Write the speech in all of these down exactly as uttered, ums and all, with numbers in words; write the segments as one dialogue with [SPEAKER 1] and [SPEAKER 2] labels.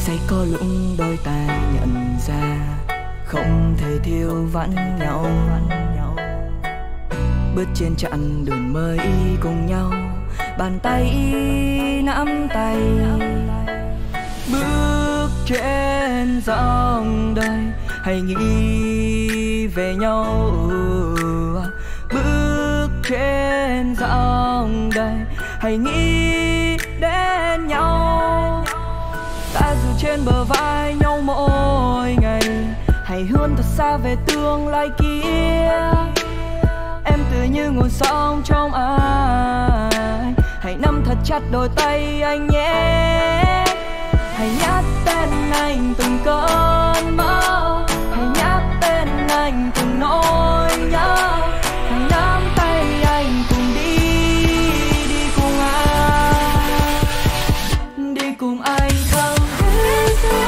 [SPEAKER 1] Sẽ có lúc đôi ta nhận ra không thể thiếu vắng nhau. Bước trên chặng đường mới cùng nhau, bàn tay nắm tay. Bước trên dòng đời hãy nghĩ về nhau. Bước trên dòng đời hãy nghĩ đến nhau. Ta dù trên bờ vai nhau mỗi ngày, hãy hướng thật xa về tương lai kia. Em tự như nguồn sống trong ai, hãy nắm thật chặt đôi tay anh nhé. Hãy nhắc tên anh từng cơn mơ, hãy nhắc tên anh từng nỗi nhớ. Hãy nắm tay anh cùng đi, đi cùng anh, đi cùng anh khắp thế giới.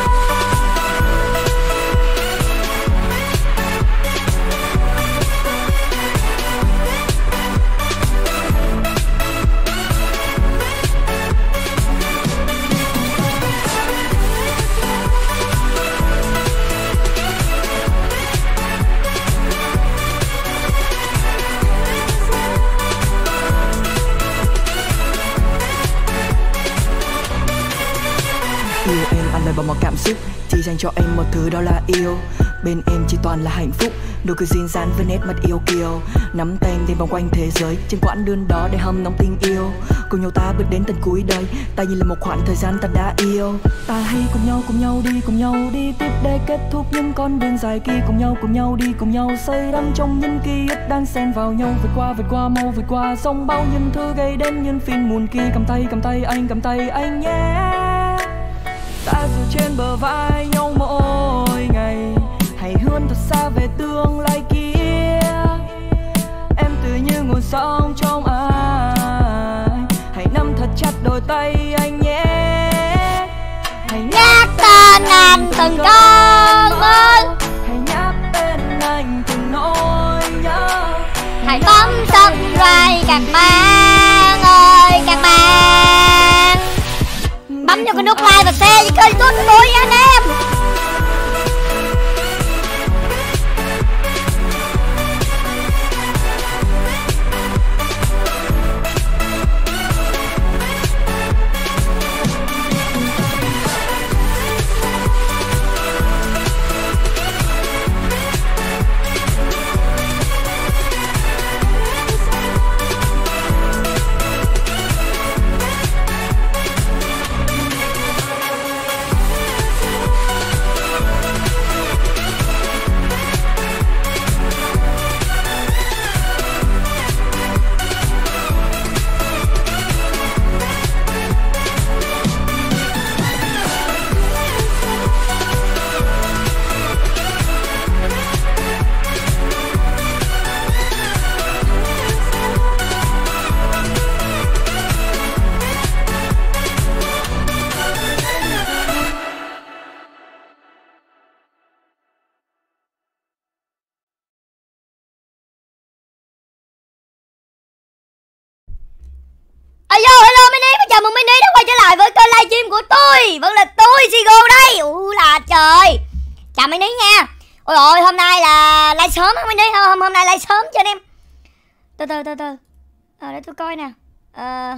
[SPEAKER 1] Yêu em ăn lời bằng mọi cảm xúc, chỉ dành cho em một thứ đó là yêu. Bên em chỉ toàn là hạnh phúc, nụ cười duyên dáng với nét mặt yêu kiều. Nắm tay em đi vòng quanh thế giới, trên quãng đường đó để hâm nóng tình yêu. Cùng nhau ta bước đến tận cuối đời, ta như là một khoảng thời gian ta đã yêu. Ta hãy cùng nhau, cùng nhau đi, cùng nhau đi tiếp để kết thúc những con đường dài kia. Cùng nhau, cùng nhau đi, cùng nhau say đắm trong những ký ức đang xen vào nhau. Vượt qua, vượt qua, mau vượt qua sông bao những thứ gây đến những phiền muộn kia. Cầm tay, cầm tay anh, cầm tay anh nhé. Ta dù trên bờ vai nhau mỗi ngày, hãy hướng thật xa về tương lai kia. Em tự như nguồn sống trong ai, hãy nắm thật chặt đôi tay anh nhé. Hãy
[SPEAKER 2] nhắc tên anh từng cơn mơ,
[SPEAKER 1] hãy nhắc tên anh từng nỗi nhớ.
[SPEAKER 2] Hãy bấm subscribe các bạn ơi, các bạn bấm vào cái nút like và share với kênh của tôi anh em. Với kênh livestream của tôi vẫn là tôi Sigo đây. Ú là trời, chào mấy ní nha. Ôi ôi, hôm nay là live sớm mấy ní, hôm hôm nay live sớm cho anh em. Từ từ từ từ à, để tôi coi nè. À...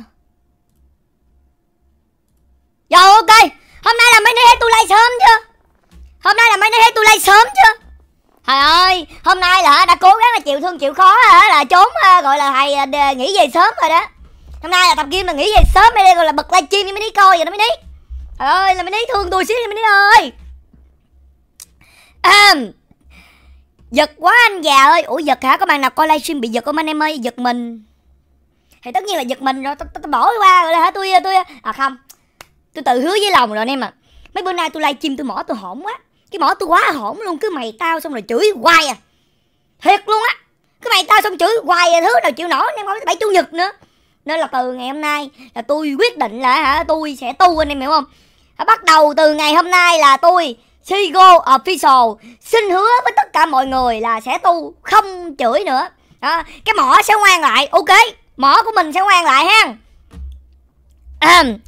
[SPEAKER 2] Rồi ok, hôm nay là mấy ní thấy tôi live sớm chưa? Hôm nay là mấy ní thấy tôi live sớm chưa? Trời ơi, hôm nay là đã cố gắng là chịu thương chịu khó là trốn gọi là thầy nghỉ về sớm rồi đó. Hôm nay là tập gym mà nghỉ về sớm đây gọi là bật livestream cho mấy ní coi rồi đó mấy ní. Trời ơi là mấy ní thương tôi xíu đi mấy ní ơi. À, giật quá anh già ơi. Ủa giật hả? Có bạn nào coi livestream bị giật không anh em ơi? Giật mình thì tất nhiên là giật mình rồi. Tôi, tôi, tôi bỏ qua rồi hả? Tôi tôi à không, tôi tự hứa với lòng rồi anh em à. Mấy bữa nay tôi livestream tôi mỏ tôi hổn quá. Cái mỏ tôi quá hổn luôn. Cứ mày tao xong rồi chửi hoài à. Thiệt luôn á. Cứ mày tao xong chửi hoài à, thứ nào chịu nổi. Anh em không bảy chủ nhật nữa. Nên là từ ngày hôm nay là tôi quyết định là hả tôi sẽ tu anh em hiểu không? Bắt đầu từ ngày hôm nay là tôi Sigo Official xin hứa với tất cả mọi người là sẽ tu không chửi nữa. Đó, cái mỏ sẽ ngoan lại, ok. Mỏ của mình sẽ ngoan lại ha. À,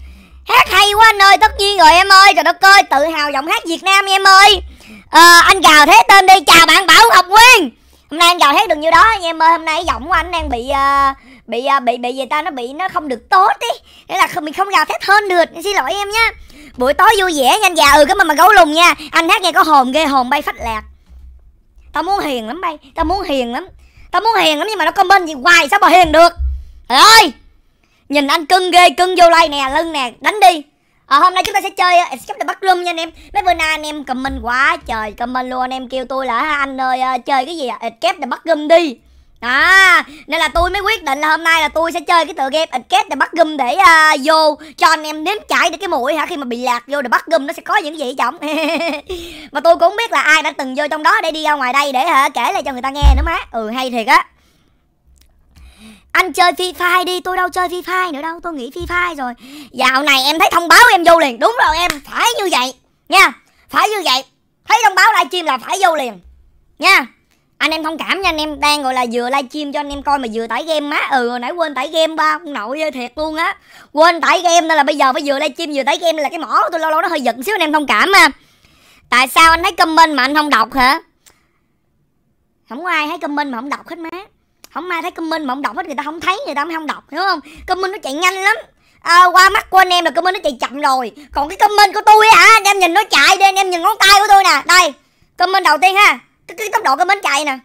[SPEAKER 2] Hát hay quá anh ơi, tất nhiên rồi em ơi. Trời đất ơi, tự hào giọng hát Việt Nam em ơi. à, Anh gào thét tên đi. Chào bạn Bảo Ngọc Nguyên. Hôm nay anh gào thét được nhiêu đó nha em ơi. Hôm nay giọng của anh đang bị uh, bị uh, bị bị gì ta, nó bị nó không được tốt ý, nghĩa là mình không gào thét hơn được. Xin lỗi em nha. Buổi tối vui vẻ nha anh già. Ừ cảm ơn mà gấu lùn nha. Anh hát nghe có hồn ghê, hồn bay phách lạc. Tao muốn hiền lắm bay, tao muốn hiền lắm, tao muốn hiền lắm nhưng mà nó comment gì hoài sao mà hiền được. Trời ơi, nhìn anh cưng ghê, cưng vô like nè, lưng nè, đánh đi. À, hôm nay chúng ta sẽ chơi uh, Escape the Backroom nha anh em. Mấy bữa nay anh em comment quá trời comment luôn. Anh em kêu tôi là anh ơi uh, chơi cái gì à? Escape the Backroom đi. À, nên là tôi mới quyết định là hôm nay là tôi sẽ chơi cái tựa game Escape the Backroom để uh, vô cho anh em nếm trải được cái mũi hả, khi mà bị lạc vô the Backroom nó sẽ có những gì trọng. Mà tôi cũng không biết là ai đã từng vô trong đó để đi ra ngoài đây để hả kể lại cho người ta nghe nữa má. Ừ hay thiệt á. Anh chơi Free Fire đi, tôi đâu chơi Free Fire nữa đâu, tôi nghỉ Free Fire rồi. Dạo này em thấy thông báo em vô liền. Đúng rồi em, phải như vậy nha, phải như vậy. Thấy thông báo livestream là phải vô liền nha. Anh em thông cảm nha, anh em đang gọi là vừa livestream cho anh em coi mà vừa tải game má. Ừ hồi nãy quên tải game ba ông nội ơi, thiệt luôn á. Quên tải game nên là bây giờ phải vừa livestream vừa tải game, nên là cái mỏ của tôi lâu lâu nó hơi giật xíu, anh em thông cảm ha. Tại sao anh thấy comment mà anh không đọc hả? Không có ai thấy comment mà không đọc hết má. Không ai thấy comment mà không đọc hết, người ta không thấy, người ta mới không đọc, hiểu không? Comment nó chạy nhanh lắm. À, qua mắt của anh em là comment nó chạy chậm rồi. Còn cái comment của tôi hả, anh em nhìn nó chạy đi, anh em nhìn ngón tay của tôi nè. Đây, comment đầu tiên ha. Cái, cái tốc độ comment chạy nè.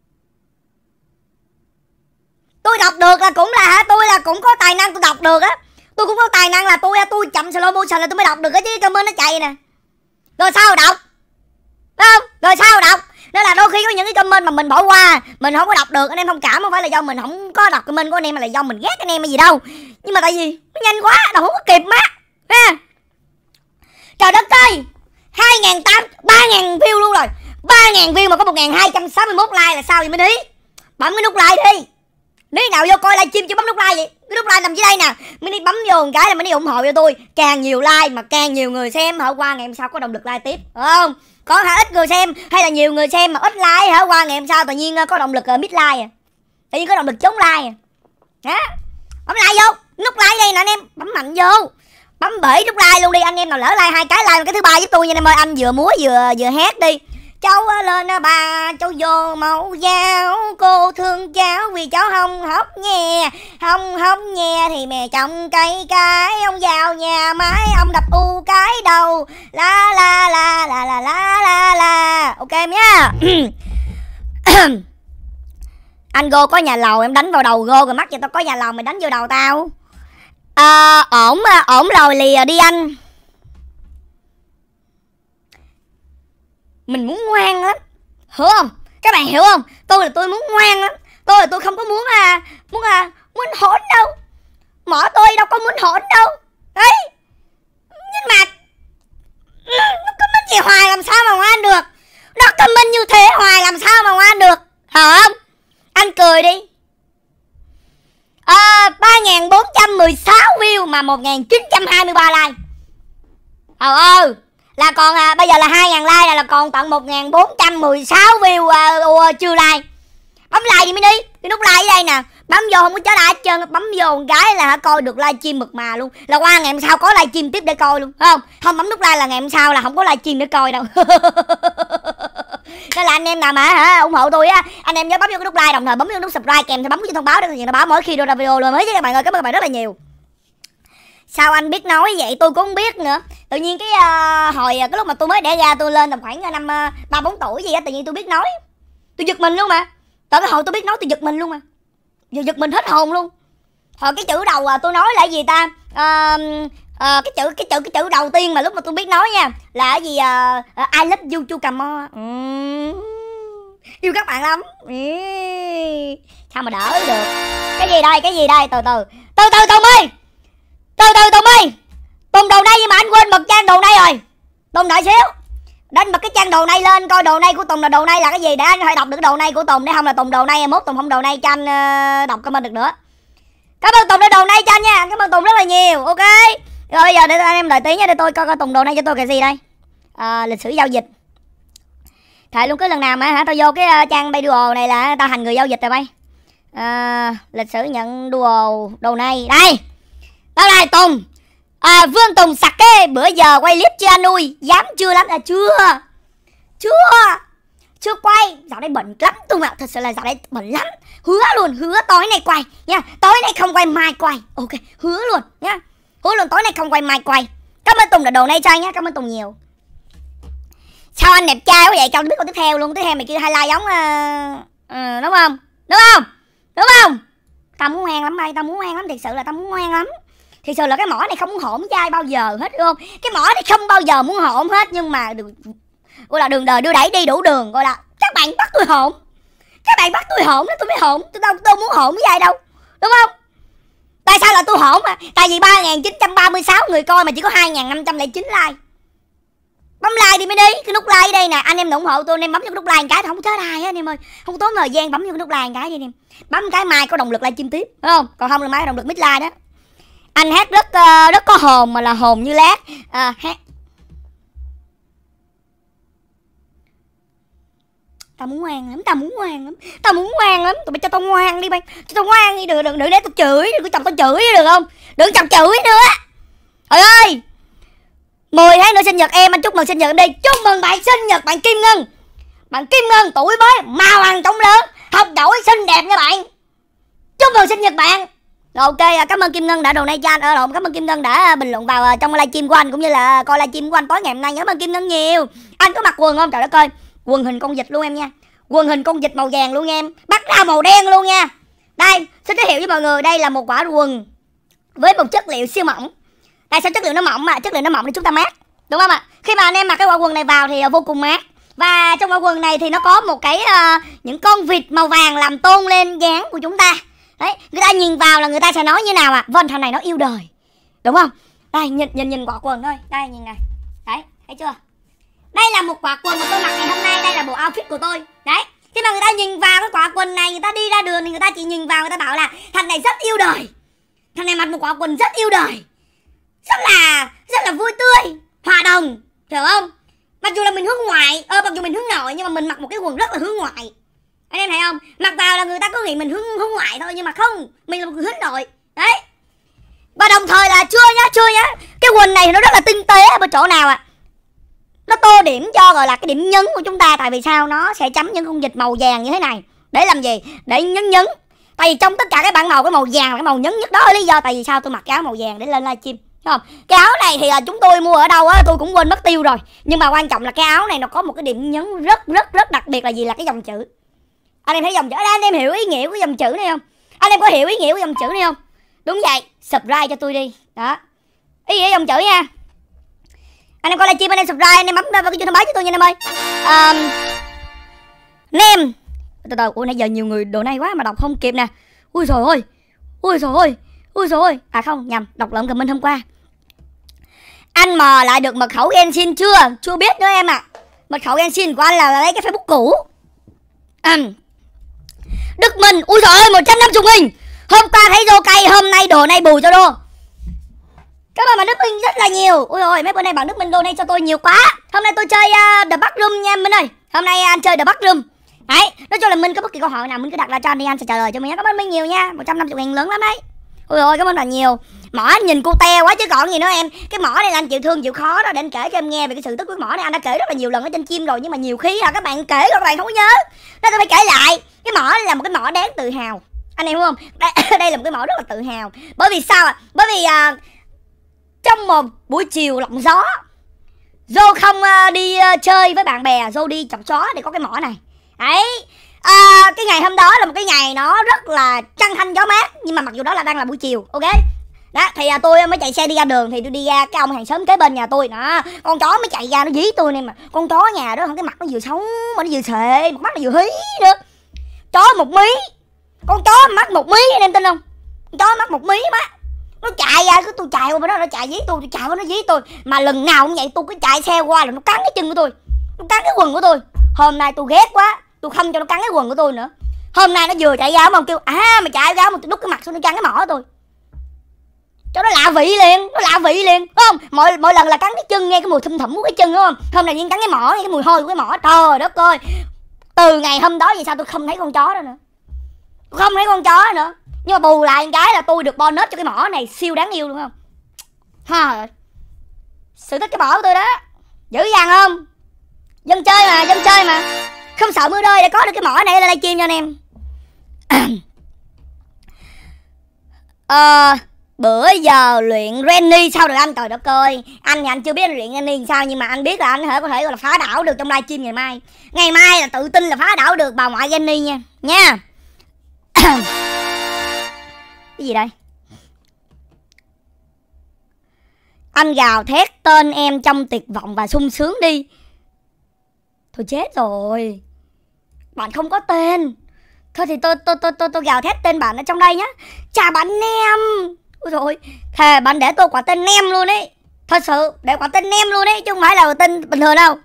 [SPEAKER 2] Tôi đọc được là cũng là hả, tôi là cũng có tài năng tôi đọc được á. Tôi cũng có tài năng là tôi tôi chậm slow motion là tôi mới đọc được cái chứ comment nó chạy nè. Rồi sao đọc? Đúng không? Rồi sao đọc? Nên là đôi khi có những cái comment mà mình bỏ qua, mình không có đọc được, anh em thông cảm, không phải là do mình không có đọc comment của anh em mà là do mình ghét anh em hay gì đâu. Nhưng mà tại vì nó nhanh quá, đâu không có kịp má. Ha. Trời đất ơi, hai nghìn tám trăm, ba nghìn view luôn rồi. ba nghìn view mà có một nghìn hai trăm sáu mươi mốt like là sao vậy mới đi? Bấm cái nút like đi. Nếu nào vô coi livestream chứ bấm nút like vậy. Cái nút like nằm dưới đây nè. Mới đi bấm vô một cái là mới đi ủng hộ cho tôi. Càng nhiều like mà càng nhiều người xem hả, qua ngày hôm sau có động lực like tiếp, đúng không? Có hả ít người xem hay là nhiều người xem mà ít like hả, qua ngày hôm sau tự nhiên có động lực uh, mid like à. Tự nhiên có động lực chống like à. Hả? Bấm like vô, nút like đây nè anh em, bấm mạnh vô. Bấm bể nút like luôn đi, anh em nào lỡ like hai cái like cái thứ ba giúp tôi nha anh em ơi. Anh vừa múa vừa vừa hát đi. Cháu lên bà, cháu vô mẫu giáo, cô thương cháu vì cháu không học nghe. Không học nghe thì mẹ trồng cây cái, ông vào nhà máy, ông đập u cái đầu. La la la la la la la la. Ok em nhá. Anh Go có nhà lầu, em đánh vào đầu Go rồi mắc cho tao có nhà lầu mày đánh vô đầu tao. À, ổn, ổn rồi lìa đi anh. Mình muốn ngoan lắm, hiểu không? Các bạn hiểu không? Tôi là tôi muốn ngoan lắm. Tôi là tôi không có muốn à Muốn à Muốn hỗn đâu. Mỏ tôi đâu có muốn hỗn đâu. Đấy. Nhưng mà nó comment gì hoài làm sao mà ngoan được. Nó comment như thế hoài làm sao mà ngoan được. Hả không? Anh cười đi. À, ba nghìn bốn trăm mười sáu view mà một nghìn chín trăm hai mươi ba like. Ờ ơi là còn à, bây giờ là hai nghìn like là, là còn tận một nghìn bốn trăm mười sáu view à, uh, chưa like. Bấm like đi mới đi. Cái nút like ở đây nè. Bấm vô không có chó lại hết trơn. Bấm vô một cái là coi được livestream mực mà luôn. Là qua ngày hôm sau có livestream tiếp để coi luôn, phải không? Không bấm nút like là ngày hôm sau là không có livestream để coi đâu. Nên là anh em nào mà hả ủng hộ tôi á, anh em nhớ bấm vô cái nút like, đồng thời bấm vô nút subscribe kèm theo bấm cái thông báo để thông báo mỗi khi đưa ra video mới với các bạn ơi. Cảm ơn các bạn rất là nhiều. Sao anh biết nói vậy tôi cũng không biết nữa. Tự nhiên cái uh, hồi cái lúc mà tôi mới đẻ ra tôi lên tầm khoảng năm uh, ba bốn tuổi gì á, tự nhiên tôi biết nói. Tôi giật mình luôn mà. Từ cái hồi tôi biết nói tôi giật mình luôn mà. Giờ giật mình hết hồn luôn. Hồi cái chữ đầu uh, tôi nói là gì ta? Uh, uh, cái chữ cái chữ cái chữ đầu tiên mà lúc mà tôi biết nói nha là cái gì uh, uh, I love you Chu Cà Mo. Mm. Yêu các bạn lắm. Mm. Sao mà đỡ được. Cái gì đây? Cái gì đây? Từ từ. Từ từ Tùng ơi. Từ từ Tùng ơi. Tùng đồ này nhưng mà anh quên bật trang đồ này rồi. Tùng đợi xíu. Đánh bật cái trang đồ này lên coi đồ này của Tùng là đồ này là cái gì để anh phải đọc được đồ này của Tùng, để không là Tùng đồ này mốt Tùng không đồ này cho anh uh, đọc comment được nữa. Cảm ơn Tùng đã đồ này cho anh nha. Cảm ơn Tùng rất là nhiều. Ok. Rồi bây giờ để anh em đợi tí nha, để tôi coi coi Tùng đồ này cho tôi cái gì đây. À, lịch sử giao dịch. Thầy luôn cứ lần nào mà hả tao vô cái uh, trang bay duo này là tao thành người giao dịch rồi bay. À, lịch sử nhận duo đồ này. Đây. Đó đây Tùng. À, Vương Tùng Sake, bữa giờ quay clip chưa anh ui? Dám chưa lắm là chưa. Chưa. Chưa quay. Dạo này bận lắm Tùng ạ. Thật sự là dạo này bận lắm. Hứa luôn, hứa tối nay quay nha. Tối nay không quay mai quay. Ok, hứa luôn nha. Hứa luôn tối nay không quay mai quay. Cảm ơn Tùng đã đồ nay cho anh nhé. Cảm ơn Tùng nhiều. Sao anh đẹp trai quá vậy? Cho biết câu tiếp theo luôn. Tiếp theo mày kêu highlight giống uh, uh, đúng không? Đúng không? Đúng không? Tao muốn ngoan lắm đây. Tao muốn ngoan lắm. Thật sự là tao muốn ngoan lắm. Thật sự là cái mỏ này không muốn hổn trai bao giờ hết đúng không? Cái mỏ này không bao giờ muốn hổn hết. Nhưng mà được, gọi là đường đời đưa đẩy đi đủ đường. Gọi là các bạn bắt tôi hổn. Các bạn bắt tôi hổn đó tôi mới hổn. Tôi đâu tôi muốn hổn với ai đâu. Đúng không? Tại sao là tôi hổn mà? Tại vì ba nghìn chín trăm ba mươi sáu người coi mà chỉ có hai nghìn năm trăm lẻ chín like. Bấm like đi mới đi. Cái nút like ở đây nè. Anh em ủng hộ tôi, anh em bấm cho cái nút like một cái. Không có chết ai hết anh em ơi. Không có tốn thời gian bấm cho cái nút like một cái đi anh em. Bấm cái mai có động lực livestream tiếp. Đúng không? Còn không là mai có động lực mít like đó. Anh hát rất uh, rất có hồn mà là hồn như lát. À, hát. Tao muốn ngoan lắm, tao muốn ngoan lắm. Tao muốn ngoan lắm. Tụi bay cho tao ngoan đi bay. Cho tao ngoan đi, đừng đừng đừng để tao chửi, đừng có chồng tao chửi được không? Đừng chồng chửi nữa. Trời ơi. mười tháng nữa sinh nhật em, anh chúc mừng sinh nhật em đi. Chúc mừng bạn sinh nhật bạn Kim Ngân. Bạn Kim Ngân tuổi mới màu hàng trống lớn, học giỏi xinh đẹp nha bạn. Chúc mừng sinh nhật bạn. Rồi ok, cảm ơn Kim Ngân đã đồ nay cho anh. Ở lộn, cảm ơn Kim Ngân đã bình luận vào trong livestream của anh cũng như là coi livestream của anh tối ngày hôm nay. Cảm ơn Kim Ngân nhiều. Anh có mặc quần không? Trời đất ơi. Quần hình con vịt luôn em nha. Quần hình con vịt màu vàng luôn em. Bắt ra màu đen luôn nha. Đây, xin giới thiệu với mọi người, đây là một quả quần với một chất liệu siêu mỏng. Tại sao chất liệu nó mỏng mà? Chất liệu nó mỏng thì chúng ta mát. Đúng không ạ? Khi mà anh em mặc cái quả quần này vào thì vô cùng mát. Và trong quả quần này thì nó có một cái uh, những con vịt màu vàng làm tôn lên dáng của chúng ta. Đấy, người ta nhìn vào là người ta sẽ nói như nào ạ? À? Vâng, thằng này nó yêu đời. Đúng không? Đây, nhìn nhìn nhìn quả quần thôi. Đây, nhìn này. Đấy, thấy chưa? Đây là một quả quần mà tôi mặc ngày hôm nay. Đây là bộ outfit của tôi. Đấy, khi mà người ta nhìn vào cái quả quần này, người ta đi ra đường thì người ta chỉ nhìn vào, người ta bảo là thằng này rất yêu đời. Thằng này mặc một quả quần rất yêu đời. Rất là, rất là vui tươi, hòa đồng. Hiểu không? Mặc dù là mình hướng ngoại, ờ, mặc dù mình hướng nội nhưng mà mình mặc một cái quần rất là hướng ngoại. Anh em thấy không? Mặc vào là người ta có nghĩ mình hướng, hướng ngoại thôi. Nhưng mà không, mình là một người hướng nội. Đấy. Và đồng thời là chưa nhá, chưa nhá. Cái quần này nó rất là tinh tế ở chỗ nào ạ? À? Nó tô điểm cho gọi là cái điểm nhấn của chúng ta. Tại vì sao? Nó sẽ chấm những con vịt màu vàng như thế này. Để làm gì? Để nhấn nhấn. Tại vì trong tất cả các bảng màu, cái màu vàng là cái màu nhấn nhất. Đó là lý do tại vì sao tôi mặc cái áo màu vàng để lên livestream. Không? Cái áo này thì là chúng tôi mua ở đâu á tôi cũng quên mất tiêu rồi. Nhưng mà quan trọng là cái áo này nó có một cái điểm nhấn rất rất rất đặc biệt là gì? Là cái dòng chữ. Anh em thấy dòng chữ đó, anh em hiểu ý nghĩa của dòng chữ này không? Anh em có hiểu ý nghĩa của dòng chữ này không? Đúng vậy, subscribe cho tôi đi. Đó. Ý nghĩa dòng chữ nha. Anh em coi livestream anh em subscribe, anh em bấm vào cái chuông thông báo cho tôi nha anh em ơi. Um, Nem. Từ từ, ủa nãy giờ nhiều người đồ này quá mà đọc không kịp nè. Ui trời ơi. Ui trời ơi. Ui trời ơi. À không, nhầm, đọc lộn comment hôm qua. Anh mò lại được mật khẩu Genshin chưa? Chưa biết nữa em ạ. À. Mật khẩu Genshin của anh là, là lấy cái Facebook cũ. Um. Đức Minh, ui trời ơi, một trăm năm mươi nghìn. Hôm qua thấy rô cay, hôm nay đồ này bù cho đô. Cảm ơn bạn Đức Minh rất là nhiều. Ui ôi, mấy bữa nay bạn Đức Minh đồ này cho tôi nhiều quá. Hôm nay tôi chơi uh, The Backroom nha Minh ơi. Hôm nay anh chơi The Backroom. Đấy, nói chung là Minh có bất kỳ câu hỏi nào Minh cứ đặt ra cho anh đi, anh sẽ trả lời cho mình nhé. Cảm ơn Minh nhiều nha, một trăm năm mươi nghìn lớn lắm đấy. Ui ôi, cảm ơn bạn nhiều. Mỏ nhìn cô te quá chứ còn gì nữa em. Cái mỏ này là anh chịu thương chịu khó đó để anh kể cho em nghe về cái sự tức của mỏ này. Anh đã kể rất là nhiều lần ở trên chim rồi nhưng mà nhiều khi là các bạn kể rồi các bạn không có nhớ. Nên tôi phải kể lại. Cái mỏ này là một cái mỏ đáng tự hào. Anh em hiểu không? Đây, đây là một cái mỏ rất là tự hào. Bởi vì sao ạ? À? Bởi vì à, trong một buổi chiều lộng gió, Dô không uh, đi uh, chơi với bạn bè, Dô đi chọc chó để có cái mỏ này. Đấy. À, cái ngày hôm đó là một cái ngày nó rất là trăng thanh gió mát. Nhưng mà mặc dù đó là đang là buổi chiều. Ok. Đó, thì à, tôi mới chạy xe đi ra đường. Thì tôi đi ra cái ông hàng xóm kế bên nhà tôi. Đó, con chó mới chạy ra nó dí tôi nè mà. Con chó nhà đó, cái mặt nó vừa xấu mà nó vừa xệ, một mắt nó vừa hí nữa. Chó một mí. Con chó mắt một mí, anh em tin không? Con chó mắt một mí má. Nó chạy ra, cứ tôi chạy qua bên đó, nó chạy dí tôi, tôi chạy qua nó dí tôi. Mà lần nào cũng vậy, tôi cứ chạy xe qua là nó cắn cái chân của tôi. Nó cắn cái quần của tôi. Hôm nay tôi ghét quá, tôi không cho nó cắn cái quần của tôi nữa. Hôm nay nó vừa chạy ra mà kêu à mày chạy ra mà tôi đút cái mặt xuống nó cắn cái mỏ của tôi. Cho nó lạ vị liền, nó lạ vị liền, đúng không? Mỗi mỗi lần là cắn cái chân nghe cái mùi thum thủm của cái chân, đúng không? Hôm nay nhiên cắn cái mỏ, nghe cái mùi hôi của cái mỏ. Trời đất ơi. Từ ngày hôm đó vì sao tôi không thấy con chó đó nữa. Tôi không thấy con chó nữa. Nhưng mà bù lại một cái là tôi được bonus cho cái mỏ này siêu đáng yêu luôn không? Ha, sự thích cái bỏ của tôi đó. Dữ dằn không? Dân chơi mà, dân chơi mà. Không sợ mưa rơi để có được cái mỏ này là livestream cho anh em. Ờ, bữa giờ luyện Renny sao được anh? Trời đất ơi, anh thì anh chưa biết anh luyện Renny sao, nhưng mà anh biết là anh có thể gọi là phá đảo được trong livestream ngày mai. Ngày mai là tự tin là phá đảo được bà ngoại Renny nha. Nha. Cái gì đây? Anh gào thét tên em trong tuyệt vọng và sung sướng đi. Thôi chết rồi, bạn không có tên. Thôi thì tôi tôi tôi tôi tôi gào thét tên bạn ở trong đây nhá. Chào bạn Nem. Ôi rồi, thề bạn để tôi quả tên Nem luôn ấy. Thật sự để quả tên Nem luôn ấy, chứ không phải là tên bình thường đâu.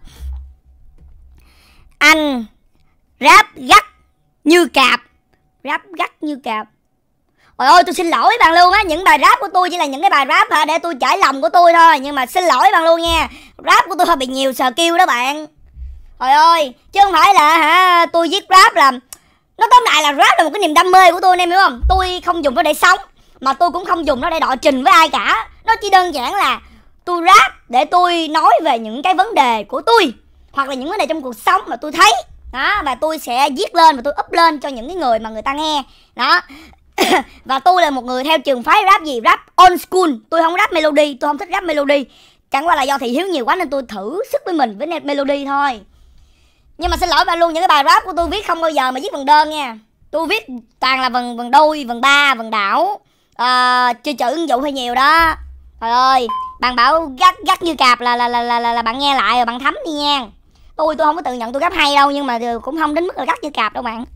[SPEAKER 2] Anh rap gắt như cạp. Rap gắt như cạp. Ôi ôi, tôi xin lỗi bạn luôn á. Những bài rap của tôi chỉ là những cái bài rap hả để tôi trải lòng của tôi thôi. Nhưng mà xin lỗi bạn luôn nha, rap của tôi hơi bị nhiều skill đó bạn. Trời ơi, chứ không phải là hả tôi viết rap là, nó tóm lại là rap là một cái niềm đam mê của tôi, anh em hiểu không? Tôi không dùng nó để sống, mà tôi cũng không dùng nó để đọ trình với ai cả. Nó chỉ đơn giản là tôi rap để tôi nói về những cái vấn đề của tôi, hoặc là những vấn đề trong cuộc sống mà tôi thấy đó, và tôi sẽ viết lên và tôi up lên cho những cái người mà người ta nghe đó. Và tôi là một người theo trường phái rap gì? Rap old school. Tôi không rap melody, tôi không thích rap melody. Chẳng qua là do thị hiếu nhiều quá nên tôi thử sức với mình với melody thôi. Nhưng mà xin lỗi bạn luôn, những cái bài rap của tôi viết không bao giờ mà viết vần đơn nha. Tôi viết toàn là vần vần đôi, vần ba, vần đảo. À, chữ chữ ứng dụng hơi nhiều đó. Trời ơi, bạn bảo gắt gắt như cạp là là, là là là là bạn nghe lại rồi bạn thấm đi nha. Tôi tôi không có tự nhận tôi rap hay đâu, nhưng mà cũng không đến mức là gắt như cạp đâu bạn.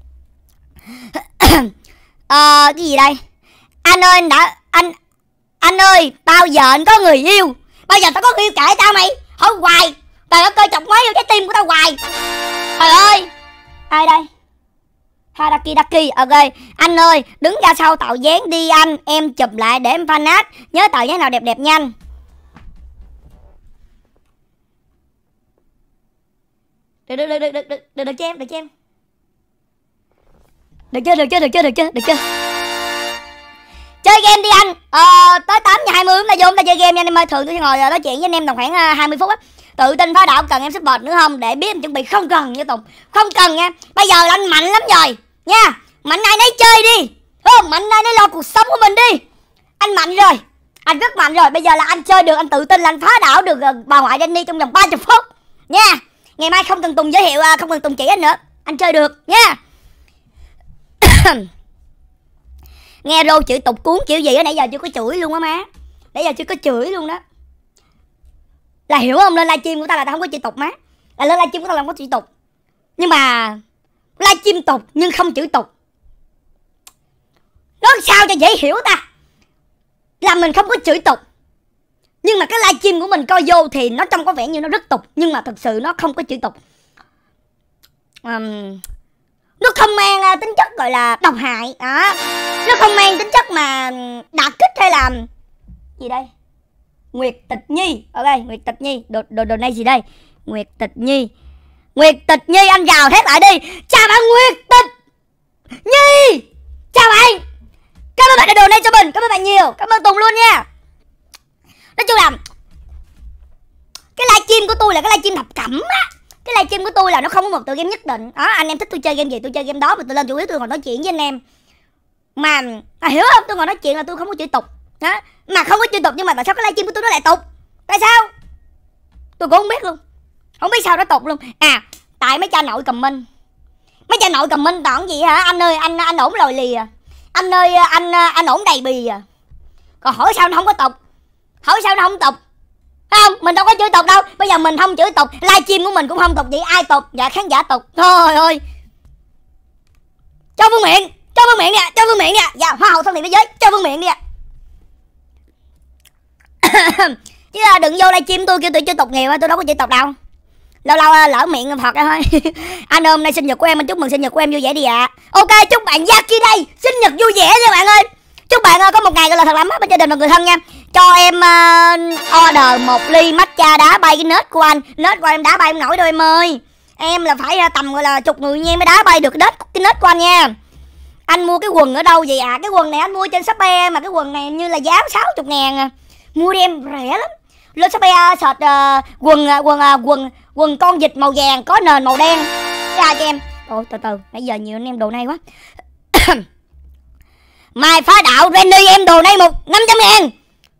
[SPEAKER 2] À, cái gì đây? Anh ơi anh đã anh anh ơi, bao giờ anh có người yêu? Bao giờ tao có người yêu kể tao mày? Hỏi hoài. Trời ơi, coi chọc máy vô trái tim của tao hoài. Trời ơi. Ai đây? Hadaki Daki. Ok. Anh ơi, đứng ra sau tạo dáng đi anh. Em chụp lại để em fan art. Nhớ tạo dáng nào đẹp đẹp nhanh. Được được được được được được được, được cho em, được cho em. Được chưa, được chưa, được chưa, được chưa, được chưa? Chơi game đi anh. Ờ, tới tám giờ hai mươi chúng ta vô chúng ta chơi game nha anh em ơi. Thường tôi sẽ ngồi nói chuyện với anh em tầm khoảng hai mươi phút á. Tự tin phá đảo cần em support nữa không? Để biết em chuẩn bị không cần nha Tùng. Không cần nha. Bây giờ là anh mạnh lắm rồi nha. Mạnh ai nấy chơi đi. Không, mạnh ai nấy lo cuộc sống của mình đi. Anh mạnh rồi. Anh rất mạnh rồi. Bây giờ là anh chơi được, anh tự tin là anh phá đảo được bà ngoại Danny trong vòng ba mươi phút nha. Ngày mai không cần Tùng giới thiệu, không cần Tùng chỉ anh nữa. Anh chơi được nha. Nghe rô chửi tục cuốn kiểu gì á, nãy giờ chưa có chửi luôn á má. Nãy giờ chưa có chửi luôn đó. Là hiểu không, lên livestream của ta là ta không có chửi tục má. Là lên livestream của ta là không có chửi tục. Nhưng mà livestream tục nhưng không chửi tục. Nó sao cho dễ hiểu ta. Là mình không có chửi tục, nhưng mà cái livestream của mình coi vô thì nó trông có vẻ như nó rất tục, nhưng mà thật sự nó không có chửi tục. um, Nó không mang uh, tính chất gọi là độc hại đó. Nó không mang tính chất mà đả kích hay là gì đây. Nguyệt Tịch Nhi. Ok, Nguyệt Tịch Nhi. Đồ, đồ, đồ này gì đây? Nguyệt Tịch Nhi. Nguyệt Tịch Nhi, anh gào thét lại đi. Chào bạn Nguyệt Tịch Nhi. Chào bạn. Cảm ơn bạn đã đồ này cho mình. Cảm ơn bạn nhiều. Cảm ơn Tùng luôn nha. Nói chung là cái livestream của tôi là cái livestream thập cẩm á. Cái livestream của tôi là nó không có một tựa game nhất định đó. Anh em thích tôi chơi game gì tôi chơi game đó, mà tôi lên chủ yếu tôi còn nói chuyện với anh em. Mà à, hiểu không, tôi còn nói chuyện là tôi không có chửi tục đó. Mà không có chửi tục, nhưng mà tại sao cái livestream của tôi nó lại tục? Tại sao? Tôi cũng không biết luôn. Không biết sao nó tục luôn. À, tại mấy cha nội comment. Mấy cha nội comment toàn gì hả? Anh ơi, anh anh ổn lồi lì à. Anh ơi, anh anh ổn đầy bì à. Còn hỏi sao nó không có tục? Hỏi sao nó không tục? Không, mình đâu có chửi tục đâu. Bây giờ mình không chửi tục, livestream của mình cũng không tục, vậy ai tục? Dạ khán giả tục. Thôi ơi. Cho Phương Miện, cho Phương Miện nè, cho Phương Miện nè. Dạ, hoa hậu thân thiện thế giới, cho Phương Miện đi ạ. Chứ đừng vô livestream tôi kêu tôi chửi tục nhiều, tôi đâu có chửi tục đâu. Lâu lâu lỡ miệng Phật ra thôi. Anh hôm nay sinh nhật của em, anh chúc mừng sinh nhật của em vui vẻ đi ạ. À. Ok, chúc bạn Jackie đây sinh nhật vui vẻ nha bạn ơi. Chúc bạn uh, có một ngày gọi là thật lắm bên gia đình và người thân nha. Cho em uh, order một ly matcha đá bay cái nết của anh. Nết của em đá bay em nổi đâu em ơi. Em là phải uh, tầm gọi là chục người nha mới đá bay được cái nết, cái nết của anh nha. Anh mua cái quần ở đâu vậy ạ? À? Cái quần này anh mua trên Shopee mà cái quần này như là giá sáu mươi ngàn à. Mua đi em, rẻ lắm. Lên Shopee uh, search uh, quần uh, quần uh, quần quần con vịt màu vàng có nền màu đen ra cho em. Ôi từ từ, nãy giờ nhiều anh em đồ này quá. Mai phá đạo Randy em đồ này một năm trăm ngàn.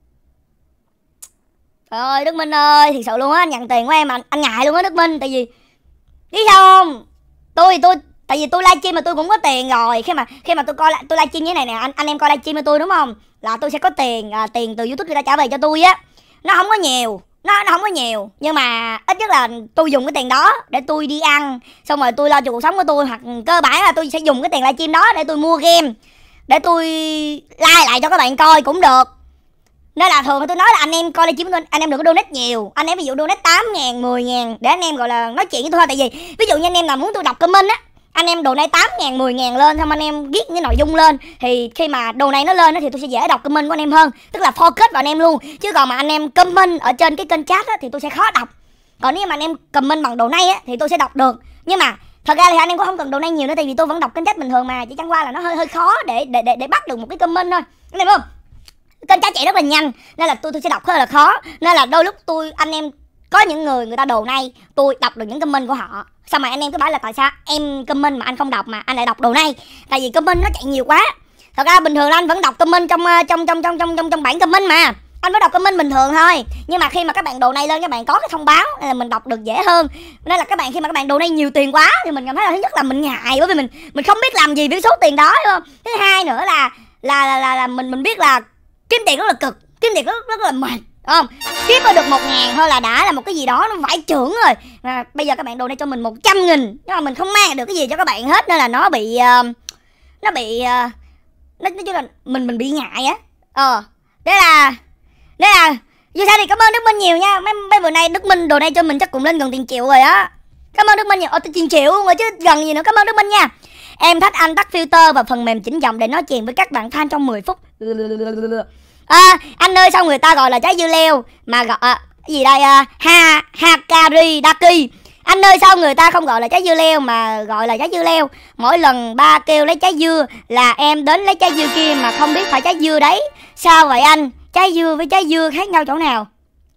[SPEAKER 2] Trời ơi Đức Minh ơi, thiệt sự luôn á, anh nhận tiền của em anh, anh ngại luôn á Đức Minh. Tại vì biết sao không, tôi tôi tại vì tôi livestream mà tôi cũng có tiền rồi. Khi mà khi mà tôi coi lại tôi livestream như thế này nè, anh anh em coi livestream của tôi đúng không, là tôi sẽ có tiền à, tiền từ YouTube người ta trả về cho tôi á. Nó không có nhiều, nó nó không có nhiều, nhưng mà ít nhất là tôi dùng cái tiền đó để tôi đi ăn, xong rồi tôi lo cho cuộc sống của tôi, hoặc cơ bản là tôi sẽ dùng cái tiền livestream đó để tôi mua game, để tôi like lại cho các bạn coi cũng được. Nên là thường tôi nói là anh em coi livestream của tôi, anh em đừng có donate nhiều. Anh em ví dụ donate tám ngàn, mười ngàn để anh em gọi là nói chuyện với tôi thôi. Tại vì ví dụ như anh em nào muốn tôi đọc comment á, anh em đồ này tám ngàn, mười ngàn lên, xong anh em viết cái nội dung lên, thì khi mà đồ này nó lên đó, thì tôi sẽ dễ đọc comment của anh em hơn. Tức là focus vào anh em luôn. Chứ còn mà anh em comment ở trên cái kênh chat á, thì tôi sẽ khó đọc. Còn nếu mà anh em comment bằng đồ này á, thì tôi sẽ đọc được. Nhưng mà thật ra thì anh em cũng không cần đồ này nhiều nữa, tại vì tôi vẫn đọc kênh chat bình thường mà. Chỉ chẳng qua là nó hơi hơi khó để để để, để bắt được một cái comment thôi, anh em không? Kênh chat chạy rất là nhanh nên là tôi tôi sẽ đọc hơi là khó. Nên là đôi lúc tôi anh em có những người người ta đồ này, tôi đọc được những comment của họ, xong rồi anh em cứ bảo là tại sao em comment mà anh không đọc mà anh lại đọc đồ này. Tại vì comment nó chạy nhiều quá. Thật ra bình thường là anh vẫn đọc comment trong trong trong trong trong trong trong bảng comment mà. Anh vẫn đọc comment bình thường thôi. Nhưng mà khi mà các bạn đồ này lên, các bạn có cái thông báo là mình đọc được dễ hơn. Nên là các bạn khi mà các bạn đồ này nhiều tiền quá thì mình cảm thấy là thứ nhất là mình ngại, bởi vì mình mình không biết làm gì với số tiền đó, đúng không? Thứ hai nữa là là là là, là mình mình biết là kiếm tiền rất là cực, kiếm tiền rất rất là mệt, không? Kiếm mà được một ngàn thôi là đã là một cái gì đó nó vãi chưởng rồi. À, bây giờ các bạn đồ này cho mình một trăm nghìn, nhưng mà mình không mang được cái gì cho các bạn hết, nên là nó bị uh, nó bị uh, nó nói chung là mình mình bị ngại á. Ờ, thế là thế là dù sao thì cảm ơn Đức Minh nhiều nha. Mấy mấy bữa nay Đức Minh đồ này cho mình chắc cũng lên gần tiền triệu rồi á. Cảm ơn Đức Minh nhiều. Ờ, tiền triệu rồi chứ gần gì nữa. Cảm ơn Đức Minh nha. Em thách anh tắt filter và phần mềm chỉnh giọng để nói chuyện với các bạn fan trong mười phút. À, anh ơi, sao người ta gọi là trái dưa leo mà gọi à, gì đây à, ha Hakari Daki. Anh ơi, sao người ta không gọi là trái dưa leo mà gọi là trái dưa leo? Mỗi lần ba kêu lấy trái dưa là em đến lấy trái dưa kia mà không biết phải trái dưa đấy. Sao vậy anh? Trái dưa với trái dưa khác nhau chỗ nào?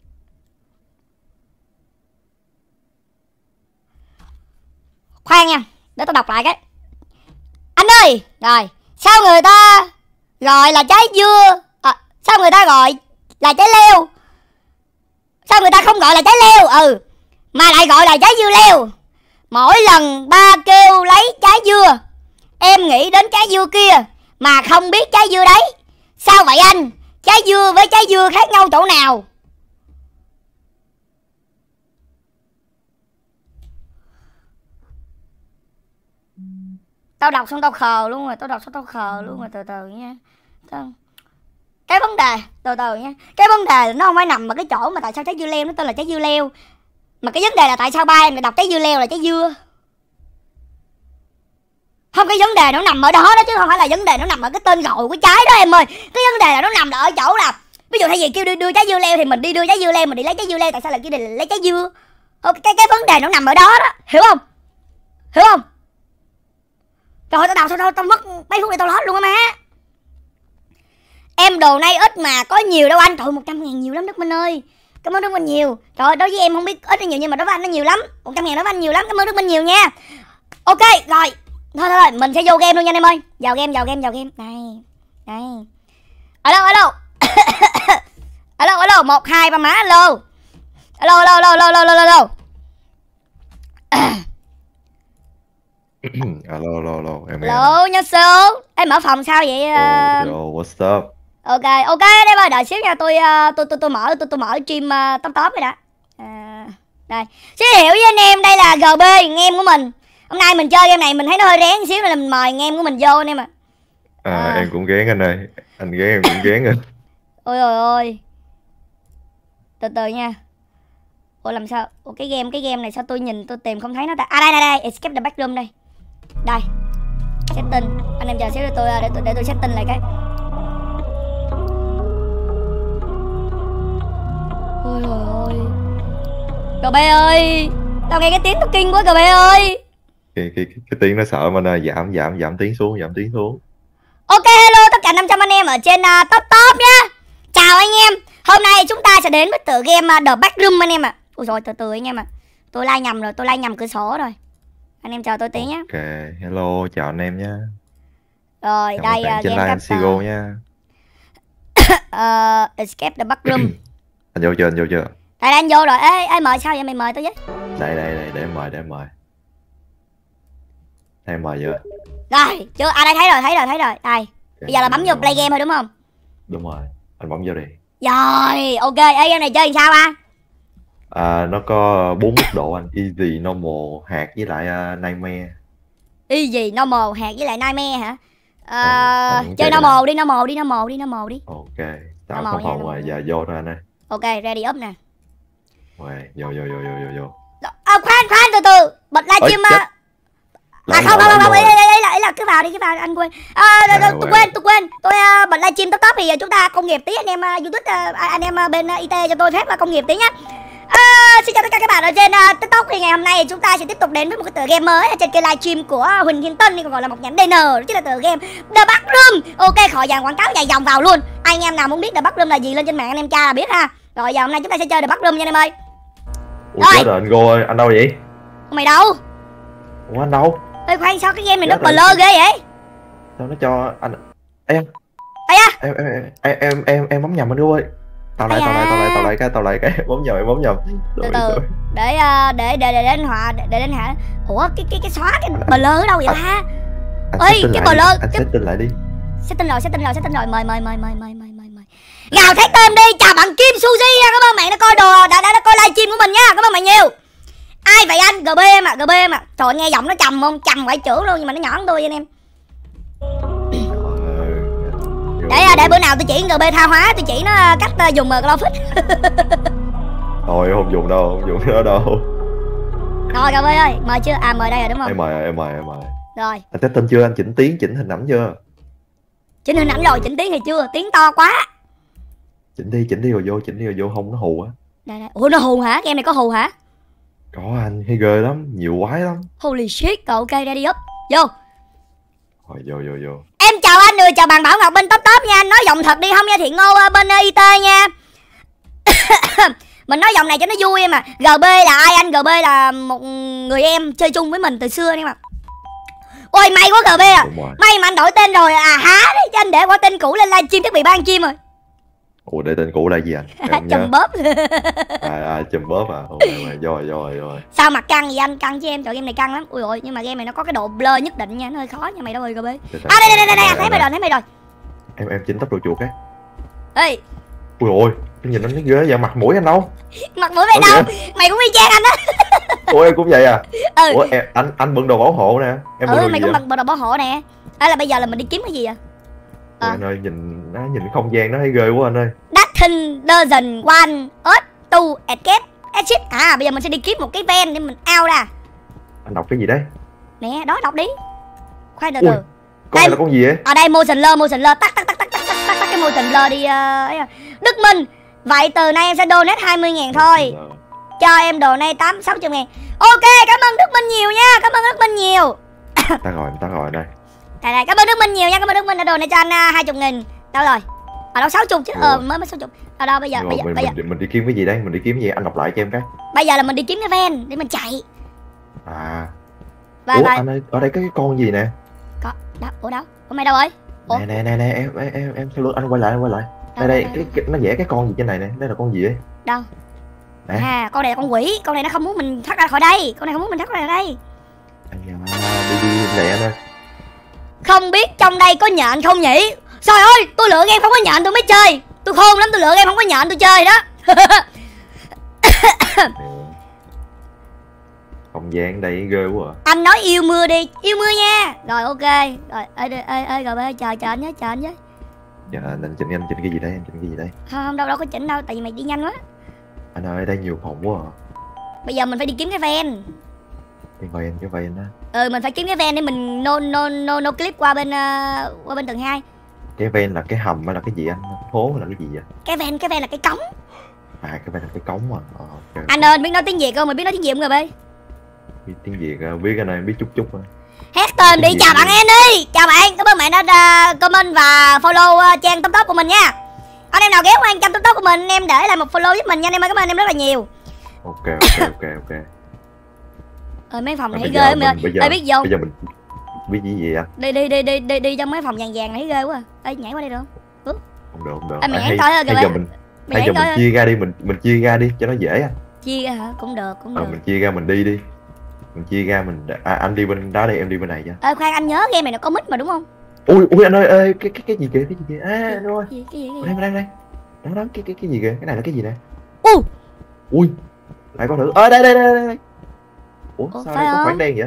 [SPEAKER 2] Khoan nha, để tôi đọc lại cái. Anh ơi, rồi, sao người ta gọi là trái dưa à, sao người ta gọi là trái leo? Sao người ta không gọi là trái leo ừ mà lại gọi là trái dưa leo? Mỗi lần ba kêu lấy trái dưa em nghĩ đến trái dưa kia mà không biết trái dưa đấy. Sao vậy anh? Trái dưa với trái dưa khác nhau chỗ nào? Tao đọc xong tao khờ luôn rồi, tao đọc xong tao khờ luôn rồi, từ từ nha. Cái vấn đề, từ từ nha. Cái vấn đề nó không phải nằm ở cái chỗ mà tại sao trái dưa leo nó tên là trái dưa leo, mà cái vấn đề là tại sao ba em lại đọc trái dưa leo là trái dưa. Không, cái vấn đề nó nằm ở đó đó, chứ không phải là vấn đề nó nằm ở cái tên gọi của trái đó em ơi. Cái vấn đề là nó nằm ở chỗ là ví dụ thay vì kêu đưa, đưa trái dưa leo thì mình đi đưa trái dưa leo, mình đi lấy trái dưa leo, tại sao lại kêu là lấy trái dưa? Cái cái vấn đề nó nằm ở đó đó, hiểu không? Hiểu không? Trời ơi, tao đọc sao tao, tao mất mấy phút để tao hết luôn á má. Em đồ nay ít mà có nhiều đâu anh. Trời ơi, một trăm ngàn nhiều lắm Đức Minh ơi. Cảm ơn Đức Minh nhiều. Trời ơi, đối với em không biết ít hay nhiều, nhưng mà đối với anh nó nhiều lắm. Một trăm ngàn đối với anh nhiều lắm. Cảm ơn Đức Minh nhiều nha. Ok, rồi. Thôi thôi thôi, mình sẽ vô game luôn nha em ơi. Vào game, vào game, vào game. Đây, đây. Alo, alo. Alo, alo, một, hai, ba má, alo. Alo, alo, alo, alo, alo, alo, alo.
[SPEAKER 3] Alo, alo, alo, em nghe.
[SPEAKER 2] Alo, nhớ số. Em mở phòng sao vậy?
[SPEAKER 3] Oh, yo, what's up?
[SPEAKER 2] Ok, ok, đây ơi, đợi xíu nha, tôi tôi tôi tôi mở tôi tôi mở stream uh, top top rồi đã. À, đây, giới thiệu với anh em, đây là giê bê, anh em của mình. Hôm nay mình chơi game này mình thấy nó hơi rén xíu nên là mình mời anh em của mình vô anh em ạ. À.
[SPEAKER 3] À, em cũng ghén anh ơi, anh ghén em cũng ghén anh.
[SPEAKER 2] Ôi ôi ôi. Từ từ nha. Ủa làm sao? Ủa cái game cái game này sao tôi nhìn tôi tìm không thấy nó ta. À đây đây đây, escape the backroom đây. Đây. Setting, anh em chờ xíu để tôi để tôi để tôi setting lại cái. Ôi ôi ôi. Cờ bê ơi, tao nghe cái tiếng nó kinh quá cờ bê ơi.
[SPEAKER 3] Cái cái cái tiếng nó sợ mà giảm giảm giảm tiếng xuống, giảm tiếng xuống.
[SPEAKER 2] Ok, hello tất cả năm trăm anh em ở trên uh, top top nhá. Chào anh em. Hôm nay chúng ta sẽ đến với tựa game The Backroom anh em ạ. À. Ôi rồi từ từ anh em ạ. À. Tôi like nhầm rồi, tôi like nhầm cửa sổ rồi. Anh em chờ tôi tí nhé.
[SPEAKER 3] Ok, hello, chào anh em nhé.
[SPEAKER 2] Rồi,
[SPEAKER 3] chào
[SPEAKER 2] đây uh, game
[SPEAKER 3] captain Sigo nha.
[SPEAKER 2] uh, Escape the Backroom.
[SPEAKER 3] Anh vô chưa, anh vô chưa?
[SPEAKER 2] Đây, anh vô rồi. Ê, ê mời sao vậy? Mày mời tôi với.
[SPEAKER 3] Đây, đây, đây, để em mời, để em mời. Đây, em mời chưa?
[SPEAKER 2] Rồi, chưa? À đây, thấy rồi, thấy rồi, thấy rồi. Đây, bây giờ là bấm vô play game thôi đúng không?
[SPEAKER 3] Đúng rồi, anh bấm vô đi.
[SPEAKER 2] Rồi, ok. Ê, game này chơi làm sao ba?
[SPEAKER 3] À, nó có bốn mức độ anh. Easy, normal, hạt với lại uh, nightmare.
[SPEAKER 2] Easy, normal, hạt với lại nightmare hả? À,
[SPEAKER 3] à,
[SPEAKER 2] chơi normal đi, normal đi, normal đi, normal đi.
[SPEAKER 3] Ok, tạo không phòng rồi, giờ vô thôi anh ơi.
[SPEAKER 2] Ok, ready up nè.
[SPEAKER 3] Rồi, vô, vô, vô, vô, vô, vô.
[SPEAKER 2] À, khoan, khoan, từ từ. Bật livestream mà. À không, không, không, không, ý là, ý là cứ vào đi, cứ vào, anh quên. À, tôi quên, tôi quên. Tôi bật livestream top top thì chúng ta công nghiệp tí, anh em YouTube, anh em bên i tê cho tôi phép công nghiệp tí nhá. À, xin chào tất cả các bạn ở trên uh, TikTok. Thì ngày hôm nay chúng ta sẽ tiếp tục đến với một cái tựa game mới ở trên kênh livestream của Huỳnh Thiên Tân, còn gọi là một nhánh đê en, đó chính là tựa game The Backroom. Ok, khỏi dàn quảng cáo dài dòng vào luôn. Anh em nào muốn biết The Backroom là gì lên trên mạng anh em tra là biết ha. Rồi giờ hôm nay chúng ta sẽ chơi The Backroom nha anh em ơi.
[SPEAKER 3] Ủa chết rồi anh Go ơi, anh đâu vậy?
[SPEAKER 2] Mày đâu?
[SPEAKER 3] Ủa anh đâu?
[SPEAKER 2] Ê khoan, sao cái game này nó blur ghê vậy?
[SPEAKER 3] Sao nó cho anh... Ê em
[SPEAKER 2] Ê à?
[SPEAKER 3] Em em em em em em bấm nhầm anh Go ơi. Tao lại, tao lại, tao lại, tao lại cái, tao lại cái, bấm nhầm, em bấm nhầm.
[SPEAKER 2] Từ từ, để để để để đến hòa, để đến hạ. Ủa cái cái cái xóa cái blur ở đâu vậy ba? Ơi cái blur,
[SPEAKER 3] anh set tin lại đi.
[SPEAKER 2] Set tin rồi, set tin rồi, set tin rồi, mời mời mời mời mời mời mời mời. Gào thét tên đi, chào bạn Kim Suzy nha, cảm ơn bạn đã coi đồ, đã đã, đã coi livestream của mình nha, cảm ơn bạn nhiều. Ai vậy anh? giê bê em ạ, à, giê bê em ạ. À. Trời nghe giọng nó trầm không? Trầm quậy chữ luôn nhưng mà nó nhỏ hơn tôi anh em. Để để bữa nào tôi chỉ giê bê tha hóa, tôi chỉ nó cách dùng Glowfix.
[SPEAKER 3] Thôi không dùng đâu, không dùng nó đâu.
[SPEAKER 2] Rồi giê bê ơi, mời chưa? À mời đây rồi đúng không?
[SPEAKER 3] Em mời, em mời, em mời.
[SPEAKER 2] Rồi.
[SPEAKER 3] Anh test tên chưa? Anh chỉnh tiếng, chỉnh hình ảnh chưa?
[SPEAKER 2] Chỉnh hình ảnh rồi, chỉnh tiếng thì chưa? Tiếng to quá.
[SPEAKER 3] Chỉnh đi, chỉnh đi rồi vô, chỉnh đi rồi vô, không nó hù á.
[SPEAKER 2] Đây đây. Ủa nó hù hả? Game này có hù hả?
[SPEAKER 3] Có anh, hay ghê lắm, nhiều quái lắm.
[SPEAKER 2] Holy shit, rồi ok ready up. Vô.
[SPEAKER 3] Rồi vô vô vô.
[SPEAKER 2] Em chào anh, người chào bạn Bảo Ngọc bên top top nha, anh nói giọng thật đi không nha Thiện Ngô bên i tê nha. Mình nói giọng này cho nó vui em à. giê bê là ai anh? giê bê là một người em chơi chung với mình từ xưa em ạ. Ôi may quá giê bê à. May mà anh đổi tên rồi à há đấy chứ anh để qua tên cũ lên livestream chắc bị ban chim rồi.
[SPEAKER 3] Ủa để tên cũ là gì anh?
[SPEAKER 2] Chùm bóp.
[SPEAKER 3] À, à chùm bóp à. Rồi rồi rồi rồi.
[SPEAKER 2] Sao mặt căng vậy anh? Căng chứ em, trời game này căng lắm. Ui ôi nhưng mà game này nó có cái độ blur nhất định nha, nó hơi khó nha mày đâu rồi giê bê. À đây đây đây đây, thấy mày rồi, thấy mày rồi.
[SPEAKER 3] Em em chỉnh tốc độ chuột cái.
[SPEAKER 2] Ê.
[SPEAKER 3] Ui ôi, cái nhìn nó ghê vậy, mặt mũi anh đâu?
[SPEAKER 2] Mặt mũi mày đâu? Mày cũng y chang anh á.
[SPEAKER 3] Ủa em cũng vậy à?
[SPEAKER 2] Ừ.
[SPEAKER 3] Ủa em, anh anh bận đồ bảo hộ nè. Em
[SPEAKER 2] ừ mày cũng bận đồ bảo hộ nè. Đó là bây giờ là mình đi kiếm cái gì à?
[SPEAKER 3] Ủa, anh ơi nhìn nó nhìn không gian nó thấy ghê quá anh ơi.
[SPEAKER 2] Nothing doesn't want us to escape. Exit. À bây giờ mình sẽ đi kiếm một cái ven để mình out ra.
[SPEAKER 3] Anh đọc cái gì đấy?
[SPEAKER 2] Nè, đó đọc đi. Khoan từ từ.
[SPEAKER 3] Con này là con gì vậy?
[SPEAKER 2] Ở đây motion blur, motion blur, tắt tắt tắt tắt tắt tắt tắt cái motion blur đi. Uh, Đức Minh. Vậy từ nay em sẽ donate hai mươi ngàn thôi. Cho em donate tám sáu mươi ngàn. Ok, cảm ơn Đức Minh nhiều nha. Cảm ơn Đức Minh nhiều.
[SPEAKER 3] Ta rồi, ta rồi đây.
[SPEAKER 2] Đây đây, cảm ơn Đức Minh nhiều nha. Cảm ơn Đức Minh đã donate cho anh uh, hai mươi nghìn. Đâu rồi? Ở đâu sáu mươi chứ? Ờ mới mới sáu mươi. Ở đâu bây giờ? Bây giờ,
[SPEAKER 3] mình,
[SPEAKER 2] bây giờ.
[SPEAKER 3] Mình, mình đi kiếm cái gì đây? Mình đi kiếm cái gì? Anh đọc lại cho em cái.
[SPEAKER 2] Bây giờ là mình đi kiếm cái ven để mình chạy.
[SPEAKER 3] À.
[SPEAKER 2] Và,
[SPEAKER 3] ủa
[SPEAKER 2] và...
[SPEAKER 3] anh ơi, ở đây có cái con gì nè?
[SPEAKER 2] Có, đâu, ủa đâu? Ủa mày đâu rồi?
[SPEAKER 3] Ủa? Nè nè nè nè, em em em em sao anh quay lại, anh quay lại. Đây đây, cái, cái nó vẽ cái con gì trên này nè, đây là con gì ấy?
[SPEAKER 2] Đâu? Nè. À, con này là con quỷ, con này nó không muốn mình thoát ra khỏi đây, con này không muốn mình thoát ra khỏi đây.
[SPEAKER 3] Anh à, đi đi này anh ơi.
[SPEAKER 2] Không biết trong đây có nhện không nhỉ? Trời ơi, tôi lựa game không có nhện tôi mới chơi. Tôi khôn lắm, tôi lựa game không có nhện tôi chơi đó.
[SPEAKER 3] Không gian đây ghê quá à.
[SPEAKER 2] Anh nói yêu mưa đi, yêu mưa nha. Rồi ok, rồi ê ê ê rồi ơi chờ chờ anh nhé, chờ anh nhé.
[SPEAKER 3] Dạ anh chỉnh anh chỉnh cái gì đây, anh chỉnh cái gì đây?
[SPEAKER 2] Không, không đâu đâu có chỉnh đâu, tại vì mày đi nhanh quá.
[SPEAKER 3] Anh ơi đây nhiều phòng quá à.
[SPEAKER 2] Bây giờ mình phải đi kiếm cái ven.
[SPEAKER 3] Cái ven, cái ven á.
[SPEAKER 2] Ừ mình phải kiếm cái ven để mình no no no no clip qua bên uh, qua bên tầng hai.
[SPEAKER 3] Cái ven là cái hầm hay là cái gì anh? Hố là cái gì vậy?
[SPEAKER 2] Cái ven, cái ven là cái cống.
[SPEAKER 3] À cái ven là cái cống à. Ờ, okay.
[SPEAKER 2] Anh ơi biết nói tiếng Việt không? Mày biết nói tiếng Việt không rồi bê?
[SPEAKER 3] Biết tiếng Việt biết cái này biết chút chút thôi.
[SPEAKER 2] Hét tên đi, chào bạn em đi. Chào bạn, cảm ơn bạn đã uh, comment và follow uh, trang top top của mình nha. Anh em nào ghé qua anh chăm TikTok của mình, em để lại một follow giúp mình nha anh em ơi, cảm ơn em rất là nhiều.
[SPEAKER 3] Ok ok ok ok.
[SPEAKER 2] Ờ mấy phòng
[SPEAKER 3] Rồi,
[SPEAKER 2] này
[SPEAKER 3] bây
[SPEAKER 2] ghê
[SPEAKER 3] giờ
[SPEAKER 2] em ơi.
[SPEAKER 3] mình- bây giờ-
[SPEAKER 2] Ê biết gì không?
[SPEAKER 3] Bây giờ mình biết gì vậy anh?
[SPEAKER 2] Đi đi đi đi đi đi trong mấy phòng vàng vàng này ghê quá. Ê nhảy qua đây được không?
[SPEAKER 3] Không được không được.
[SPEAKER 2] Ê, mày
[SPEAKER 3] À,
[SPEAKER 2] nhảy
[SPEAKER 3] hay,
[SPEAKER 2] coi thôi kìa
[SPEAKER 3] hay giờ
[SPEAKER 2] bé.
[SPEAKER 3] mình
[SPEAKER 2] Mày
[SPEAKER 3] hay giờ
[SPEAKER 2] nhảy
[SPEAKER 3] mình
[SPEAKER 2] coi.
[SPEAKER 3] chia ra đi, mình mình chia ra đi cho nó dễ anh.
[SPEAKER 2] Chia ra hả? Cũng được, cũng
[SPEAKER 3] Ờ,
[SPEAKER 2] được.
[SPEAKER 3] mình chia ra mình đi đi. Mình chia ra mình à, anh đi bên đó đi, em đi bên này cho.
[SPEAKER 2] Ê khoan, anh nhớ game này nó có mic mà đúng không?
[SPEAKER 3] Ui ui anh ơi, ơi cái cái cái gì kìa, cái gì kìa. À anh ơi.
[SPEAKER 2] Cái gì cái gì cái
[SPEAKER 3] Đây
[SPEAKER 2] gì?
[SPEAKER 3] đây đây. Đó đó cái cái cái gì kìa, cái này là cái gì nè?
[SPEAKER 2] U.
[SPEAKER 3] Ui. Lại có thử. Ơ đây đây đây đây. Ủa
[SPEAKER 2] Ủa,
[SPEAKER 3] sao
[SPEAKER 2] phải
[SPEAKER 3] đây có
[SPEAKER 2] không?
[SPEAKER 3] khoảng đen vậy?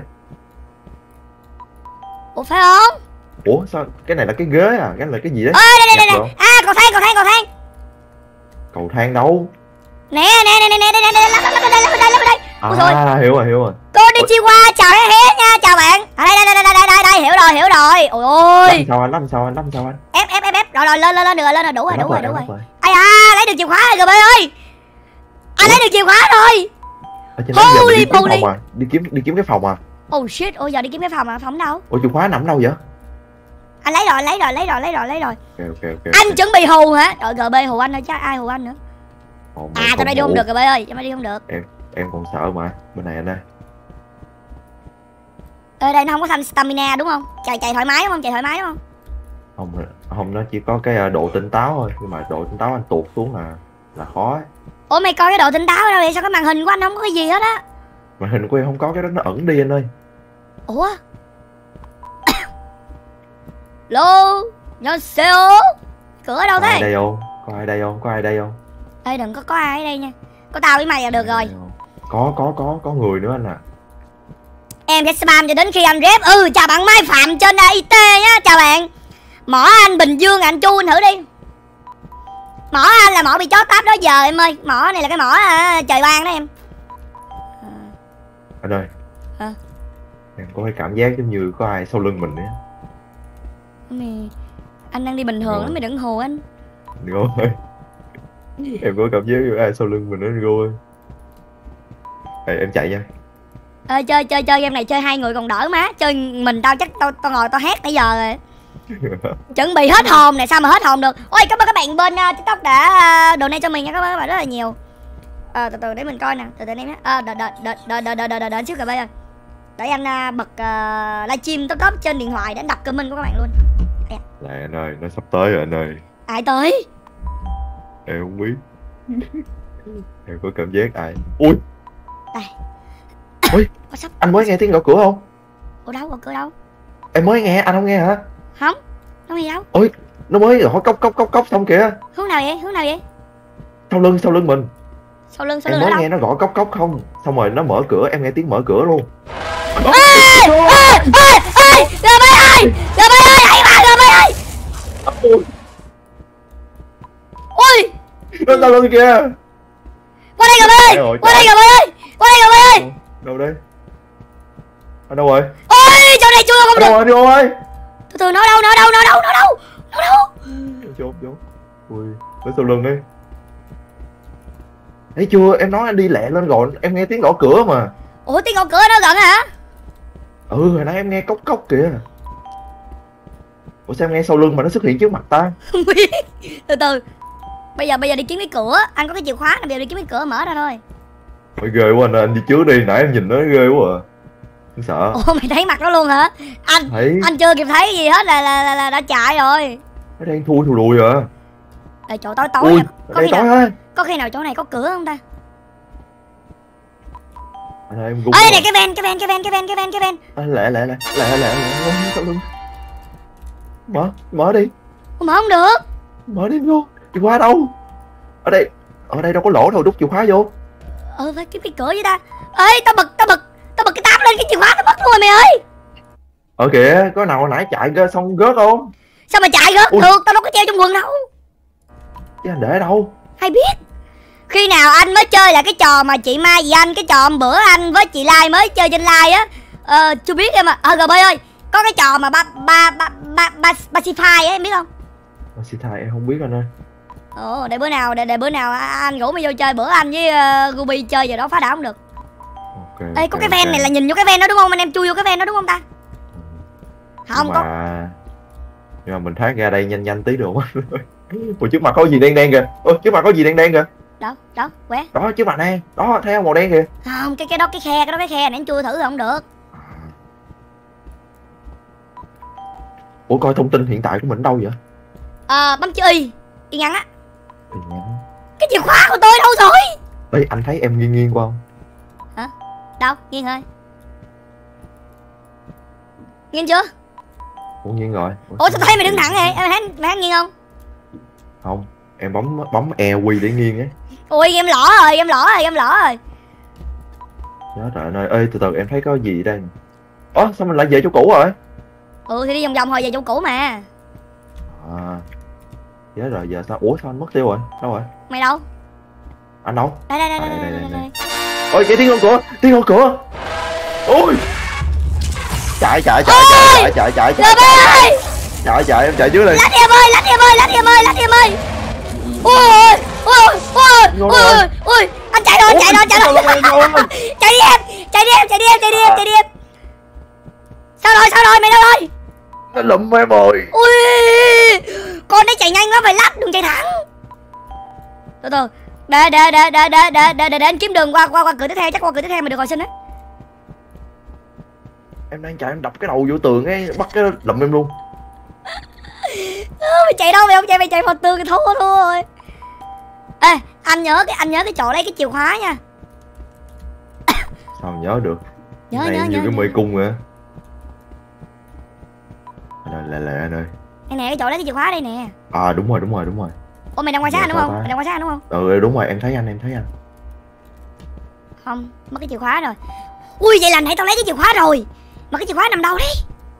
[SPEAKER 2] Ủa phải không?
[SPEAKER 3] Ủa sao cái này là cái ghế à? Cái này là cái gì đấy?
[SPEAKER 2] Ê đây đây đây
[SPEAKER 3] Nhập
[SPEAKER 2] đây.
[SPEAKER 3] rồi.
[SPEAKER 2] À cầu thang cầu thang cầu thang.
[SPEAKER 3] Cầu thang đâu?
[SPEAKER 2] Nè nè nè nè nè nè nè lắp lắp lắp đây lắp đây lắp đây. Ôi trời.
[SPEAKER 3] À hiểu rồi hiểu rồi.
[SPEAKER 2] Cô đi chia qua chào hé hé nha, chào bạn. À, đây đây đây đây đây đây đây, hiểu rồi hiểu rồi. Ôi ôi.
[SPEAKER 3] Làm sao anh, làm sao anh, làm sao anh?
[SPEAKER 2] Ép ép ép ép rồi rồi lên lên lên được rồi lên rồi đủ rồi
[SPEAKER 3] Em
[SPEAKER 2] đủ rồi
[SPEAKER 3] lắp
[SPEAKER 2] đủ
[SPEAKER 3] em
[SPEAKER 2] rồi.
[SPEAKER 3] lắp
[SPEAKER 2] Ai à lấy được chìa khóa rồi bê ơi. Anh lấy được chìa khóa rồi.
[SPEAKER 3] Ở trên đó giờ mình đi
[SPEAKER 2] Holy
[SPEAKER 3] kiếm
[SPEAKER 2] moly.
[SPEAKER 3] phòng à? Đi kiếm đi kiếm cái phòng à?
[SPEAKER 2] Oh shit, ôi giờ đi kiếm cái phòng à, phòng đâu?
[SPEAKER 3] Ủa chìa khóa nằm đâu vậy?
[SPEAKER 2] Anh lấy rồi lấy rồi lấy rồi lấy rồi lấy rồi.
[SPEAKER 3] Ok ok ok.
[SPEAKER 2] Anh chuẩn bị hù hả? Rồi giê bê hù anh thôi chứ ai hù anh nữa.
[SPEAKER 3] Ồ,
[SPEAKER 2] À
[SPEAKER 3] em
[SPEAKER 2] tụi
[SPEAKER 3] còn
[SPEAKER 2] đây đi không
[SPEAKER 3] ngủ.
[SPEAKER 2] được rồi bê ơi, tụi đây đi không được.
[SPEAKER 3] Em còn sợ mà. Bên này anh ơi.
[SPEAKER 2] Ở đây nó không có thanh stamina đúng không? Chạy chạy thoải mái đúng không? Chạy thoải mái đúng không?
[SPEAKER 3] Không không nó chỉ có cái ờ, độ tỉnh táo thôi, nhưng mà độ tỉnh táo anh tụt xuống là là khó ấy.
[SPEAKER 2] Ủa mày coi cái độ tỉnh táo ở đâu vậy? Sao cái màn hình của anh không có cái gì hết á?
[SPEAKER 3] Màn hình của em không có cái đó, nó ẩn đi anh ơi.
[SPEAKER 2] Ủa? Lô, nhớ xeo. Cửa ở đâu
[SPEAKER 3] Có ai
[SPEAKER 2] thế?
[SPEAKER 3] đây không? Có ai đây không? Có ai đây không?
[SPEAKER 2] Ê đừng có có ai ở đây nha. Có tao với mày là được rồi.
[SPEAKER 3] Có có có có người nữa anh à.
[SPEAKER 2] Em sẽ spam cho đến khi anh rep. Ừ chào bạn Mai Phạm trên i tê nhá. Chào bạn. Mỏ anh Bình Dương anh Chu anh thử đi. Mỏ anh là mỏ bị chó táp đó giờ em ơi. Mỏ này là cái mỏ à, trời ban đó em.
[SPEAKER 3] Anh ơi.
[SPEAKER 2] Hả?
[SPEAKER 3] Em có cái cảm giác giống như có ai sau lưng mình ấy.
[SPEAKER 2] Mày... Anh đang đi bình thường
[SPEAKER 3] Rồi.
[SPEAKER 2] lắm mày đừng hù anh.
[SPEAKER 3] Ngô ơi. Em có cảm giác như ai sau lưng mình đó Ngô ơi. Ê, em chạy nha.
[SPEAKER 2] Ê chơi chơi chơi game này chơi hai người còn đỡ má. Chơi mình tao chắc tao tao ngồi tao hát nãy giờ rồi. Chuẩn bị hết hồn này sao mà hết hồn được. Ôi cảm ơn các bạn bên uh, TikTok đã uh, donate cho mình nha, cảm ơn các bạn rất là nhiều. Ờ từ từ để mình coi nè, từ từ em nhé. Ờ đợi đợi đợi đợi đợi đợi đợi đợi đợi xíu kìa bây giờ. Để anh uh, bật uh, livestream TikTok trên điện thoại để anh đọc comment của các bạn luôn.
[SPEAKER 3] Này anh ơi, nó sắp tới rồi anh ơi.
[SPEAKER 2] Ai tới?
[SPEAKER 3] Em không biết. Em có cảm giác ai. Ui.
[SPEAKER 2] Đây.
[SPEAKER 3] Ui,
[SPEAKER 2] Có sắp.
[SPEAKER 3] anh mới nghe tiếng gõ cửa không?
[SPEAKER 2] Ủa đâu, ở cửa đâu?
[SPEAKER 3] Em mới nghe, anh không nghe hả?
[SPEAKER 2] Không, không gì đâu.
[SPEAKER 3] Ôi, nó mới gõ cốc cốc cốc cốc xong kìa.
[SPEAKER 2] Hướng nào vậy? Hướng nào vậy?
[SPEAKER 3] Sau lưng, sau lưng mình.
[SPEAKER 2] Sau lưng, sau
[SPEAKER 3] Em
[SPEAKER 2] lưng ở
[SPEAKER 3] mới
[SPEAKER 2] đâu?
[SPEAKER 3] nghe nó gõ cốc cốc không. Xong rồi nó mở cửa, em nghe tiếng mở cửa luôn.
[SPEAKER 2] Ê! Ê! Ê! Ê! Gờ bê ơi! Gờ bê ơi! Hãy mà gờ bê ơi!
[SPEAKER 3] Ui,
[SPEAKER 2] Ui!
[SPEAKER 3] nó sau lưng kìa.
[SPEAKER 2] Qua đây gờ bê ơi!
[SPEAKER 3] Rồi,
[SPEAKER 2] Qua đây gờ bê ơi! Qua đây gờ bê ơi!
[SPEAKER 3] Đâu đây? Ở đâu rồi?
[SPEAKER 2] Ôi! Chỗ này chui không
[SPEAKER 3] Ở đâu
[SPEAKER 2] được!
[SPEAKER 3] rồi, đi ơi?
[SPEAKER 2] Từ từ, nó đâu, nó đâu, nó đâu, nó đâu! Nó đâu?
[SPEAKER 3] Trốn, trốn. Ui, nó sau lưng đi. Thấy chưa, em nói anh đi lẹ lên rồi, em nghe tiếng gõ cửa mà.
[SPEAKER 2] Ủa tiếng gõ cửa nó gần hả?
[SPEAKER 3] Ừ, hồi nãy em nghe cốc cốc kìa. Ủa sao em nghe sau lưng mà nó xuất hiện trước mặt ta?
[SPEAKER 2] Không biết. Từ từ. Bây giờ bây giờ đi kiếm cái cửa, anh có cái chìa khóa này, bây giờ đi kiếm cái cửa mở ra thôi.
[SPEAKER 3] Ôi ghê quá anh, anh đi trước đi, nãy em nhìn nó ghê quá à. Không sợ.
[SPEAKER 2] Ủa mày thấy mặt nó luôn hả? Anh
[SPEAKER 3] Thấy,
[SPEAKER 2] anh chưa kịp thấy gì hết là là là, là đã chạy rồi.
[SPEAKER 3] nó đang thui thù lùi à.
[SPEAKER 2] Ê chỗ tối tối
[SPEAKER 3] Ui,
[SPEAKER 2] nha.
[SPEAKER 3] ở
[SPEAKER 2] Có
[SPEAKER 3] đây
[SPEAKER 2] khi
[SPEAKER 3] tối
[SPEAKER 2] nào
[SPEAKER 3] ha.
[SPEAKER 2] có khi nào chỗ này có cửa không ta?
[SPEAKER 3] Anh ơi, em gung
[SPEAKER 2] Ê
[SPEAKER 3] rồi.
[SPEAKER 2] này cái ven cái ven cái ven cái ven cái ven cái ven.
[SPEAKER 3] À, lẹ lẹ lẹ lẹ lẹ lẹ sau lưng. Mở, mở đi,
[SPEAKER 2] Ủa, mở không được.
[SPEAKER 3] mở đi vô. Chìa khóa đâu? Ở đây, ở đây đâu có lỗ đâu, đút chìa khóa vô.
[SPEAKER 2] Ừ phải kiếm cái cửa với ta. Ê tao bật tao bật tao bật cái tab lên cái chìa khóa tao mất luôn rồi mày ơi.
[SPEAKER 3] Ở kìa, có nào hồi nãy chạy ra xong rớt không?
[SPEAKER 2] Sao mà chạy rớt
[SPEAKER 3] Ui.
[SPEAKER 2] được, tao đâu có treo trong quần đâu.
[SPEAKER 3] Chứ anh để ở đâu?
[SPEAKER 2] Hay biết. Khi nào anh mới chơi là cái trò mà chị Mai gì anh, cái trò hôm bữa anh với chị Lai mới chơi trên Lai á. Ờ chưa biết em à. Ờ gờ bê ơi, có cái trò mà ba ba ba ba ba pacify á em biết không?
[SPEAKER 3] Xin thầy em không biết anh ơi.
[SPEAKER 2] Ồ để bữa nào để, để bữa nào anh rủ mày vô chơi, bữa anh với uh, Ruby chơi giờ đó phá đảo không được.
[SPEAKER 3] Ok.
[SPEAKER 2] Ê có
[SPEAKER 3] ok,
[SPEAKER 2] cái ven
[SPEAKER 3] ok.
[SPEAKER 2] này là nhìn vô cái ven đó đúng không? Anh em chui vô cái ven đó đúng không ta? Không
[SPEAKER 3] nhưng
[SPEAKER 2] có.
[SPEAKER 3] mà... Nhưng mà mình thoát ra đây nhanh nhanh tí được không? Ủa trước mặt có gì đen đen kìa. Ôi trước mặt có gì đen đen kìa.
[SPEAKER 2] Đâu đâu quét.
[SPEAKER 3] Đó trước mặt nè. Đó thấy không, màu đen kìa.
[SPEAKER 2] Không, cái cái đó cái khe, cái đó cái khe này anh chui thử không được.
[SPEAKER 3] Ủa coi thông tin hiện tại của mình đâu vậy?
[SPEAKER 2] Ờ bấm chữ y. Y ngắn á.
[SPEAKER 3] Y ngắn.
[SPEAKER 2] Cái chìa khóa của tôi đâu rồi?
[SPEAKER 3] Ê anh thấy em nghiêng nghiêng qua không?
[SPEAKER 2] Hả? Đâu? Nghiêng thôi. Nghiêng chưa?
[SPEAKER 3] Ủa nghiêng rồi.
[SPEAKER 2] Ủa, Ủa sao thấy mày đứng thẳng vậy? Em thấy mày thấy nghiêng không?
[SPEAKER 3] Không, em bấm bấm e quy để nghiêng á.
[SPEAKER 2] Ui em lỏ rồi, em lỏ rồi, em lỏ rồi.
[SPEAKER 3] Đó trời ơi, ê từ từ em thấy có gì đây. Ủa sao mình lại về chỗ cũ rồi?
[SPEAKER 2] Ừ thì đi vòng vòng hồi về chỗ cũ mà.
[SPEAKER 3] À. Nhớ rồi giờ sao? Ủa sao anh mất tiêu rồi? Đâu rồi?
[SPEAKER 2] Mày đâu?
[SPEAKER 3] Anh đâu?
[SPEAKER 2] Đây đây đây
[SPEAKER 3] À,
[SPEAKER 2] đây,
[SPEAKER 3] đây,
[SPEAKER 2] đây,
[SPEAKER 3] đây,
[SPEAKER 2] đây,
[SPEAKER 3] đây.
[SPEAKER 2] đây.
[SPEAKER 3] Ôi cái tiếng con cửa, tiếng con cửa. Ôi. Chạy chạy chạy chạy chạy chạy chạy.
[SPEAKER 2] Ơi!
[SPEAKER 3] Chạy chạy em chạy trước đi.
[SPEAKER 2] Lách em ơi, lách em ơi, lách em ơi, lách em ơi. Ui ui ui ui ui anh chạy rồi, chạy rồi, chạy rồi. Chạy đi em, chạy đi em, chạy đi em, chạy đi em, chạy đi em. Sao rồi, sao rồi, mày đâu rồi?
[SPEAKER 3] Nó lụm em ơi.
[SPEAKER 2] Ui con đấy chạy nhanh quá phải lách, đừng chạy thẳng. Từ từ để để để để để để để để anh kiếm đường qua qua qua cửa tiếp theo, chắc qua cửa tiếp theo mà được rồi xin á.
[SPEAKER 3] Em đang chạy em đập cái đầu vô tường ấy, bắt cái lụm em luôn.
[SPEAKER 2] Mày chạy đâu mày không chạy, mày chạy vào tường thì thua thua rồi. Ê anh nhớ cái anh nhớ cái chỗ đây cái chìa khóa nha.
[SPEAKER 3] Sao nhớ được?
[SPEAKER 2] Nhớ
[SPEAKER 3] này
[SPEAKER 2] nhớ
[SPEAKER 3] nhiều
[SPEAKER 2] nhớ
[SPEAKER 3] cái mê cung rồi. Anh ơi, lẹ lẹ anh ơi.
[SPEAKER 2] Đây nè, cái chỗ đấy cái chìa khóa đây nè.
[SPEAKER 3] À đúng rồi đúng rồi đúng rồi.
[SPEAKER 2] Ủa mày đang quan sát anh đúng không? Mày đang quan sát anh đúng không?
[SPEAKER 3] Ừ đúng rồi em thấy anh em thấy anh.
[SPEAKER 2] Không, mất cái chìa khóa rồi. Ui vậy là nãy tao lấy cái chìa khóa rồi. Mà cái chìa khóa nằm đâu đấy?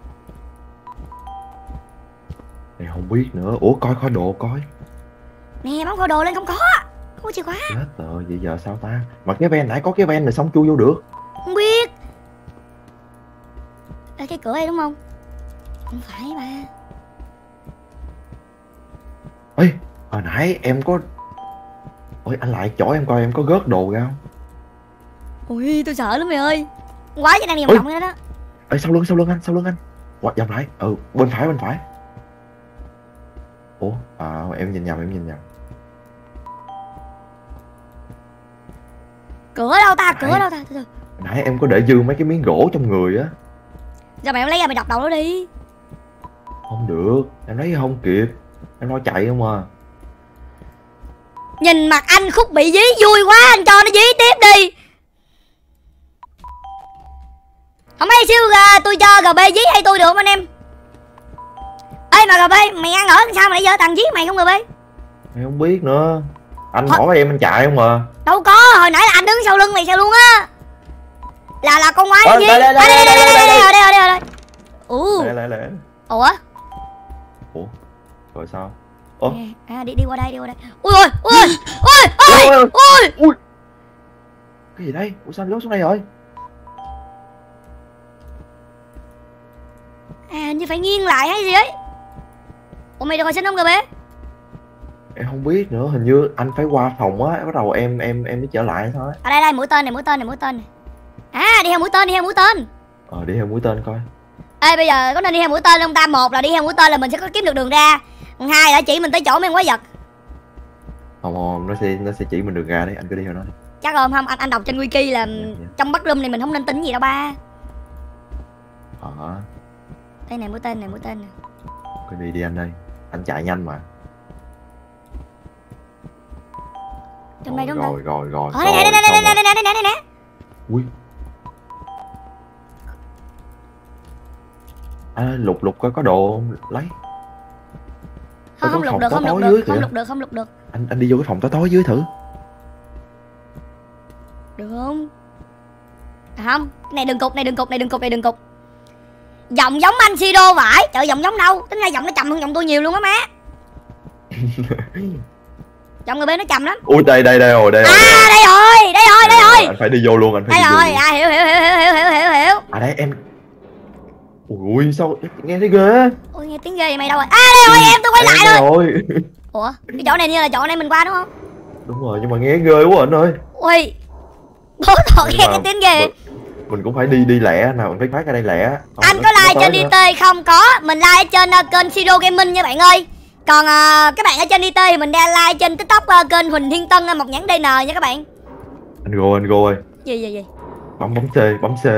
[SPEAKER 3] Em không biết nữa. Ủa coi coi đồ coi.
[SPEAKER 2] Nè bấm kho đồ lên không có. Không có chìa khóa.
[SPEAKER 3] Chết rồi vậy giờ sao ta? Mà cái ven nãy có cái ven này xong chui vô được.
[SPEAKER 2] Không biết. Đây cái cửa đây đúng không? Không phải mà.
[SPEAKER 3] Ê hồi nãy em có. Ôi anh lại chỗ em coi em có gớt đồ ra không?
[SPEAKER 2] Ui tôi sợ lắm mày ơi. Quá chứ đang đi vòng vòng đó đó.
[SPEAKER 3] Ê sau lưng sau lưng anh sau lưng anh. Quạt vòng lại. Ừ bên phải bên phải. Ủa à em nhìn nhầm em nhìn nhầm.
[SPEAKER 2] Cửa đâu ta, cửa nãy, đâu ta, từ từ.
[SPEAKER 3] Nãy em có để dư mấy cái miếng gỗ trong người á.
[SPEAKER 2] Giờ mày lấy ra mày đập đầu nó đi.
[SPEAKER 3] Không được, em lấy không kịp. Em lo chạy không à.
[SPEAKER 2] Nhìn mặt anh Khúc bị dí vui quá, anh cho nó dí tiếp đi. Không mấy xíu uh, tôi cho giê bê dí hay tôi được không anh em? Ê mà giê bê mày ăn ở sao mà nãy giờ thằng dí mày không giê bê?
[SPEAKER 3] Em không biết nữa. Anh
[SPEAKER 2] Thôi.
[SPEAKER 3] hỏi em anh chạy không à.
[SPEAKER 2] Đâu có, hồi nãy là anh đứng sau lưng mày sao luôn á. Là là con quái gì?
[SPEAKER 3] Đây đây đây đây đây đây đây
[SPEAKER 2] đây đây đây đây. Ủa.
[SPEAKER 3] Lẹ lẹ lẹ.
[SPEAKER 2] Ủa?
[SPEAKER 3] Ủa? Rồi sao? Ủa?
[SPEAKER 2] À đi đi qua đây, đi qua đây. Ui ôi, ui ui ui ui
[SPEAKER 3] ui. Cái gì đây? Ủa sao anh rớt xuống đây rồi?
[SPEAKER 2] À như phải nghiêng lại hay gì ấy. Ủa mày được hồi sinh không giê bê?
[SPEAKER 3] Em không biết nữa, hình như anh phải qua phòng á, bắt đầu em em em mới trở lại thôi.
[SPEAKER 2] Ở đây đây mũi tên này, mũi tên này, mũi tên này. À đi theo mũi tên, đi theo mũi tên.
[SPEAKER 3] Ờ đi theo mũi tên coi.
[SPEAKER 2] Ê bây giờ có nên đi theo mũi tên không ta? Một là đi theo mũi tên là mình sẽ có kiếm được đường ra. Còn hai là chỉ mình tới chỗ mấy quái vật.
[SPEAKER 3] Không không, nó sẽ nó sẽ chỉ mình đường ra đấy, anh cứ đi theo nó đi.
[SPEAKER 2] Chắc không không anh anh đọc trên wiki là
[SPEAKER 3] Dạ, dạ.
[SPEAKER 2] trong backroom này mình không nên tính gì đâu ba.
[SPEAKER 3] Ờ.
[SPEAKER 2] Đây này mũi tên này, mũi tên này.
[SPEAKER 3] Cứ đi đi anh ơi, anh chạy nhanh mà.
[SPEAKER 2] Trong đây đúng
[SPEAKER 3] rồi,
[SPEAKER 2] không?
[SPEAKER 3] rồi rồi
[SPEAKER 2] Ở
[SPEAKER 3] rồi.
[SPEAKER 2] đây đây đây đây đây đây đây đây đây nè.
[SPEAKER 3] Ui. À, lục lục coi có đồ không? Lấy.
[SPEAKER 2] Không, không lục được, không lục được, không lục được, không lục được.
[SPEAKER 3] Anh anh đi vô cái phòng tối tối dưới thử.
[SPEAKER 2] Được không? À không, này đừng cục, này đừng cục, này đừng cục, này đừng cục. Giọng giống anh Siro vãi, trời giọng giống đâu, tính ra giọng nó trầm hơn giọng tôi nhiều luôn á má. Giọng người bên nó trầm lắm.
[SPEAKER 3] Ui đây đây đây rồi, đây rồi.
[SPEAKER 2] À đây rồi, đây rồi, đây rồi.
[SPEAKER 3] Anh phải đi vô luôn, anh phải
[SPEAKER 2] đây
[SPEAKER 3] đi
[SPEAKER 2] rồi,
[SPEAKER 3] vô luôn.
[SPEAKER 2] à hiểu hiểu hiểu hiểu hiểu hiểu hiểu.
[SPEAKER 3] À đây em. Ui sao nghe thấy ghê.
[SPEAKER 2] Ôi nghe tiếng ghê vậy mày đâu rồi? À đây rồi em, tôi quay
[SPEAKER 3] em
[SPEAKER 2] lại rồi.
[SPEAKER 3] rồi.
[SPEAKER 2] Ủa, cái chỗ này như là chỗ này mình qua đúng không?
[SPEAKER 3] Đúng rồi, nhưng mà nghe ghê quá anh ơi.
[SPEAKER 2] Ui. Bố thọ nghe cái tiếng ghê.
[SPEAKER 3] Mình, mình cũng phải đi đi lẹ nào, mình phải phát ra đây lẹ.
[SPEAKER 2] Anh có like trên đê tê không? Có, mình like ở trên uh, kênh Siro Gaming nha bạn ơi. Còn uh, các bạn ở trên i tê thì mình đang like trên TikTok uh, kênh Huỳnh Thiên Tân uh, một nhãn đê en nha các bạn.
[SPEAKER 3] Anh Go, anh Go ơi.
[SPEAKER 2] Gì gì gì?
[SPEAKER 3] Bấm bấm C, bấm C.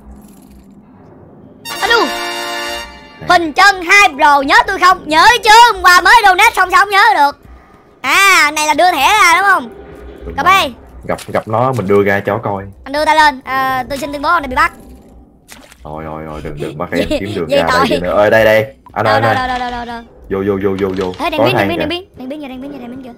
[SPEAKER 2] Alo. Huỳnh Trân hai Pro nhớ tôi không? Nhớ chưa? Hôm qua mới donate xong sao không nhớ được. À, này là đưa thẻ ra đúng không? Cà phê.
[SPEAKER 3] Gặp gặp nó mình đưa ra cho nó coi.
[SPEAKER 2] Anh đưa tay lên. À, tôi xin tuyên bố anh đã bị bắt.
[SPEAKER 3] Rồi rồi rồi đừng đừng bắt em kiếm đường
[SPEAKER 2] Vậy
[SPEAKER 3] ra
[SPEAKER 2] tội.
[SPEAKER 3] đây nữa. Ơi đây đây. Anh ơi
[SPEAKER 2] Đâu
[SPEAKER 3] anh
[SPEAKER 2] đâu
[SPEAKER 3] ơi.
[SPEAKER 2] đâu đâu đâu đâu.
[SPEAKER 3] Vô vô vô vô vô.
[SPEAKER 2] Ê, đang biến đang biến đang biến đang biến kìa đang biến kìa đang biến kìa.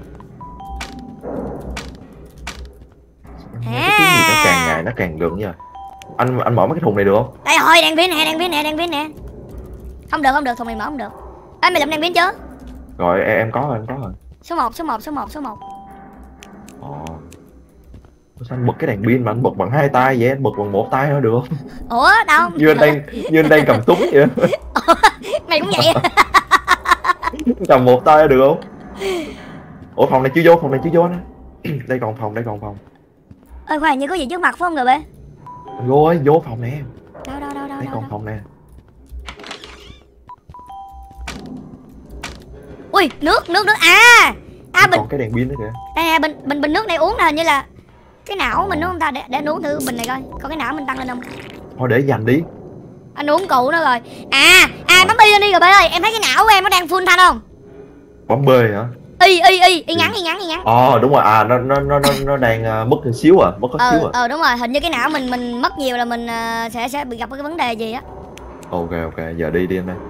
[SPEAKER 3] Cái tiếng gì nó càng ngày nó càng gần nha. Anh anh mở mấy cái thùng này được không?
[SPEAKER 2] Đây rồi, đang biến nè, đang biến nè, đang biến nè. Không được, không được, thùng này mở không được. Ê, mày làm đang biến chưa?
[SPEAKER 3] Rồi em, em có rồi, em có rồi.
[SPEAKER 2] Số một, số một, số một, số một.
[SPEAKER 3] Ồ. Sao anh bật cái đèn pin mà anh bật bằng hai tay vậy? Anh bật bằng một tay thôi được không?
[SPEAKER 2] Ủa, đâu?
[SPEAKER 3] Như anh đang như anh đang cầm súng vậy.
[SPEAKER 2] Mày cũng vậy.
[SPEAKER 3] Cầm một tay được không? Ủa phòng này chưa vô, phòng này chưa vô anh. Đây còn phòng, đây còn phòng.
[SPEAKER 2] Ơi khoan, như có gì trước mặt phải không rồi bé?
[SPEAKER 3] Anh Go ơi, vô phòng nè.
[SPEAKER 2] Đâu đâu đâu đâu.
[SPEAKER 3] Đây
[SPEAKER 2] đâu,
[SPEAKER 3] còn
[SPEAKER 2] đâu.
[SPEAKER 3] phòng nè.
[SPEAKER 2] Ui, nước, nước, nước. À. À bình.
[SPEAKER 3] Còn cái đèn pin nữa kìa.
[SPEAKER 2] Đây nè, bình bình bình nước này uống nè, hình như là cái não mình đúng không ta? Để để anh uống thử bình này coi. Có cái não mình tăng lên không?
[SPEAKER 3] Thôi để dành đi.
[SPEAKER 2] Anh uống cụ nữa rồi. À, à bấm y lên đi rồi bé ơi. Em thấy cái não của em nó đang full thanh không?
[SPEAKER 3] Bấm B hả?
[SPEAKER 2] Y y y y ngắn y ngắn y ngắn.
[SPEAKER 3] Ờ đúng rồi, à nó nó nó nó, nó đang uh, mất một xíu à, mất có
[SPEAKER 2] Ờ
[SPEAKER 3] xíu à.
[SPEAKER 2] ờ đúng rồi, hình như cái não mình mình mất nhiều là mình uh, sẽ sẽ bị gặp cái vấn đề gì á.
[SPEAKER 3] Ok ok, giờ đi đi em đây.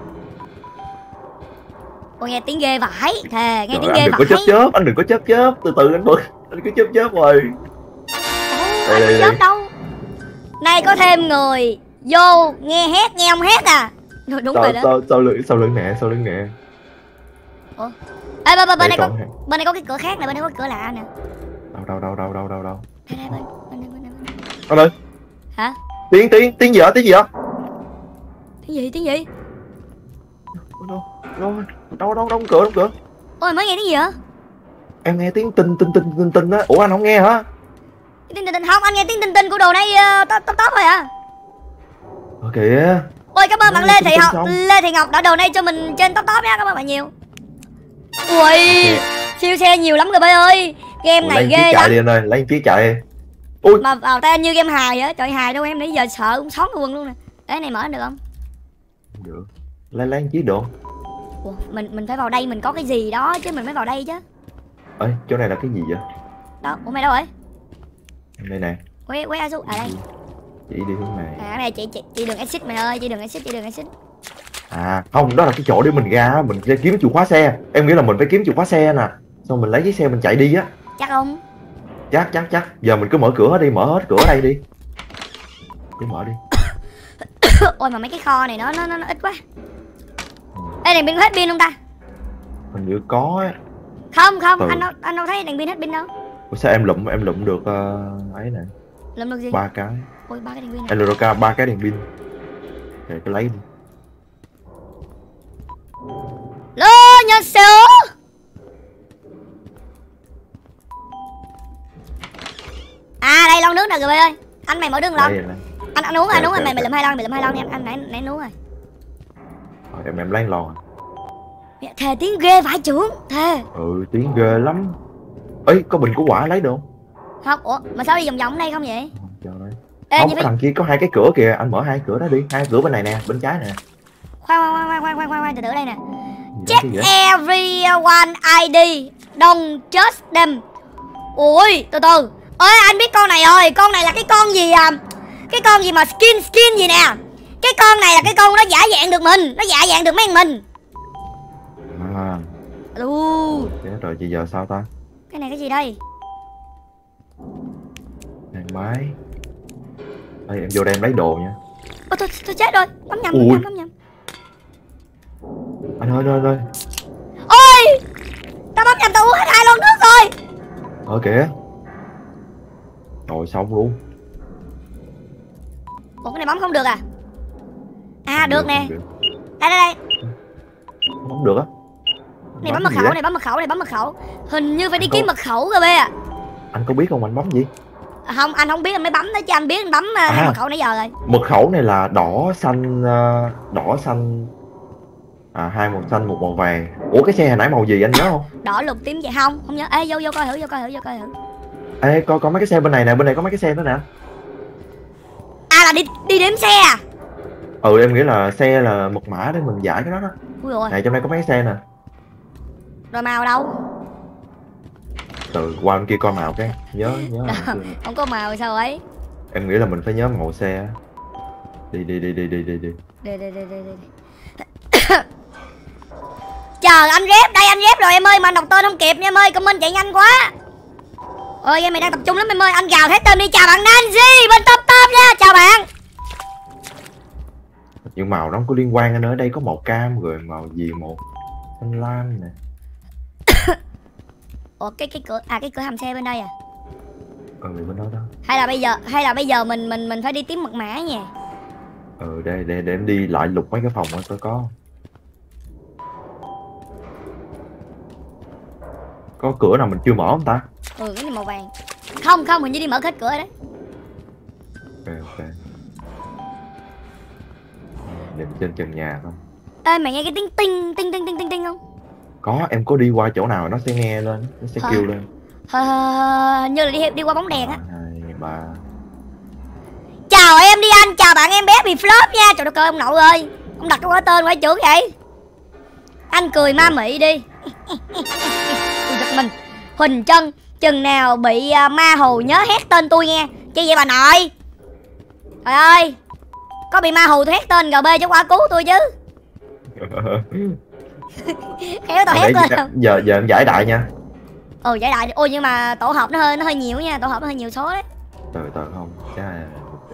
[SPEAKER 2] Ôi nghe tiếng ghê vãi, thề nghe
[SPEAKER 3] Trời
[SPEAKER 2] tiếng
[SPEAKER 3] ơi,
[SPEAKER 2] ghê
[SPEAKER 3] anh đừng có
[SPEAKER 2] vãi.
[SPEAKER 3] chớp chớp, anh đừng có chớp chớp, từ từ anh bực, anh cứ chớp chớp rồi.
[SPEAKER 2] Ủa, anh chớp đâu? Này có thêm người vô nghe hét nghe ông hét à? Rồi đúng
[SPEAKER 3] Sao
[SPEAKER 2] rồi đó.
[SPEAKER 3] sao sao lưng sao lưng nè, sao lưng nè.
[SPEAKER 2] Ủa? Ê bên bên bên
[SPEAKER 3] Đây
[SPEAKER 2] này có
[SPEAKER 3] còn-
[SPEAKER 2] bên này có cái cửa khác nè, bên này có cái cửa lạ nè.
[SPEAKER 3] Đâu đâu đâu đâu đâu đâu đâu.
[SPEAKER 2] Đây đây bên bên đây bên đây. Bên đây.
[SPEAKER 3] Anh ơi,
[SPEAKER 2] Hả?
[SPEAKER 3] tiếng tiếng tiếng gì vậy, tiếng gì vậy?
[SPEAKER 2] Tiếng gì tiếng gì?
[SPEAKER 3] Đâu đâu đâu đâu đóng cửa đóng cửa.
[SPEAKER 2] Ôi mới nghe tiếng gì hả?
[SPEAKER 3] Em nghe tiếng tinh tinh tinh tinh tinh á. Ủa anh không nghe hả?
[SPEAKER 2] Tiếng tinh tinh không, anh nghe tiếng tinh tinh của đồ này uh, top top top thôi à.
[SPEAKER 3] Ờ kìa.
[SPEAKER 2] Ôi cảm ơn bạn
[SPEAKER 3] Nói
[SPEAKER 2] Lê
[SPEAKER 3] tinh
[SPEAKER 2] Thị
[SPEAKER 3] tinh
[SPEAKER 2] Ngọc,
[SPEAKER 3] xong.
[SPEAKER 2] Lê Thị Ngọc đã đồ này cho mình trên top top nha, cảm ơn bạn nhiều. Ui, siêu xe nhiều lắm rồi bơi ơi. Game
[SPEAKER 3] Ủa,
[SPEAKER 2] này
[SPEAKER 3] lấy chiếc
[SPEAKER 2] ghê
[SPEAKER 3] chạy
[SPEAKER 2] lắm.
[SPEAKER 3] đi anh ơi, lấy chiếc chạy. Ui.
[SPEAKER 2] Mà vào tay anh như game hài vậy, trời hài đâu em nãy giờ sợ cũng xón cái quần luôn nè. Ê này mở được không?
[SPEAKER 3] Được. Lấy lấy chiếc được.
[SPEAKER 2] Ủa, mình mình phải vào đây mình có cái gì đó chứ mình mới vào đây chứ.
[SPEAKER 3] Ê, chỗ này là cái gì vậy?
[SPEAKER 2] Đâu, ủa mày đâu rồi?
[SPEAKER 3] Đây nè,
[SPEAKER 2] Quay quay Azu à đây.
[SPEAKER 3] chỉ đi hướng này.
[SPEAKER 2] À cái này chị chị chị đường exit mày ơi, chị đường exit, chị đường exit.
[SPEAKER 3] À không, đó là cái chỗ để mình ra, mình sẽ kiếm chìa khóa xe. Em nghĩ là mình phải kiếm chìa khóa xe nè, xong mình lấy cái xe mình chạy đi á.
[SPEAKER 2] Chắc không?
[SPEAKER 3] Chắc chắc chắc. Giờ mình cứ mở cửa đi, mở hết cửa ở đây đi. Cứ mở đi.
[SPEAKER 2] Ôi mà mấy cái kho này nó nó nó, nó ít quá. Ê đèn pin có hết pin không ta?
[SPEAKER 3] Hình như có á.
[SPEAKER 2] Không không,
[SPEAKER 3] Ừ.
[SPEAKER 2] anh đâu anh đâu thấy đèn pin hết pin đâu.
[SPEAKER 3] Ủa sao em lụm em lụm được uh, ấy nè,
[SPEAKER 2] Làm được gì?
[SPEAKER 3] ba cái.
[SPEAKER 2] Ôi ba cái đèn pin này.
[SPEAKER 3] Em lụm được ba cái đèn pin. Để cứ lấy đi.
[SPEAKER 2] Lô nhân số. À đây lon nước nè người ơi. Anh mày mở đường lon.
[SPEAKER 3] Đây nè.
[SPEAKER 2] Anh anh uống rồi,
[SPEAKER 3] Ok,
[SPEAKER 2] anh uống rồi,
[SPEAKER 3] ok,
[SPEAKER 2] mày mày
[SPEAKER 3] ok.
[SPEAKER 2] lượm hai lon, mày lượm hai lon nha. Anh nãy nãy uống rồi.
[SPEAKER 3] Rồi, em em lấy lon.
[SPEAKER 2] Thề tiếng ghê vãi trưởng, thề.
[SPEAKER 3] Ừ tiếng ghê lắm. Ấy có bình của quả lấy được không?
[SPEAKER 2] Không, ủa mà sao đi vòng vòng đây không vậy?
[SPEAKER 3] Không, chờ đấy.
[SPEAKER 2] Ê,
[SPEAKER 3] Không,
[SPEAKER 2] như
[SPEAKER 3] cái
[SPEAKER 2] phải...
[SPEAKER 3] thằng kia có hai cái cửa kìa, anh mở hai cửa đó đi, hai cửa bên này nè, bên trái nè.
[SPEAKER 2] khoan khoan khoan khoan khoan khoan khoan từ từ đây nè.
[SPEAKER 3] Gì
[SPEAKER 2] Check
[SPEAKER 3] vậy?
[SPEAKER 2] everyone i đê, don't trust them. Ui, từ từ. Ơi anh biết con này rồi, con này là cái con gì à? Cái con gì mà skin skin gì nè. Cái con này là cái con nó giả dạng được mình, nó giả dạng được mấy thằng mình.
[SPEAKER 3] À,
[SPEAKER 2] Ừ.
[SPEAKER 3] chết rồi, chị giờ sao ta?
[SPEAKER 2] Cái này cái gì đây?
[SPEAKER 3] Đèn máy. Đây em vô đây em lấy đồ nha.
[SPEAKER 2] Ôi tôi, tôi chết rồi, bấm nhầm,
[SPEAKER 3] Ui.
[SPEAKER 2] bấm nhầm, bấm nhầm.
[SPEAKER 3] Anh ơi, anh ơi, anh ơi.
[SPEAKER 2] Ôi, tao bấm nhầm, tao uống hết hai lon nước rồi.
[SPEAKER 3] Ờ kìa. Rồi xong luôn.
[SPEAKER 2] Ủa cái này bấm không được à? À
[SPEAKER 3] Không
[SPEAKER 2] được nè.
[SPEAKER 3] không được.
[SPEAKER 2] Đây đây đây.
[SPEAKER 3] Không bấm được á.
[SPEAKER 2] Này bấm
[SPEAKER 3] Bấm
[SPEAKER 2] mật
[SPEAKER 3] gì
[SPEAKER 2] khẩu,
[SPEAKER 3] đấy?
[SPEAKER 2] này bấm mật khẩu, này bấm mật khẩu. Hình như phải đi
[SPEAKER 3] Anh
[SPEAKER 2] kiếm
[SPEAKER 3] có-
[SPEAKER 2] mật khẩu rồi bê à.
[SPEAKER 3] Anh có biết không, anh bấm gì?
[SPEAKER 2] À, không, anh không biết anh mới bấm đó chứ anh biết anh bấm uh,
[SPEAKER 3] À.
[SPEAKER 2] hai mật khẩu nãy giờ rồi.
[SPEAKER 3] Mật khẩu này là đỏ xanh, ờ, đỏ xanh À, hai màu xanh, một màu vàng. Ủa cái xe hồi nãy màu gì anh nhớ không?
[SPEAKER 2] Đỏ lục tím vậy không? Không nhớ. Ê vô vô coi thử, vô coi thử, vô coi thử.
[SPEAKER 3] Ê, có có mấy cái xe bên này nè, bên này có mấy cái xe nữa nè.
[SPEAKER 2] À là đi đi đếm xe à?
[SPEAKER 3] Ừ, em nghĩ là xe là mật mã để mình giải cái đó đó.
[SPEAKER 2] Ui rồi.
[SPEAKER 3] Này trong đây có mấy cái xe nè.
[SPEAKER 2] Rồi màu đâu?
[SPEAKER 3] Từ qua bên kia coi màu cái. Nhớ nhớ.
[SPEAKER 2] Đâu, không có màu sao ấy?
[SPEAKER 3] Em nghĩ là mình phải nhớ màu xe. Đi đi đi đi đi đi đi.
[SPEAKER 2] Đi đi đi đi đi. Chờ anh rep đây, anh rep rồi em ơi, mà đọc tên không kịp nha em ơi, comment chạy nhanh quá. Ơi em mày đang tập trung lắm em ơi, anh gào thét tên đi. Chào bạn Nancy bên top top nha, chào bạn.
[SPEAKER 3] Nhưng màu nó không có liên quan nữa, ở đây có màu cam rồi màu gì, màu xanh lam nè.
[SPEAKER 2] Ủa cái cái cửa à cái cửa hầm xe bên đây à?
[SPEAKER 3] Ừ bên đó đó.
[SPEAKER 2] Hay là bây giờ hay là bây giờ mình mình mình phải đi tìm mật mã nha.
[SPEAKER 3] Ừ để để để em đi lại lục mấy cái phòng đó coi có. Có cửa nào mình chưa mở không ta?
[SPEAKER 2] Ừ cái này màu vàng. Không không, hình như đi mở hết cửa rồi đấy.
[SPEAKER 3] Ok ok. Nhìn trên trần nhà không?
[SPEAKER 2] Ê mày nghe cái tiếng tinh tinh tinh tinh tinh tinh không?
[SPEAKER 3] Có, em có đi qua chỗ nào nó sẽ nghe lên, nó sẽ
[SPEAKER 2] Hả?
[SPEAKER 3] kêu lên.
[SPEAKER 2] Hờ, như là đi đi qua bóng đèn á.
[SPEAKER 3] Hai ba.
[SPEAKER 2] Chào em đi anh, chào bạn em bé bị flop nha. Trời đất ơi ông nội ơi, ông đặt cái quả tên quái trưởng vậy. Anh cười ma mị đi. Ui giật mình. Huỳnh Trân, chừng nào bị uh, ma hù nhớ hét tên tôi nghe. Chi vậy bà nội? Trời ơi, có bị ma hù tôi hét tên giê bê cho qua cứu tôi chứ. Khéo tao hét lên không?
[SPEAKER 3] Giờ giờ em giải đại nha.
[SPEAKER 2] Ừ giải đại đi. Ôi nhưng mà tổ hợp nó hơi nó hơi nhiều nha, tổ hợp nó hơi nhiều số đấy.
[SPEAKER 3] Từ từ không, chắc là...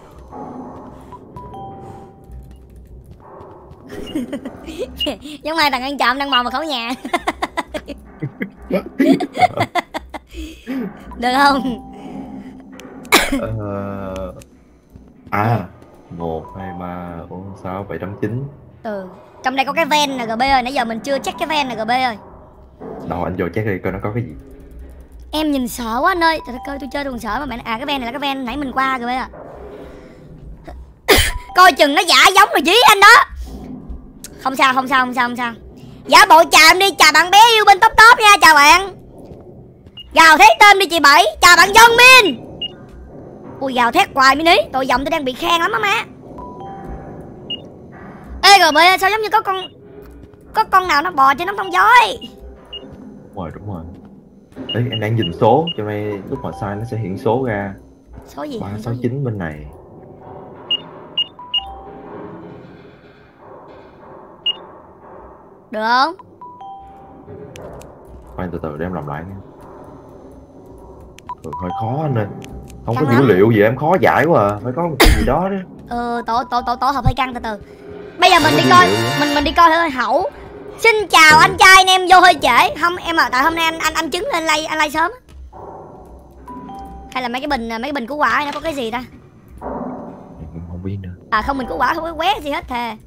[SPEAKER 2] Giống ai thằng ăn trộm đang mò mật khẩu nhà. Được không?
[SPEAKER 3] ờ... À, một hai ba bốn sáu bảy tám chín.
[SPEAKER 2] Ừ, trong đây có cái ven nè giê bê ơi, nãy giờ mình chưa check cái ven nè giê bê ơi.
[SPEAKER 3] Đâu anh vô check đi coi nó có cái gì.
[SPEAKER 2] Em nhìn sợ quá anh ơi, trời ơi tôi chơi tôi còn sợ mà bạn. À cái ven này là cái ven nãy mình qua giê bê à. Coi chừng nó giả giống rồi dí anh đó. Không sao không sao không sao không sao. Giả bộ chào em đi, chào bạn bé yêu bên top top nha, chào bạn. Gào thét tên đi chị Bảy, chào bạn Dân Min. Ui gào thét hoài Mini, tội giọng tôi đang bị khen lắm á má. Ê giê bê sao giống như có con có con nào nó bò trên nắm thông gió ấy.
[SPEAKER 3] Đúng rồi đúng rồi. Đấy em đang nhìn số cho nên lúc mà sai nó sẽ hiện số ra.
[SPEAKER 2] Số gì?
[SPEAKER 3] Ba sáu chín bên này.
[SPEAKER 2] Được không?
[SPEAKER 3] Khoan từ từ để em làm lại nha. Ừ, hơi khó anh ơi. Không
[SPEAKER 2] Căng
[SPEAKER 3] có dữ
[SPEAKER 2] lắm.
[SPEAKER 3] liệu gì em khó giải quá à. Phải có một cái gì đó đó.
[SPEAKER 2] Ừ tổ tổ tổ tổ hợp hơi căng từ từ. Bây giờ mình
[SPEAKER 3] Không
[SPEAKER 2] đi
[SPEAKER 3] có
[SPEAKER 2] coi
[SPEAKER 3] dữ liệu nữa.
[SPEAKER 2] mình mình đi coi thử Hậu. Xin chào anh trai, anh em vô hơi trễ. Không em à, tại hôm nay anh anh anh chứng lên lay anh lay sớm. Hay là mấy cái bình mấy cái bình cứu quả nó có cái gì ta?
[SPEAKER 3] Em cũng không biết nữa.
[SPEAKER 2] À không, mình cứu quả không có quét gì hết thề.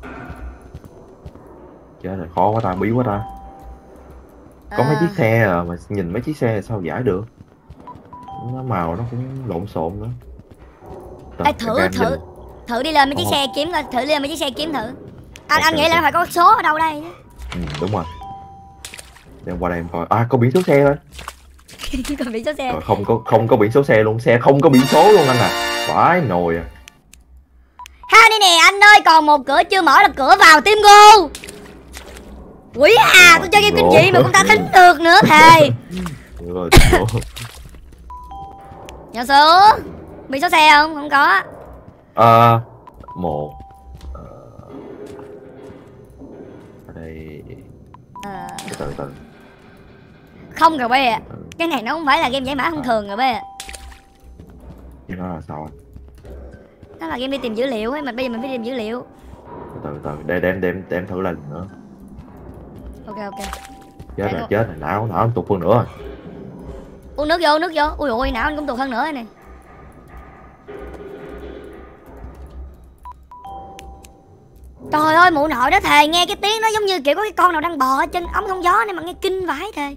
[SPEAKER 3] Chết rồi, khó quá ta, bí quá ta. Có mấy
[SPEAKER 2] À.
[SPEAKER 3] chiếc xe à, mà nhìn mấy chiếc xe sao giải được. Nó màu nó cũng lộn xộn nữa. Từ,
[SPEAKER 2] Ê, thử
[SPEAKER 3] em
[SPEAKER 2] thử
[SPEAKER 3] nhìn.
[SPEAKER 2] thử đi lên mấy chiếc
[SPEAKER 3] Ồ.
[SPEAKER 2] xe kiếm coi, thử đi lên mấy chiếc xe kiếm thử. Anh
[SPEAKER 3] Ok,
[SPEAKER 2] anh nghĩ là
[SPEAKER 3] ok.
[SPEAKER 2] nó phải có số ở đâu đây.
[SPEAKER 3] Ừ, đúng rồi. Để em qua đây em coi. À có biển số xe thôi.
[SPEAKER 2] Còn bị số xe.
[SPEAKER 3] Rồi, không có không có biển số xe luôn, xe không có biển số luôn anh à. Vãi nồi à.
[SPEAKER 2] Ha đây nè anh ơi, còn một cửa chưa mở là cửa vào Tim Go. Quỷ à, tôi chơi game kinh dị mà con ta thính được nữa thề.
[SPEAKER 3] Được rồi, được rồi.
[SPEAKER 2] Nhỏ xuống. Bị số xe không? Không có.
[SPEAKER 3] À, một ờ, ở đây
[SPEAKER 2] Ờ,
[SPEAKER 3] từ từ từ.
[SPEAKER 2] không rồi bé ạ. Cái này nó không phải là game giải mã thông thường rồi bé ạ.
[SPEAKER 3] Cái đó là sao anh?
[SPEAKER 2] Nó là game đi tìm dữ liệu ấy, mà bây giờ mình phải tìm dữ liệu.
[SPEAKER 3] Từ từ từ để để em để em, để em thử lại lần nữa.
[SPEAKER 2] Ok ok.
[SPEAKER 3] Chết
[SPEAKER 2] Đây
[SPEAKER 3] rồi
[SPEAKER 2] luôn.
[SPEAKER 3] chết rồi, não não em tụt phân nữa rồi.
[SPEAKER 2] Uống nước vô, nước vô. Ui ôi, não anh cũng tụt hơn nữa này. Trời ơi, mụ nội đó thề, nghe cái tiếng nó giống như kiểu có cái con nào đang bò ở trên ống thông gió này mà nghe kinh vãi thề.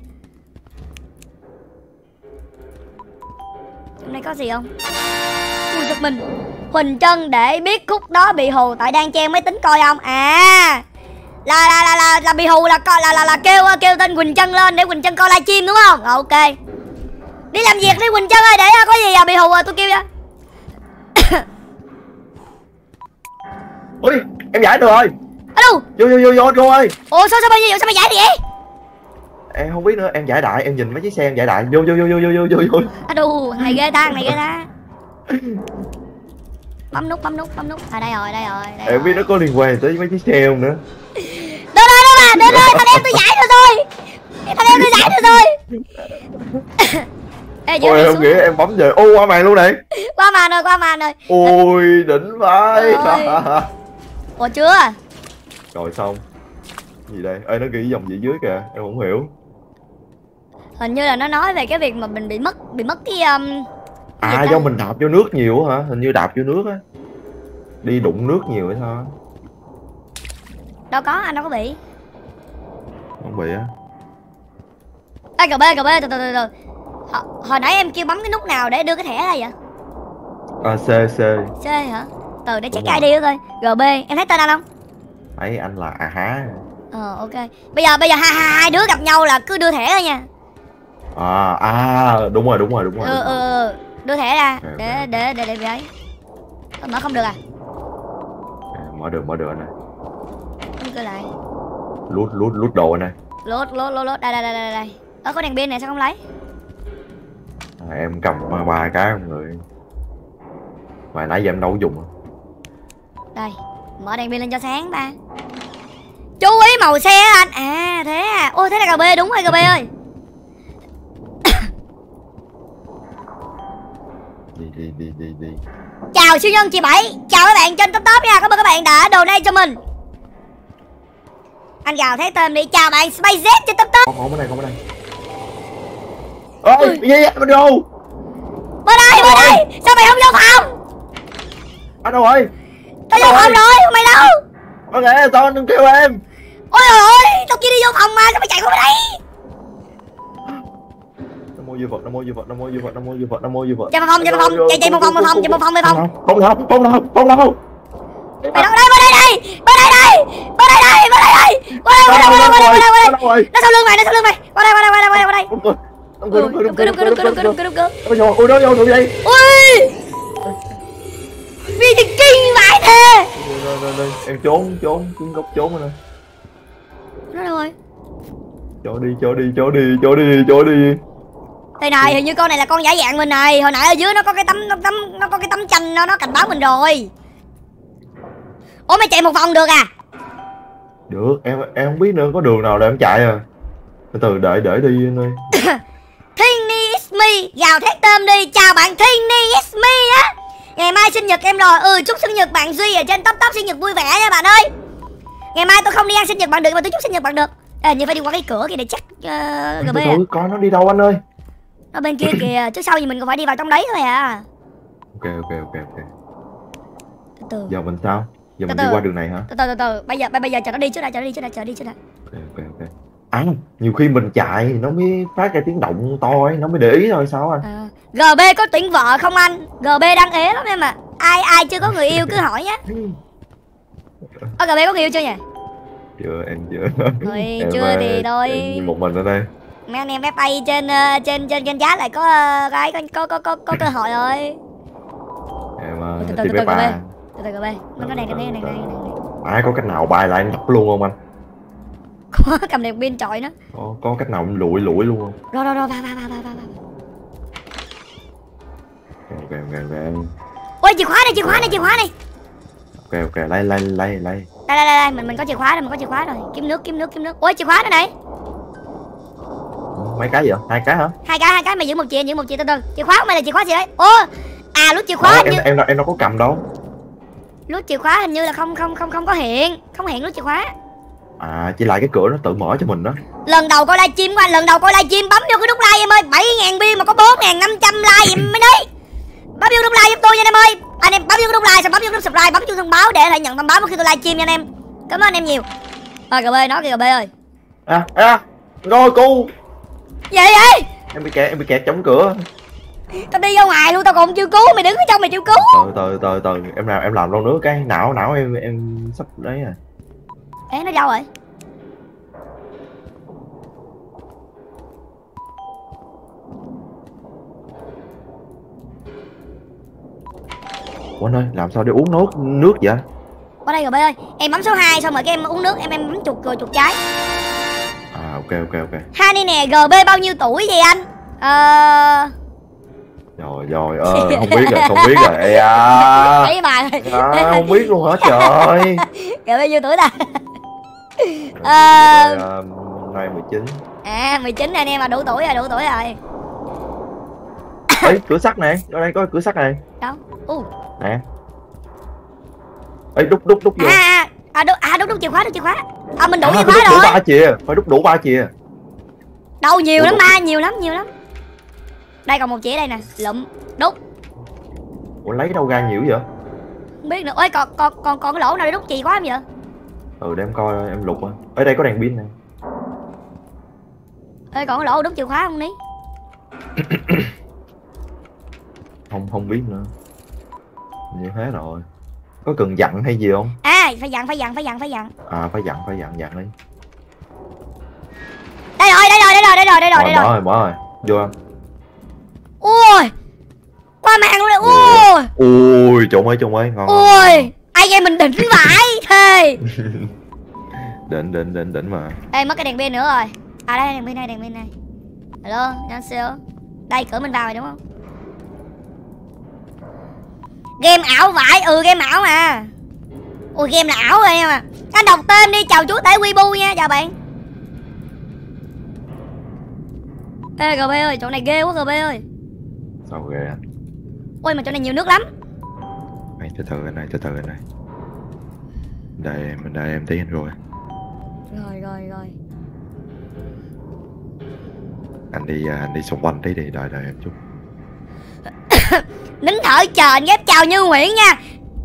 [SPEAKER 2] Trong này có gì không? Ui giật mình. Huỳnh Trân để biết khúc đó bị hù tại đang chen máy tính coi không? À, là là là là, là bị hù là coi là là là kêu kêu tên Quỳnh Trân lên để Quỳnh Trân coi livestream đúng không? Rồi, ok. Đi làm việc đi Quỳnh Trân ơi, để có gì à bị hù à tôi kêu ra.
[SPEAKER 3] Ui, em giải được rồi.
[SPEAKER 2] Ở đâu?
[SPEAKER 3] Vô vô vô vô vô ơi.
[SPEAKER 2] Ủa sao sao bao nhiêu sao mày giải được vậy?
[SPEAKER 3] Em không biết nữa, em giải đại, em nhìn mấy chiếc xe em giải đại. Vô vô vô vô vô vô vô.
[SPEAKER 2] À đù, này ghê ta, này ghê ta. Bấm nút, bấm nút, bấm nút. À đây rồi, đây rồi, đây.
[SPEAKER 3] Em biết nó có liên quan tới mấy chiếc xe không nữa.
[SPEAKER 2] Đến rồi, đó mà, đến rồi, thằng em tôi giải được rồi. Thằng em tôi giải được rồi. Ê,
[SPEAKER 3] ôi em nghĩ em bấm về, ô qua màn luôn này.
[SPEAKER 2] Qua màn rồi, qua màn rồi.
[SPEAKER 3] Ôi đỉnh vai.
[SPEAKER 2] Ủa chưa?
[SPEAKER 3] Rồi xong. Gì đây? Ê nó ghi dòng gì dưới kìa, em không hiểu.
[SPEAKER 2] Hình như là nó nói về cái việc mà mình bị mất bị mất cái um...
[SPEAKER 3] À do mình đạp vô nước nhiều hả? Hình như đạp vô nước á. Đi đụng nước nhiều hay sao?
[SPEAKER 2] Đâu có, anh đâu có bị.
[SPEAKER 3] Không bị á.
[SPEAKER 2] Ê cà bê, cà bê, từ từ từ từ. Hồi, hồi nãy em kêu bấm cái nút nào để đưa cái thẻ ra vậy?
[SPEAKER 3] À C C.
[SPEAKER 2] C hả? Từ để check i đê coi. giê bê, em thấy tên anh không?
[SPEAKER 3] Thấy anh là à há.
[SPEAKER 2] Ờ ok. Bây giờ bây giờ hai hai hai đứa gặp nhau là cứ đưa thẻ thôi nha.
[SPEAKER 3] À à đúng rồi đúng rồi đúng rồi.
[SPEAKER 2] Ừ ừ ừ. Đưa thẻ ra
[SPEAKER 3] okay,
[SPEAKER 2] để,
[SPEAKER 3] okay.
[SPEAKER 2] để để để để ấy. Mở không được à?
[SPEAKER 3] Mở được mở được anh ơi.
[SPEAKER 2] Đóng cửa lại.
[SPEAKER 3] Lút lút lút đồ anh ơi.
[SPEAKER 2] Lốt lốt lốt lốt đây đây đây đây đây. Ơ có đèn pin này sao không lấy?
[SPEAKER 3] À, em cầm ba cái không người. Mà nãy giờ em đâu có dùng.
[SPEAKER 2] Đây, mở đèn pin lên cho sáng ba. Chú ý màu xe anh. À thế à. Ôi thế là cà bê đúng rồi cà bê ơi.
[SPEAKER 3] Đi đi đi đi đi.
[SPEAKER 2] Chào siêu nhân chị Bảy. Chào các bạn trên top top nha. Cảm ơn các bạn đã donate cho mình. Anh gào thấy tên đi. Chào bạn Space Z trên top top.
[SPEAKER 3] Không không ở đây không ở đây. Ôi gì vậy anh đâu?
[SPEAKER 2] Bên đây bên đây. Sao mày không vô phòng?
[SPEAKER 3] Anh đâu rồi?
[SPEAKER 2] Tao vô phòng rồi. Mày đâu?
[SPEAKER 3] Ok sao anh đừng kêu em.
[SPEAKER 2] Ôi trời ơi. Tao kia đi vô phòng mà. Sao mày chạy qua bên đây?
[SPEAKER 3] Nam mô Dư Phật, Nam mô Dư Phật, Nam mô Dư Phật, Nam mô Dư Phật, Nam mô Dư Phật.
[SPEAKER 2] Chạy vào phòng, chạy vào phòng, chạy chạy một phòng, một phòng, chạy một phòng, một phòng.
[SPEAKER 3] Không đâu, không đâu, không đâu.
[SPEAKER 2] Mày đâu đây, bên đây đây, bên đây đây, bên đây đây, bên đây đây, bên đây, bên đây, bên đây, bên đây, bên đây. Nó sau lưng mày, nó sau lưng mày. Qua đây, qua đây, qua đây, qua đây, qua đây.
[SPEAKER 3] Đúng rồi, đúng rồi, đúng rồi,
[SPEAKER 2] Đúng rồi, đúng rồi, đúng rồi, đúng rồi, đúng rồi.
[SPEAKER 3] Ôi trời, ôi đó vô được vậy.
[SPEAKER 2] Ui. Vì gì kinh vậy thế?
[SPEAKER 3] Em trốn, trốn, xuống góc trốn rồi.
[SPEAKER 2] Nó đâu rồi?
[SPEAKER 3] Cho đi, cho đi, cho đi, cho đi, cho đi.
[SPEAKER 2] Đây này, hình như con này là con giả dạng mình này. Hồi nãy ở dưới nó có cái tấm nó tấm nó có cái tấm tranh nó nó cảnh báo mình rồi. Ủa mày chạy một vòng được à?
[SPEAKER 3] Được, em em không biết nữa, có đường nào để em chạy à. Từ từ đợi đợi đi anh ơi.
[SPEAKER 2] Thinny is me, gào thét tên đi. Chào bạn Thinny is me á. Ngày mai sinh nhật em rồi. Ừ chúc sinh nhật bạn Duy ở trên top top sinh nhật vui vẻ nha bạn ơi. Ngày mai tôi không đi ăn sinh nhật bạn được mà tôi chúc sinh nhật bạn được. À, như phải đi qua cái cửa kia để chắc uh, giê bê à.
[SPEAKER 3] Coi nó đi đâu anh ơi.
[SPEAKER 2] Nó bên kia kìa, chứ sau gì mình còn phải đi vào trong đấy thôi à.
[SPEAKER 3] Ok ok ok ok.
[SPEAKER 2] Từ từ.
[SPEAKER 3] Giờ mình sao? Giờ
[SPEAKER 2] từ
[SPEAKER 3] mình
[SPEAKER 2] từ.
[SPEAKER 3] đi qua đường này hả?
[SPEAKER 2] Từ từ từ từ, bây giờ bây giờ chờ nó đi trước đã, chờ nó đi trước đã, chờ đi trước đã.
[SPEAKER 3] Ok ok ok. À, nhiều khi mình chạy nó mới phát ra tiếng động to ấy, nó mới để ý thôi sao anh?
[SPEAKER 2] À, giê bê có tuyển vợ không anh? giê bê đang ế lắm em mà. Ai ai chưa có người yêu cứ hỏi nhé. Ơ giê bê có người yêu chưa nhỉ?
[SPEAKER 3] Chưa em chưa.
[SPEAKER 2] Thôi
[SPEAKER 3] Em,
[SPEAKER 2] chưa
[SPEAKER 3] uh,
[SPEAKER 2] thì thôi.
[SPEAKER 3] em một mình ở đây.
[SPEAKER 2] Mấy anh em ép a trên uh, trên trên kênh chat lại có uh, cái có có có có, có cơ hội rồi.
[SPEAKER 3] Em
[SPEAKER 2] từ
[SPEAKER 3] uh,
[SPEAKER 2] từ
[SPEAKER 3] tìm
[SPEAKER 2] từ
[SPEAKER 3] ép
[SPEAKER 2] từ
[SPEAKER 3] ba.
[SPEAKER 2] từ từ giê bê. Nó cái này cái này cái này cái này.
[SPEAKER 3] Ai có cách nào bay lại em đập luôn không anh?
[SPEAKER 2] Có cầm đèn pin chọi nó.
[SPEAKER 3] Có, có cách nào em lụi lụi luôn không?
[SPEAKER 2] Rồi rồi rồi vào vào vào vào vào.
[SPEAKER 3] Ok ok ok.
[SPEAKER 2] Ôi chìa khóa này, chìa khóa này, chìa khóa này.
[SPEAKER 3] Ok ok lấy lấy lấy lấy.
[SPEAKER 2] Đây đây đây đây, mình mình có chìa khóa rồi, mình có chìa khóa rồi. Kiếm nước, kiếm nước, kiếm nước. Ôi chìa khóa nữa này.
[SPEAKER 3] Mấy cái gì vậy? Hai cái hả?
[SPEAKER 2] Hai cái, hai cái mày giữ một chìa, giữ một chìa từ từ. Chìa khóa của mày là chìa khóa gì đấy? Ô, à nút chìa khóa
[SPEAKER 3] Ờ,
[SPEAKER 2] hình
[SPEAKER 3] em,
[SPEAKER 2] như
[SPEAKER 3] em em đâu có cầm đâu.
[SPEAKER 2] nút chìa khóa hình như là không không không không có hiện, không hiện nút chìa khóa.
[SPEAKER 3] À chỉ là cái cửa nó tự mở cho mình đó.
[SPEAKER 2] Lần đầu coi livestream của anh, lần đầu coi livestream bấm vô cái nút like em ơi, bảy ngàn view mà có bốn ngàn năm trăm like em mới đấy. Bấm vô nút like giúp tôi nha em ơi. Anh em bấm vô nút like, xong bấm vô nút subscribe, bấm chuông thông báo để lại nhận thông báo khi tôi livestream nha anh em. Cảm ơn anh em nhiều. Rồi giê bê nói kìa giê bê ơi.
[SPEAKER 3] À à rồi cu.
[SPEAKER 2] Gì vậy?
[SPEAKER 3] Em bị kẹt em bị kẹt chống cửa.
[SPEAKER 2] Tao đi ra ngoài luôn, tao còn chưa cứu, mày đứng ở trong mày chưa cứu.
[SPEAKER 3] Từ từ từ từ em làm em làm lâu nữa cái não não em em sắp đấy à.
[SPEAKER 2] Ê, nó đâu rồi?
[SPEAKER 3] Ủa anh ơi, làm sao để uống nước nước vậy?
[SPEAKER 2] Qua đây rồi bé ơi. Em bấm số hai xong rồi cái em uống nước, em em bấm chuột rồi chuột trái.
[SPEAKER 3] À ok ok ok.
[SPEAKER 2] Hai đi nè, giê bê bao nhiêu tuổi vậy anh? Ờ...
[SPEAKER 3] Rồi rồi, ờ, không biết rồi, không biết rồi. Ê à.
[SPEAKER 2] Thấy bà rồi.
[SPEAKER 3] À, không biết luôn hả trời.
[SPEAKER 2] giê bê bao nhiêu tuổi ta?
[SPEAKER 3] Ờ... Uh, nay mười chín.
[SPEAKER 2] À mười chín anh em mà đủ tuổi rồi, đủ tuổi rồi.
[SPEAKER 3] Ê, cửa sắt nè, ở đây có cửa sắt này.
[SPEAKER 2] Đâu? U.
[SPEAKER 3] Nè. Ê, đúc đúc đúc vô.
[SPEAKER 2] À, à, đúc, à đúc đúc chìa khóa, đúc chìa khóa. À mình đủ
[SPEAKER 3] À,
[SPEAKER 2] chìa khóa
[SPEAKER 3] đúc đủ
[SPEAKER 2] rồi.
[SPEAKER 3] ba chìa, phải đúc đủ ba chìa.
[SPEAKER 2] Đâu nhiều
[SPEAKER 3] Ủa,
[SPEAKER 2] lắm
[SPEAKER 3] đủ...
[SPEAKER 2] ba, nhiều lắm, nhiều lắm. Đây còn một chĩa đây nè, lụm, đúc.
[SPEAKER 3] Ủa lấy đâu ra nhiều vậy?
[SPEAKER 2] Không biết nữa. Ôi còn còn còn còn cái lỗ nào để đúc chìa khóa không vậy?
[SPEAKER 3] Ừ để em coi em lục á. Ở đây có đèn pin nè.
[SPEAKER 2] Ê còn cái lỗ đúc chìa khóa không ní?
[SPEAKER 3] Không không biết nữa. Như thế rồi. Có cần dặn hay gì không?
[SPEAKER 2] À phải dặn, phải dặn, phải dặn, phải dặn.
[SPEAKER 3] À phải dặn, phải dặn, dặn đi.
[SPEAKER 2] Đây rồi, đây rồi, đây rồi, đây rồi, đây rồi, đây rồi.
[SPEAKER 3] Mở rồi, mở rồi. Vô không?
[SPEAKER 2] Ui. Qua màn luôn này. Ui.
[SPEAKER 3] Ui, trộn ơi, trộn ơi, ngon.
[SPEAKER 2] Ui, anh em mình đỉnh vãi thề.
[SPEAKER 3] Đỉnh, đỉnh, đỉnh, đỉnh mà.
[SPEAKER 2] Ê mất cái đèn pin nữa rồi. À đây đèn pin này, đèn pin này. Hello, 안녕하세요. Đây cửa mình vào rồi đúng không? Game ảo vãi, ừ game ảo mà. Ui game là ảo rồi em à. Anh đọc tên đi, chào chú tể Weibo nha, chào bạn. Ê giê bê ơi, chỗ này ghê quá giê bê ơi.
[SPEAKER 3] Sao ghê anh?
[SPEAKER 2] Ui mà chỗ này nhiều nước lắm.
[SPEAKER 3] Này, từ từ anh này, từ từ anh này. Đợi em, đợi em tí anh rồi.
[SPEAKER 2] Rồi rồi rồi.
[SPEAKER 3] Anh đi, anh đi xung quanh tí đi, đợi đợi em chút.
[SPEAKER 2] Nín thở chờ anh ghép chào Như Nguyễn nha.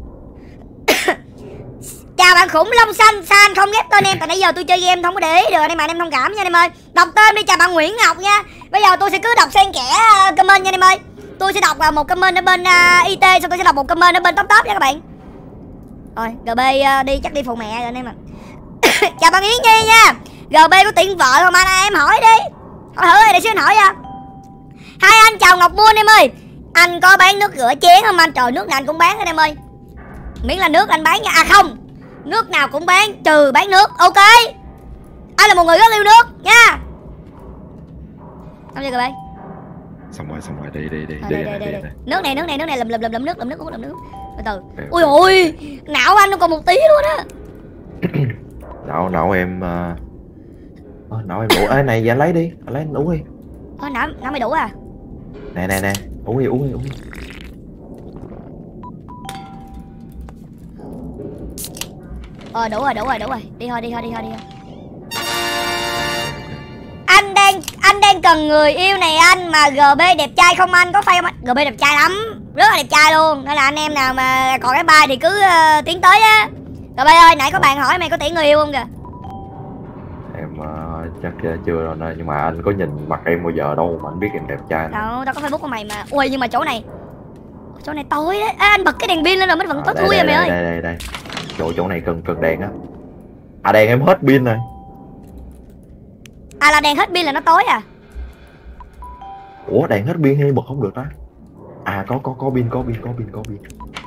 [SPEAKER 2] Chào bạn khủng long xanh, sao anh không ghép tên em? Tại nãy giờ tôi chơi game không có để ý được anh em, mà anh em thông cảm nha anh em ơi. Đọc tên đi, chào bạn Nguyễn Ngọc nha. Bây giờ tôi sẽ cứ đọc xen kẽ uh, comment nha anh em ơi. Tôi sẽ đọc uh, một comment ở bên uh, i tê, xong tôi sẽ đọc một comment ở bên top top nha các bạn. Rồi, giê bê uh, đi chắc đi phụ mẹ rồi anh em ạ. Chào bạn Yến Nhi nha. giê bê có tiền vợ không anh? Em hỏi đi. Hỏi thử đi để xíu anh hỏi nha. Hai anh chào Ngọc Buôn em ơi. Anh có bán nước rửa chén không anh? Trời nước nào anh cũng bán anh em ơi. Miễn là nước anh bán nha. À không, nước nào cũng bán trừ bán nước. Ok. Anh là một người rất yêu nước nha. Xong chưa các bạn?
[SPEAKER 3] Xong rồi, xong rồi, đi đi đi
[SPEAKER 2] À,
[SPEAKER 3] đi,
[SPEAKER 2] đây,
[SPEAKER 3] đi,
[SPEAKER 2] đây,
[SPEAKER 3] đi,
[SPEAKER 2] đây,
[SPEAKER 3] đi.
[SPEAKER 2] Nước này, nước này, nước này lầm lầm lầm lầm nước, lầm nước, lầm nước. Từ từ.
[SPEAKER 3] Okay,
[SPEAKER 2] Ui ôi, não anh nó còn một tí luôn á.
[SPEAKER 3] não não em uh... não em đủ. Ê này giờ anh lấy đi, anh lấy anh uống đi.
[SPEAKER 2] Ơ não não mày đủ à?
[SPEAKER 3] Nè nè nè, uống đi, uống đi, uống đi.
[SPEAKER 2] Ờ đủ rồi, đủ rồi, đủ rồi. Đi thôi, đi thôi, đi thôi, đi thôi. Anh đang anh đang cần người yêu này anh, mà giê bê đẹp trai không anh? Có phải không anh? giê bê đẹp trai lắm, rất là đẹp trai luôn. Nên là anh em nào mà còn cái bài thì cứ uh, tiến tới á. giê bê ơi, nãy có bạn hỏi mày có tuyển người yêu không kìa.
[SPEAKER 3] Em uh, chắc chưa đâu nè, nhưng mà anh có nhìn mặt em bao giờ đâu mà anh biết em đẹp trai.
[SPEAKER 2] Đâu, tao có Facebook của mày mà. Ui nhưng mà chỗ này chỗ này tối đấy. À, anh bật cái đèn pin lên rồi mới vẫn tối thui rồi mày ơi.
[SPEAKER 3] Đây đây đây. Chỗ chỗ này cần cần đèn á. À đèn em hết pin rồi.
[SPEAKER 2] À là đèn hết pin là nó tối à?
[SPEAKER 3] Ủa đèn hết pin hay bật không được ta? À có có có pin, có pin, có pin, có pin.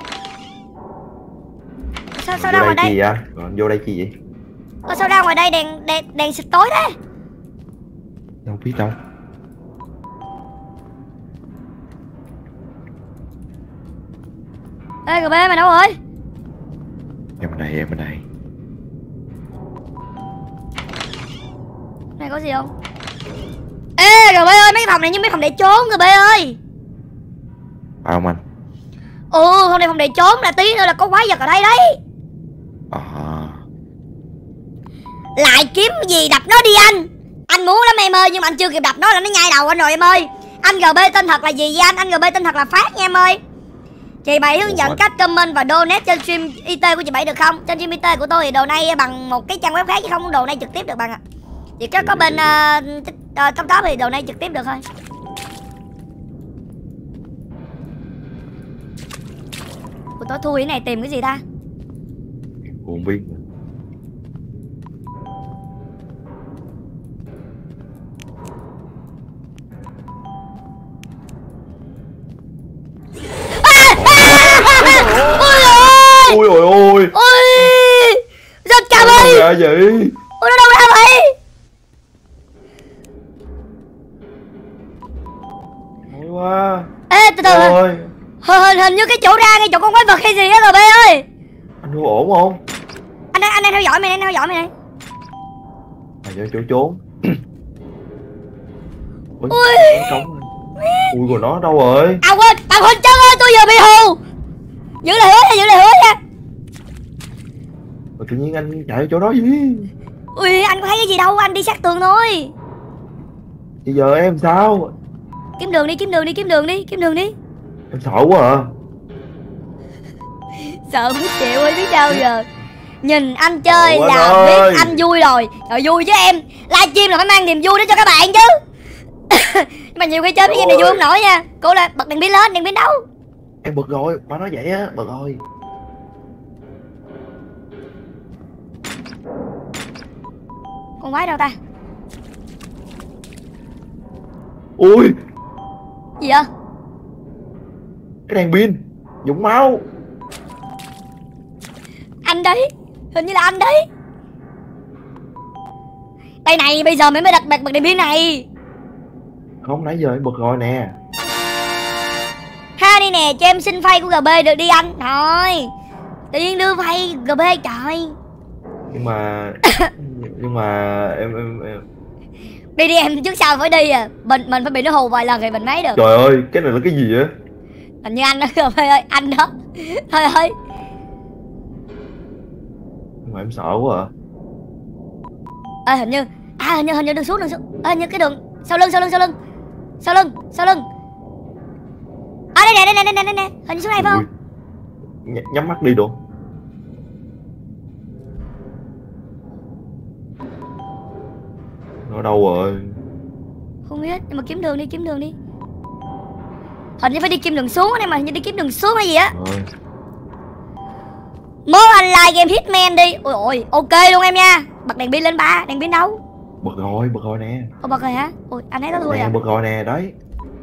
[SPEAKER 2] Sao sao ra ngoài đây?
[SPEAKER 3] Chi vậy? Rồi vô đây chi vậy?
[SPEAKER 2] Ơ sao ra ngoài đây đèn đèn đèn xịt tối thế?
[SPEAKER 3] Đâu biết đâu.
[SPEAKER 2] Ê giê bê mày đâu rồi?
[SPEAKER 3] Em bên này, em bên này.
[SPEAKER 2] Này có gì không? Ê giê bê ơi, mấy phòng này như mấy phòng để trốn giê bê ơi.
[SPEAKER 3] Phải không anh?
[SPEAKER 2] Ừ, hôm nay phòng để trốn là tí nữa là có quái vật ở đây đấy.
[SPEAKER 3] À.
[SPEAKER 2] Lại kiếm gì đập nó đi anh. Anh muốn lắm em ơi, nhưng mà anh chưa kịp đập nó là nó nhai đầu anh rồi em ơi. Anh giê bê tên thật là gì vậy anh? Anh giê bê tên thật là Phát nha em ơi. Chị Bảy hướng dẫn cách comment và donate trên stream i tê của chị Bảy được không? Trên stream i tê của tôi thì donate bằng một cái trang web khác chứ không donate trực tiếp được bạn ạ. Chỉ có có bên uh, uh, top top thì donate trực tiếp được thôi. Ủa tối thui cái này tìm cái gì ta?
[SPEAKER 3] Không biết.
[SPEAKER 2] ơi.
[SPEAKER 3] Ui ôi ôi.
[SPEAKER 2] Ui. Giật cả mày.
[SPEAKER 3] Ra vậy.
[SPEAKER 2] Ui nó đâu ra vậy?
[SPEAKER 3] Mỏi quá.
[SPEAKER 2] Ê từ từ.
[SPEAKER 3] Ôi.
[SPEAKER 2] Hình hình như cái chỗ ra ngay chỗ con quái vật hay gì á rồi bé ơi.
[SPEAKER 3] Anh Hưu ổn không?
[SPEAKER 2] Anh đang anh đang theo dõi mày, đang theo dõi mày này.
[SPEAKER 3] À vô chỗ trốn. Ui.
[SPEAKER 2] Ui.
[SPEAKER 3] Trống. Ui rồi nó đâu rồi?
[SPEAKER 2] À quên, à quên chân ơi, tôi vừa bị hù. Giữ lại hứa nha, giữ lại hứa nha.
[SPEAKER 3] Mà tự nhiên anh chạy chỗ đó gì?
[SPEAKER 2] Ui anh có thấy cái gì đâu, anh đi sát tường thôi.
[SPEAKER 3] Bây giờ em sao?
[SPEAKER 2] Kiếm đường đi, kiếm đường đi, kiếm đường đi, kiếm đường đi.
[SPEAKER 3] Em sợ quá à.
[SPEAKER 2] Sợ biết chịu ơi, biết sao giờ. Nhìn anh chơi
[SPEAKER 3] Ủa
[SPEAKER 2] là
[SPEAKER 3] ơi.
[SPEAKER 2] biết anh vui rồi. Rồi vui chứ em. Livestream là phải mang niềm vui đến cho các bạn chứ. Mà nhiều khi chơi cái game này vui không nổi nha. Cố lên, bật đèn pin lên, đèn pin đâu?
[SPEAKER 3] Em bực rồi, ba nói vậy á, bực rồi.
[SPEAKER 2] Con quái đâu ta?
[SPEAKER 3] Ui,
[SPEAKER 2] Gì vậy?
[SPEAKER 3] cái đèn pin, dũng máu.
[SPEAKER 2] Anh đấy. Hình như là anh đấy. Đây này, bây giờ mới mới đặt bật bật đèn pin này.
[SPEAKER 3] Không, nãy giờ em bực rồi nè.
[SPEAKER 2] Ha đi nè, cho em xin phay của giê bê được đi anh. Thôi. Tự nhiên đưa phay giê bê trời.
[SPEAKER 3] Nhưng mà nhưng mà em em em
[SPEAKER 2] Đi đi em, trước sau phải đi à. Mình mình phải bị nó hù vài lần thì mình lấy được.
[SPEAKER 3] trời ơi, cái này là cái gì á?
[SPEAKER 2] Hình như anh đó giê bê ơi, anh đó. Thôi ơi.
[SPEAKER 3] Nhưng mà em sợ quá à.
[SPEAKER 2] Ê hình như à hình như hình như đường xuống đường xuống. Ê hình như cái đường sau lưng sau lưng sau lưng. Sau lưng, sau lưng. À đây nè, đây nè, đây nè, đây nè. Hình như xuống đây phải không?
[SPEAKER 3] Nh nhắm mắt đi được. Nó đâu rồi?
[SPEAKER 2] Không biết, nhưng mà kiếm đường đi, kiếm đường đi. Hình như phải đi kiếm đường xuống đây mà, hình như đi kiếm đường xuống hay gì á.
[SPEAKER 3] Rồi.
[SPEAKER 2] Mốt anh like game Hitman đi. Ôi ôi, ok luôn em nha. Bật đèn pin lên ba, đèn pin đâu?
[SPEAKER 3] Bực rồi, bực rồi nè.
[SPEAKER 2] Ồ bật rồi hả? Ôi anh thấy nó thôi
[SPEAKER 3] Nè,
[SPEAKER 2] à.
[SPEAKER 3] bực rồi nè, đấy.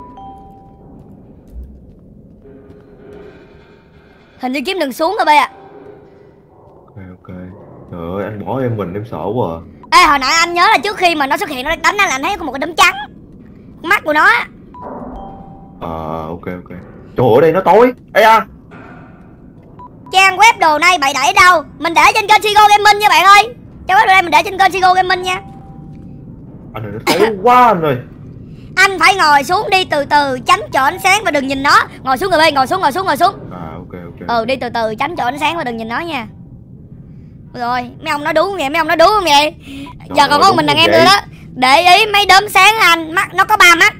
[SPEAKER 2] Hình như kiếm đường xuống rồi bây ạ.
[SPEAKER 3] Ok ok. Trời ơi, anh bỏ em mình em sợ quá à.
[SPEAKER 2] Ê hồi nãy anh nhớ là trước khi mà nó xuất hiện nó đánh anh là anh thấy có một cái đốm trắng. Mắt của nó á.
[SPEAKER 3] À ok ok. Trời ơi, ở đây nó tối. Ê à.
[SPEAKER 2] Trang web đồ này bày đẩy đâu? Mình để trên kênh Sigo Gaming nha bạn ơi. Trang web đồ này mình để trên kênh Sigo Gaming nha.
[SPEAKER 3] Anh này nó tối quá anh ơi.
[SPEAKER 2] Anh phải ngồi xuống đi từ từ, tránh chỗ ánh sáng và đừng nhìn nó. Ngồi xuống người bên, ngồi xuống, ngồi xuống, ngồi xuống.
[SPEAKER 3] À ok ok.
[SPEAKER 2] Ừ đi từ từ, tránh chỗ ánh sáng và đừng nhìn nó nha. Rồi, mấy ông nói đúng không vậy? Mấy ông nói đúng không vậy?
[SPEAKER 3] Trời
[SPEAKER 2] Giờ còn
[SPEAKER 3] ơi,
[SPEAKER 2] có mình
[SPEAKER 3] đúng
[SPEAKER 2] đàn
[SPEAKER 3] rồi
[SPEAKER 2] em
[SPEAKER 3] vậy.
[SPEAKER 2] nữa đó. Để ý mấy đốm sáng anh, mắt nó có ba mắt.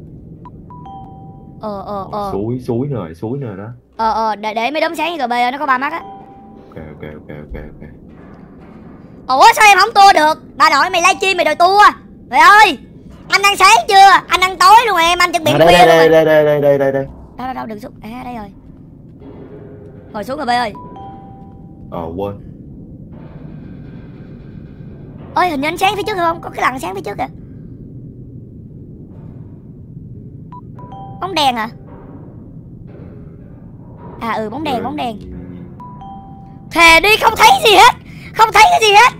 [SPEAKER 2] Ờ ờ ờ.
[SPEAKER 3] Suối suối rồi, suối rồi đó.
[SPEAKER 2] Ờ ờ, để để mấy đốm sáng như gờ bê nó có ba mắt á.
[SPEAKER 3] Ok ok ok ok ok.
[SPEAKER 2] Ủa sao em không tua được? Bà nội mày livestream mày đòi tua. Trời ơi, anh ăn sáng chưa? Anh ăn tối luôn rồi em, anh chuẩn bị
[SPEAKER 3] À,
[SPEAKER 2] khuya
[SPEAKER 3] đây,
[SPEAKER 2] luôn
[SPEAKER 3] đây,
[SPEAKER 2] rồi.
[SPEAKER 3] đây đây đây đây đây đây.
[SPEAKER 2] Đâu đâu đâu đừng xuống. À đây rồi. Ngồi xuống gờ bê ơi.
[SPEAKER 3] Ờ quên.
[SPEAKER 2] Ơi hình như ánh sáng phía trước không? Có cái lằn sáng phía trước kìa. Bóng đèn hả? À ừ bóng đèn bóng đèn. Thề đi không thấy gì hết. Không thấy cái gì hết.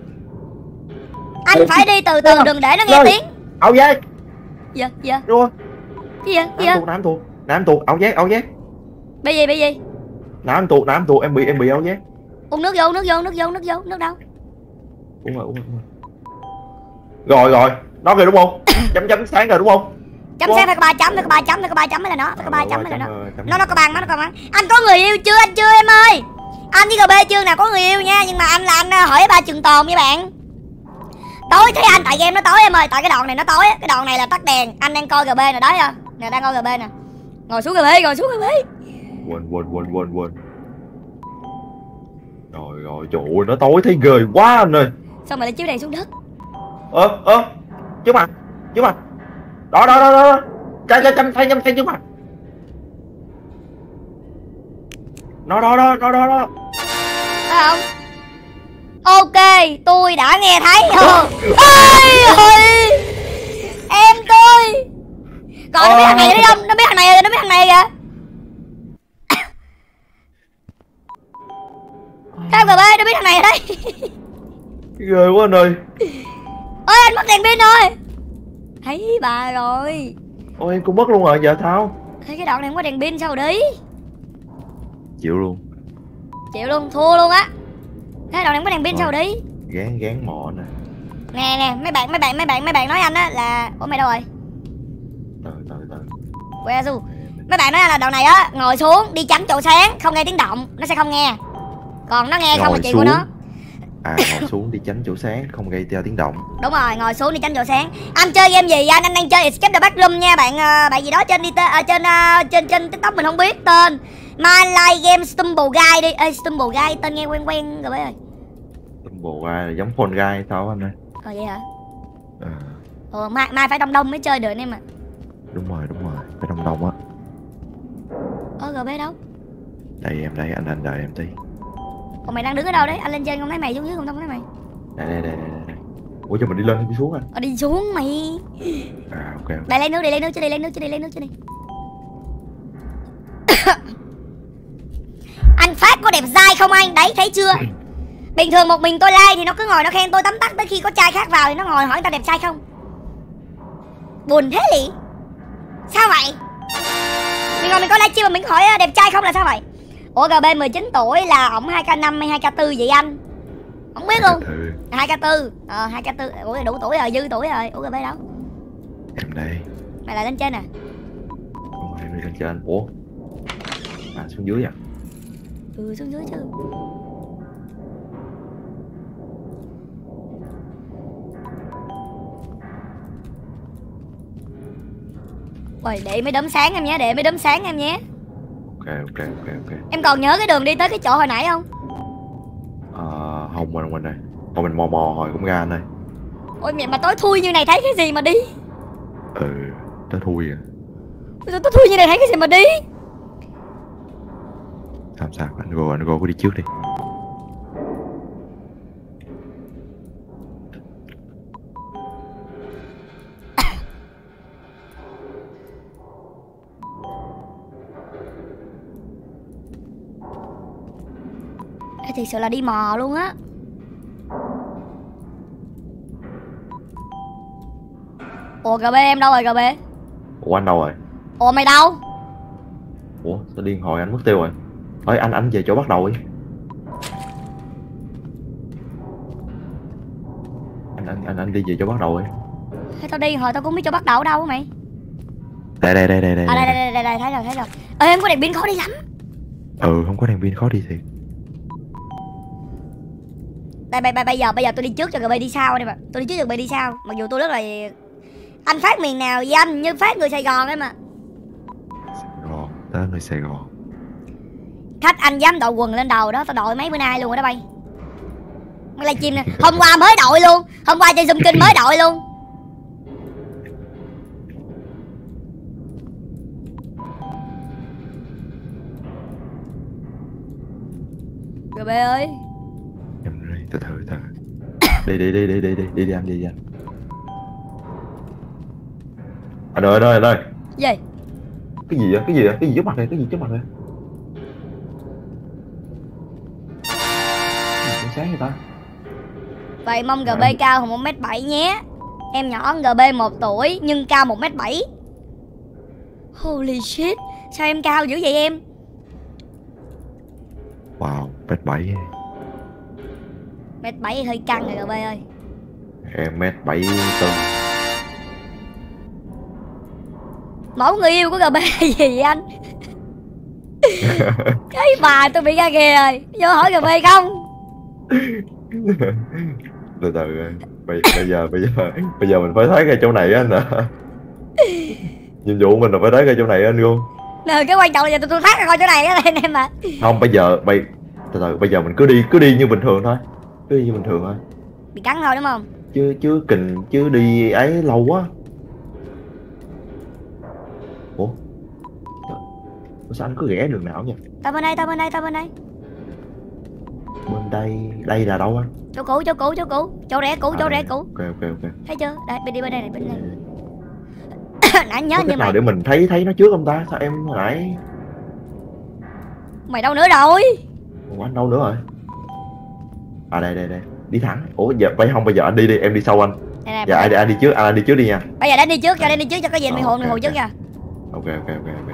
[SPEAKER 2] Anh phải đi từ từ đừng để nó nghe tiếng.
[SPEAKER 3] Áo giác.
[SPEAKER 2] Dạ dạ.
[SPEAKER 3] Rồi.
[SPEAKER 2] Gì vậy? Gì
[SPEAKER 3] Nám
[SPEAKER 2] vậy?
[SPEAKER 3] tuột, nám tuột. Nám tuột, áo giác, áo giác.
[SPEAKER 2] Bị gì bị gì?
[SPEAKER 3] Nám tuột, nám tuột, em bị em bị áo giác.
[SPEAKER 2] Uống nước vô, uống nước vô, nước vô, nước vô, nước đâu?
[SPEAKER 3] Uống rồi, uống rồi, uống rồi. Rồi rồi, nó rồi đúng không? Chấm chấm sáng rồi đúng không?
[SPEAKER 2] Chấm sáng phải có ba chấm, phải có ba chấm, phải có ba chấm mới là nó, phải có ba
[SPEAKER 3] Ờ,
[SPEAKER 2] chấm mới là nó.
[SPEAKER 3] rồi, chấm
[SPEAKER 2] Nó nó
[SPEAKER 3] rồi.
[SPEAKER 2] có bằng, nó có bằng. Anh có người yêu chưa? Anh chưa em ơi. Anh với gờ bê chưa nào có người yêu nha, nhưng mà anh là anh hỏi ba trường tồn nha bạn. Tối thấy anh tại game nó tối em ơi, tại cái đoạn này nó tối, cái đoạn này là tắt đèn. Anh đang coi gờ bê nè, đó chưa? Nè đang coi gờ bê nè. Ngồi xuống gờ bê, ngồi xuống gờ bê.
[SPEAKER 3] Quên quên quên quên quên. Rồi rồi, trời ơi, nó tối thấy ghê quá anh ơi.
[SPEAKER 2] Sao mà lại chiếu đèn xuống đất?
[SPEAKER 3] Ơ ơ, trước mặt, trước mặt. Đó đó đó đó. Chăm chăm chăm thay chăm thay trước mặt. Nó đó đó đó đó đó.
[SPEAKER 2] Phải không? Ok, tôi đã nghe thấy rồi. Ôi ơi. Em tôi. Còn nó biết thằng này đi không? Nó biết thằng này rồi, nó biết thằng này kìa. Sao gờ bê, nó biết thằng này ở đây.
[SPEAKER 3] Ghê quá anh ơi.
[SPEAKER 2] Ôi anh mất đèn pin rồi. Thấy bà rồi.
[SPEAKER 3] Ôi em cũng mất luôn rồi, giờ sao?
[SPEAKER 2] Thấy cái đoạn này không có đèn pin sao rồi đi.
[SPEAKER 3] Chịu luôn.
[SPEAKER 2] Chịu luôn, thua luôn á. Thế đoạn này không có đèn pin sao rồi đi.
[SPEAKER 3] Gán gán mọ nè.
[SPEAKER 2] Nè nè, mấy bạn mấy bạn mấy bạn mấy bạn nói anh á là ủa mày đâu rồi?
[SPEAKER 3] Từ từ từ.
[SPEAKER 2] Quê su. Mấy bạn nói là đoạn này á, ngồi xuống đi tránh chỗ sáng, không nghe tiếng động, nó sẽ không nghe. Còn nó nghe không là chuyện của nó.
[SPEAKER 3] À ngồi xuống đi tránh chỗ sáng, không gây ra tiếng động.
[SPEAKER 2] Đúng rồi, ngồi xuống đi tránh chỗ sáng. Anh chơi game gì anh? Anh đang chơi Escape the Backroom nha bạn. Uh, bạn gì đó trên đi uh, trên uh, trên trên TikTok mình không biết tên. My Life Game Stumble Guy đi. Ê Stumble Guy tên nghe quen quen rồi bé ơi.
[SPEAKER 3] Stumble Guy là giống Fall Guy sao anh ơi?
[SPEAKER 2] Ờ vậy hả?
[SPEAKER 3] À.
[SPEAKER 2] Ờ mai mai phải đông đông mới chơi được anh em ạ.
[SPEAKER 3] Đúng rồi, đúng rồi, phải đông đông á.
[SPEAKER 2] Ờ gờ bé đâu?
[SPEAKER 3] Đây em đây, anh anh đợi em tí.
[SPEAKER 2] Ủa mày đang đứng ở đâu đấy? Anh lên trên không thấy mày, xuống dưới không thấy mày.
[SPEAKER 3] Đây đây đây đây đây. Ủa cho mình đi lên hay đi xuống anh?
[SPEAKER 2] Ờ đi xuống mày.
[SPEAKER 3] À ok. okay.
[SPEAKER 2] Đây lấy nước đi, lấy nước chứ đi, lấy nước chứ đi, lấy nước chứ đi. Anh Phát có đẹp dai không anh? Đấy thấy chưa? Bình thường một mình tôi like thì nó cứ ngồi nó khen tôi tấm tắc, tới khi có trai khác vào thì nó ngồi hỏi người ta đẹp trai không. Buồn thế lị. Sao vậy? Mình ngồi mình có livestream mà mình hỏi đẹp trai không là sao vậy? Ủa giê bê mười chín tuổi là ổng hai k năm hay hai k bốn vậy anh? Không biết luôn. hai k bốn. Ờ hai k bốn. Ủa đủ tuổi rồi, dư tuổi rồi. Ủa giê bê đâu?
[SPEAKER 3] Em đây.
[SPEAKER 2] Mày lại lên trên à?
[SPEAKER 3] Không, em đi lên trên. Ủa? À xuống dưới à?
[SPEAKER 2] Ừ xuống dưới chứ. Ôi để mấy đốm sáng em nhé, để mấy đốm sáng em nhé.
[SPEAKER 3] Ok ok ok ok.
[SPEAKER 2] Em còn nhớ cái đường đi tới cái chỗ hồi nãy không?
[SPEAKER 3] Ờ à, không mình mình đây. Thôi mình mò mò hồi cũng ra anh ơi.
[SPEAKER 2] Ôi mẹ mà tối thui như này thấy cái gì mà đi?
[SPEAKER 3] Ừ, tối thui à.
[SPEAKER 2] Ôi, tối thui như này thấy cái gì mà đi?
[SPEAKER 3] Sao sao, anh Go, anh Go cứ đi trước đi.
[SPEAKER 2] Thì sự là đi mò luôn á. Ủa giê bê em đâu rồi giê bê?
[SPEAKER 3] Ủa anh đâu rồi?
[SPEAKER 2] Ủa mày đâu?
[SPEAKER 3] Ủa sao điên hồi anh mất tiêu rồi? Thôi anh anh về chỗ bắt đầu đi. Anh anh anh anh đi về chỗ bắt đầu đi.
[SPEAKER 2] Thế tao đi hồi tao cũng biết chỗ bắt đầu ở đâu á mày.
[SPEAKER 3] Đây đây đây đây đây.
[SPEAKER 2] À đây đây đây, đây, đây thấy rồi thấy rồi. Ê em có đèn pin khó đi lắm.
[SPEAKER 3] Ừ không có đèn pin khó đi thiệt.
[SPEAKER 2] Đây bây, bây giờ bây giờ tôi đi trước cho giê bê đi sau đi mà. Tôi đi trước cho giê bê đi sau. Mặc dù tôi rất là anh Phát miền nào với anh như Phát người Sài Gòn ấy mà.
[SPEAKER 3] Sài Gòn, tới người Sài Gòn.
[SPEAKER 2] Khách anh dám đội quần lên đầu đó, tao đội mấy bữa nay luôn rồi đó bay. Mới livestream nè, hôm qua mới đội luôn, hôm qua chơi Zoom Kinh mới đội luôn. giê bê ơi.
[SPEAKER 3] Em đi từ từ từ. Đi đi đi đi đi đi đi đi anh đi anh. Anh ơi anh ơi anh ơi.
[SPEAKER 2] Gì?
[SPEAKER 3] Cái gì vậy? Cái gì vậy? Cái gì trước mặt này? Cái gì trước mặt này? Cái sáng vậy ta?
[SPEAKER 2] Vậy mong giê bê cao hơn một mét bảy nhé. Em nhỏ giê bê một tuổi nhưng cao một mét bảy. Holy shit, sao em cao dữ vậy em?
[SPEAKER 3] Wow, mét bảy.
[SPEAKER 2] Mét bảy hơi căng rồi giê bê ơi.
[SPEAKER 3] Em mét bảy tư.
[SPEAKER 2] Mẫu người yêu của giê bê là gì vậy anh? Cái bà tôi bị ra kìa rồi. Vô hỏi giê bê không?
[SPEAKER 3] Từ từ bây, bây giờ bây giờ bây giờ mình phải thấy cái chỗ này á anh ạ. Nhiệm vụ mình là phải thấy cái chỗ này anh luôn.
[SPEAKER 2] Nè cái quan trọng là giờ tôi tôi phát ra coi chỗ này á anh em ạ.
[SPEAKER 3] Không bây giờ bây từ từ bây giờ mình cứ đi cứ đi như bình thường thôi. Cứ đi như bình thường thôi.
[SPEAKER 2] Bị cắn thôi đúng không?
[SPEAKER 3] Chứ chứ kình chứ đi ấy lâu quá. Ủa? Ủa sao anh cứ ghé đường nào nhỉ?
[SPEAKER 2] Tao bên đây, tao bên đây, tao bên đây.
[SPEAKER 3] Bên đây, đây là đâu anh?
[SPEAKER 2] Chỗ cũ, chỗ cũ, chỗ cũ. Chỗ rẽ cũ,
[SPEAKER 3] À,
[SPEAKER 2] chỗ
[SPEAKER 3] đây.
[SPEAKER 2] rẽ cũ.
[SPEAKER 3] Ok ok ok.
[SPEAKER 2] Thấy chưa? Đây, bên đi bên đây này, bên đây. Nãy nhớ
[SPEAKER 3] Có
[SPEAKER 2] như
[SPEAKER 3] cách nào
[SPEAKER 2] mày.
[SPEAKER 3] để mình thấy thấy nó trước không ta? Sao em hồi nãy
[SPEAKER 2] Mày đâu nữa rồi?
[SPEAKER 3] Ủa anh đâu nữa rồi? À đây đây đây, đi thẳng. Ủa giờ bây không, bây giờ anh đi đi, em đi sau anh.
[SPEAKER 2] Đây, này,
[SPEAKER 3] Dạ anh, anh đi trước, anh, anh đi trước đi nha.
[SPEAKER 2] bây giờ đã đi trước, cho đi trước cho có gì mày
[SPEAKER 3] Ờ,
[SPEAKER 2] hồn mày
[SPEAKER 3] ok,
[SPEAKER 2] hồn trước
[SPEAKER 3] ok.
[SPEAKER 2] nha.
[SPEAKER 3] Ok ok ok ok.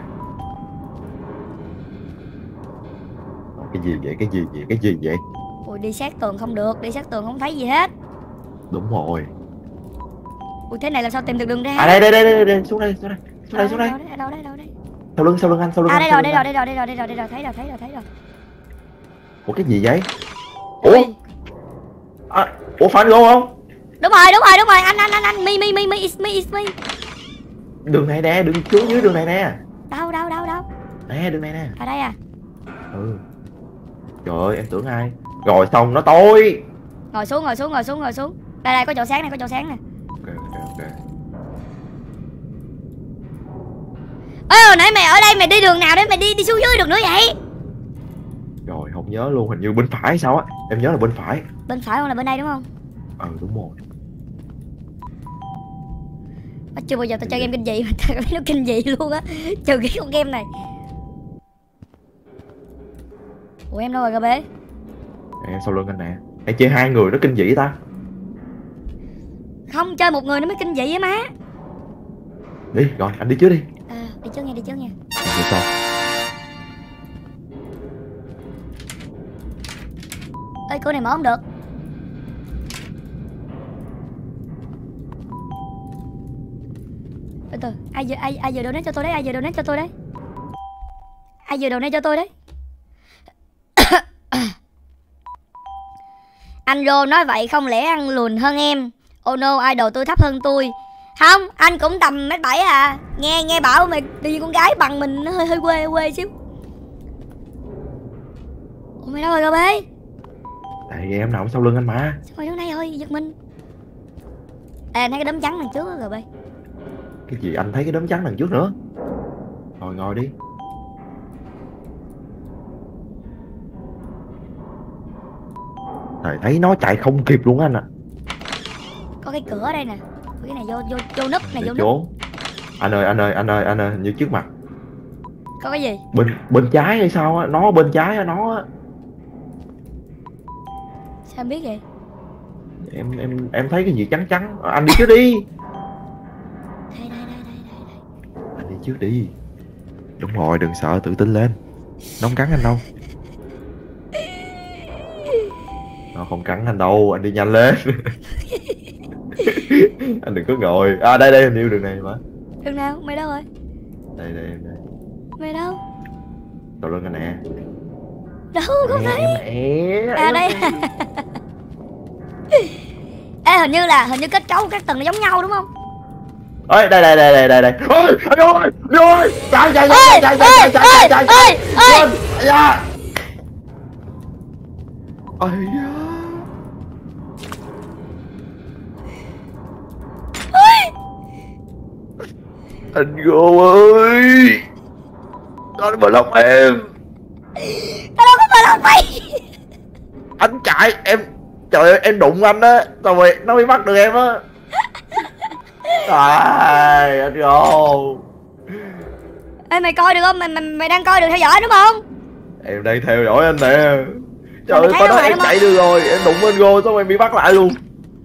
[SPEAKER 3] Cái gì vậy, cái gì vậy, cái gì vậy?
[SPEAKER 2] Ui đi sát tường không được, đi sát tường không thấy gì hết.
[SPEAKER 3] Đúng rồi.
[SPEAKER 2] Ui thế này làm sao tìm được đường ra?
[SPEAKER 3] À đây đây đây đây, đây. Xuống đây xuống đây xuống đây xuống đây.
[SPEAKER 2] Đâu đấy, đâu đấy, đâu đấy.
[SPEAKER 3] Sau lưng sau lưng anh, sau lưng
[SPEAKER 2] À
[SPEAKER 3] anh.
[SPEAKER 2] đây
[SPEAKER 3] sau
[SPEAKER 2] rồi,
[SPEAKER 3] lưng
[SPEAKER 2] đây rồi,
[SPEAKER 3] anh.
[SPEAKER 2] đây rồi, đây rồi, đây rồi, đây rồi, đây rồi, thấy rồi, thấy rồi, thấy rồi.
[SPEAKER 3] Ủa cái gì vậy? Ủa
[SPEAKER 2] Ui.
[SPEAKER 3] à, ủa phải go không?
[SPEAKER 2] Đúng rồi, đúng rồi, đúng rồi, anh anh anh anh mi mi mi mi it's me it's me.
[SPEAKER 3] Đường này nè, đường xuống dưới đường này nè.
[SPEAKER 2] Đâu đâu đâu đâu.
[SPEAKER 3] Nè đường này nè.
[SPEAKER 2] Ở đây à?
[SPEAKER 3] Ừ. Trời ơi em tưởng ai. Rồi xong nó tối.
[SPEAKER 2] Ngồi xuống, ngồi xuống, ngồi xuống, ngồi xuống. Đây đây có chỗ sáng này, có chỗ sáng nè.
[SPEAKER 3] Ok ok ok.
[SPEAKER 2] Ê hồi nãy mày ở đây mày đi đường nào đấy mày đi đi xuống dưới được nữa vậy?
[SPEAKER 3] Rồi không nhớ luôn, hình như bên phải hay sao á. Em nhớ là bên phải.
[SPEAKER 2] Bên phải không là bên đây đúng không?
[SPEAKER 3] Ừ đúng rồi.
[SPEAKER 2] Mà chưa bao giờ tao chơi game kinh dị mà tao thấy nó kinh dị luôn á. Trừ cái con game này. Ủa em đâu rồi cơ bé?
[SPEAKER 3] Em sau lưng anh nè. Em chơi hai người nó kinh dị ta.
[SPEAKER 2] Không chơi một người nó mới kinh dị á má.
[SPEAKER 3] Đi rồi anh đi trước đi.
[SPEAKER 2] À, đi trước nha, đi trước nha.
[SPEAKER 3] Đi sau.
[SPEAKER 2] Ê cửa này mở không được. Từ từ, ai giờ ai ai giờ donate cho tôi đấy, ai giờ donate cho tôi đấy. Ai giờ donate cho tôi đấy. Anh Rô nói vậy không lẽ anh lùn hơn em. Oh no, idol tôi thấp hơn tôi. Không, anh cũng tầm mét bảy à. Nghe nghe bảo mày đi con gái bằng mình nó hơi hơi quê quê xíu. Ủa mày đâu rồi cơ bê?
[SPEAKER 3] Tại em nằm sau lưng anh mà.
[SPEAKER 2] Sao mày đứng đây thôi, giật mình. Ê anh thấy cái đốm trắng đằng trước rồi bê.
[SPEAKER 3] Cái gì anh thấy cái đốm trắng đằng trước nữa. Ngồi ngồi đi. Thầy thấy nó chạy không kịp luôn anh ạ. À.
[SPEAKER 2] Có cái cửa ở đây nè. Cái này vô vô vô núp này,
[SPEAKER 3] Để
[SPEAKER 2] vô núp.
[SPEAKER 3] trốn. Anh ơi anh ơi anh ơi anh ơi, hình như trước mặt.
[SPEAKER 2] Có cái gì?
[SPEAKER 3] Bên bên trái hay sao á, nó bên trái á, nó á.
[SPEAKER 2] Sao em biết vậy?
[SPEAKER 3] Em em em thấy cái gì trắng trắng. Anh đi trước đi.
[SPEAKER 2] Đây đây đây đây đây đây.
[SPEAKER 3] Anh đi trước đi. Đúng rồi, đừng sợ, tự tin lên. Nó không cắn anh đâu. Nó không cắn anh đâu, anh đi nhanh lên. Anh đừng có ngồi. À đây đây, hình như đường này mà.
[SPEAKER 2] Đường nào? Mày đâu rồi?
[SPEAKER 3] Đây đây em đây.
[SPEAKER 2] Mày đâu?
[SPEAKER 3] Đầu lưng anh nè.
[SPEAKER 2] Đâu không
[SPEAKER 3] Nè,
[SPEAKER 2] thấy.
[SPEAKER 3] em nè.
[SPEAKER 2] À đây. Ê hình như là hình như kết cấu các tầng nó giống nhau đúng không?
[SPEAKER 3] Ơi đây đây đây đây đây đây. Ôi anh ơi, anh ơi. Chạy chạy chạy chạy chạy chạy chạy chạy chạy.
[SPEAKER 2] Ơi,
[SPEAKER 3] ơi. Dạ. Ôi da. Anh Gô ơi. Con mở lọc em.
[SPEAKER 2] tao đâu có mở lòng mày.
[SPEAKER 3] Anh chạy em. Trời ơi em đụng anh á. Rồi nó mới bắt được em á. Trời anh Gô.
[SPEAKER 2] Ê mày coi được không? Mày mày, mày đang coi được theo dõi đúng không?
[SPEAKER 3] Em đang theo dõi anh nè. Trời ơi
[SPEAKER 2] thấy
[SPEAKER 3] có
[SPEAKER 2] nó
[SPEAKER 3] đó
[SPEAKER 2] lại
[SPEAKER 3] em
[SPEAKER 2] đúng
[SPEAKER 3] chạy được rồi. Em đụng bên Gô xong em bị bắt lại luôn.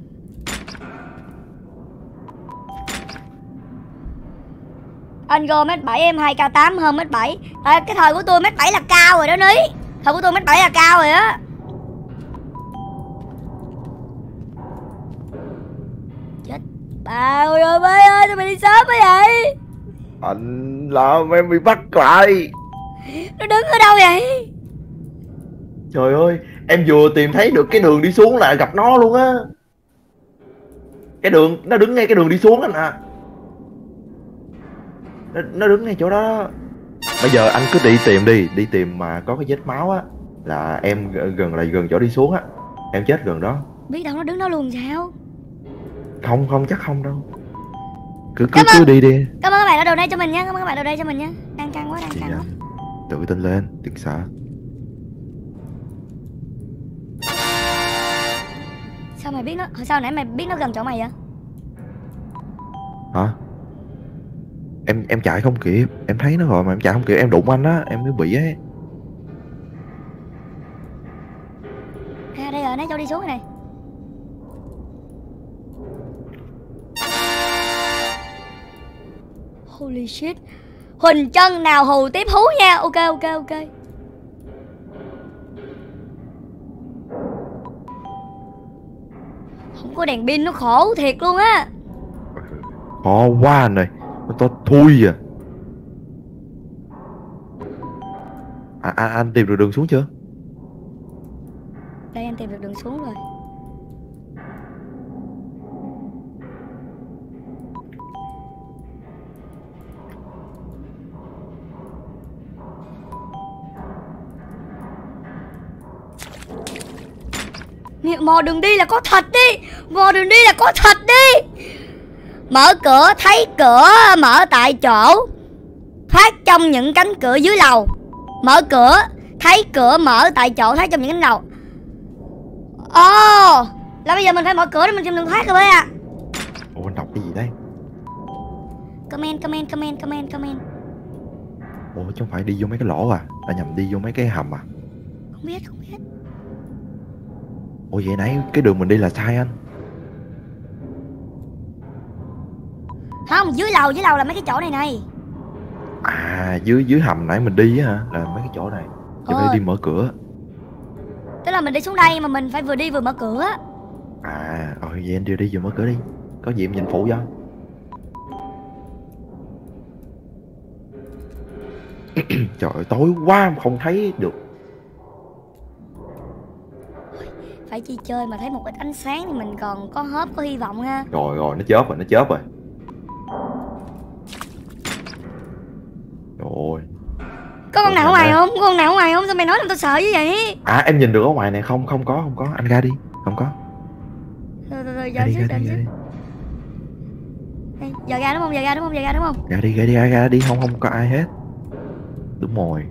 [SPEAKER 2] Anh Go mét bảy em hai k tám hơn mét bảy. À, cái thời của tôi mét bảy là cao rồi đó Ní. Thời của tôi mét bảy là cao rồi á. Chết. Bà ơi ơi bê ơi, tụi mày đi sớm quá vậy?
[SPEAKER 3] Anh làm em bị bắt lại.
[SPEAKER 2] Nó đứng ở đâu vậy?
[SPEAKER 3] Trời ơi, em vừa tìm thấy được cái đường đi xuống là gặp nó luôn á. Cái đường, nó đứng ngay cái đường đi xuống anh à. Nó, nó đứng ngay chỗ đó. Bây giờ anh cứ đi tìm đi, đi tìm mà có cái vết máu á. Là em gần là gần chỗ đi xuống á. Em chết gần đó.
[SPEAKER 2] Biết đâu nó đứng đó luôn sao?
[SPEAKER 3] Không, không chắc không đâu. Cứ cứ cứ đi đi.
[SPEAKER 2] Cảm ơn các bạn đã donate cho mình nhé, cảm ơn các bạn đã donate cho mình nhé. Đang căng quá, đang
[SPEAKER 3] Thì
[SPEAKER 2] căng quá.
[SPEAKER 3] tự tin lên, đừng sợ.
[SPEAKER 2] Sao mày biết nó, sao nãy mày biết nó gần chỗ mày vậy?
[SPEAKER 3] Hả? Em em chạy không kịp, em thấy nó rồi mà em chạy không kịp, em đụng anh á, em mới bị ấy.
[SPEAKER 2] À đây rồi, nãy cho đi xuống rồi này. Holy shit. Huỳnh chân nào hù tiếp hú nha. Ok ok ok. Không có đèn pin nó khổ thiệt luôn á.
[SPEAKER 3] Khó quá anh ơi. Nó to thui à. À, à, anh tìm được đường xuống chưa?
[SPEAKER 2] Đây anh tìm được đường xuống rồi. Mò đường đi là có thịt đi. Mò đường đi là có thịt đi. Mở cửa thấy cửa mở tại chỗ, thoát trong những cánh cửa dưới lầu. Mở cửa thấy cửa mở tại chỗ, thoát trong những cánh lầu. Ồ, oh, là bây giờ mình phải mở cửa để mình tìm đường thoát rồi bê à.
[SPEAKER 3] Ủa anh đọc cái gì đấy?
[SPEAKER 2] Comment comment comment comment comment.
[SPEAKER 3] Ủa chứ không phải đi vô mấy cái lỗ à? Là nhầm đi vô mấy cái hầm à?
[SPEAKER 2] Không biết không biết.
[SPEAKER 3] Ủa vậy nãy cái đường mình đi là sai anh?
[SPEAKER 2] Không, dưới lầu, dưới lầu là mấy cái chỗ này này.
[SPEAKER 3] À dưới dưới hầm nãy mình đi á hả? Là mấy cái chỗ này. Giờ
[SPEAKER 2] Ờ.
[SPEAKER 3] phải đi mở cửa.
[SPEAKER 2] Tức là mình đi xuống đây mà mình phải vừa đi vừa mở cửa.
[SPEAKER 3] À ờ vậy anh đưa đi vừa mở cửa đi. Có gì em nhìn phụ cho. Trời ơi tối quá không thấy được.
[SPEAKER 2] Phải chi chơi mà thấy một ít ánh sáng thì mình còn có hớp, có hy vọng ha.
[SPEAKER 3] Rồi rồi nó chớp rồi nó chớp rồi. Rồi.
[SPEAKER 2] Có con nào ở ngoài không? Có con nào ở ngoài không? Sao mày nói làm tao sợ như vậy?
[SPEAKER 3] À em nhìn được ở ngoài này không? Không có không có. Anh ra đi. Không có.
[SPEAKER 2] Rồi rồi rồi,
[SPEAKER 3] Ra
[SPEAKER 2] giờ
[SPEAKER 3] đi
[SPEAKER 2] xíu,
[SPEAKER 3] ra
[SPEAKER 2] giờ
[SPEAKER 3] đi
[SPEAKER 2] xíu.
[SPEAKER 3] ra đi.
[SPEAKER 2] Ê, giờ ra đúng không? Giờ ra đúng không? Giờ ra đúng không?
[SPEAKER 3] Ra đi ra đi ra, ra đi không không có ai hết. Đúng rồi.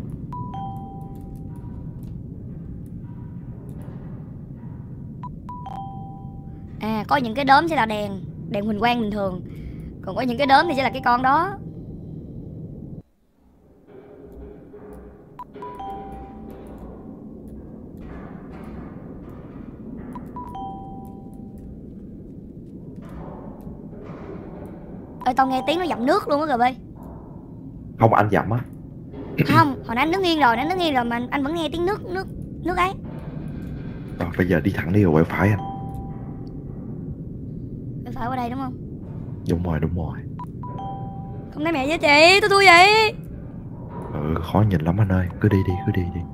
[SPEAKER 2] À, có những cái đốm sẽ là đèn, đèn huỳnh quang bình thường. Còn có những cái đốm thì sẽ là cái con đó. Ê, tao nghe tiếng nó dặm nước luôn á rồi bê.
[SPEAKER 3] Không anh dặm á.
[SPEAKER 2] Không, hồi nãy anh đứng yên rồi, anh đứng yên rồi mà anh vẫn nghe tiếng nước, nước, nước ấy.
[SPEAKER 3] Rồi bây giờ đi thẳng đi rồi quẹo phải anh.
[SPEAKER 2] Phải phải qua đây đúng không?
[SPEAKER 3] Đúng rồi đúng rồi.
[SPEAKER 2] Không thấy mẹ với chị, tôi thua vậy.
[SPEAKER 3] Ừ khó nhìn lắm anh ơi. Cứ đi đi cứ đi đi.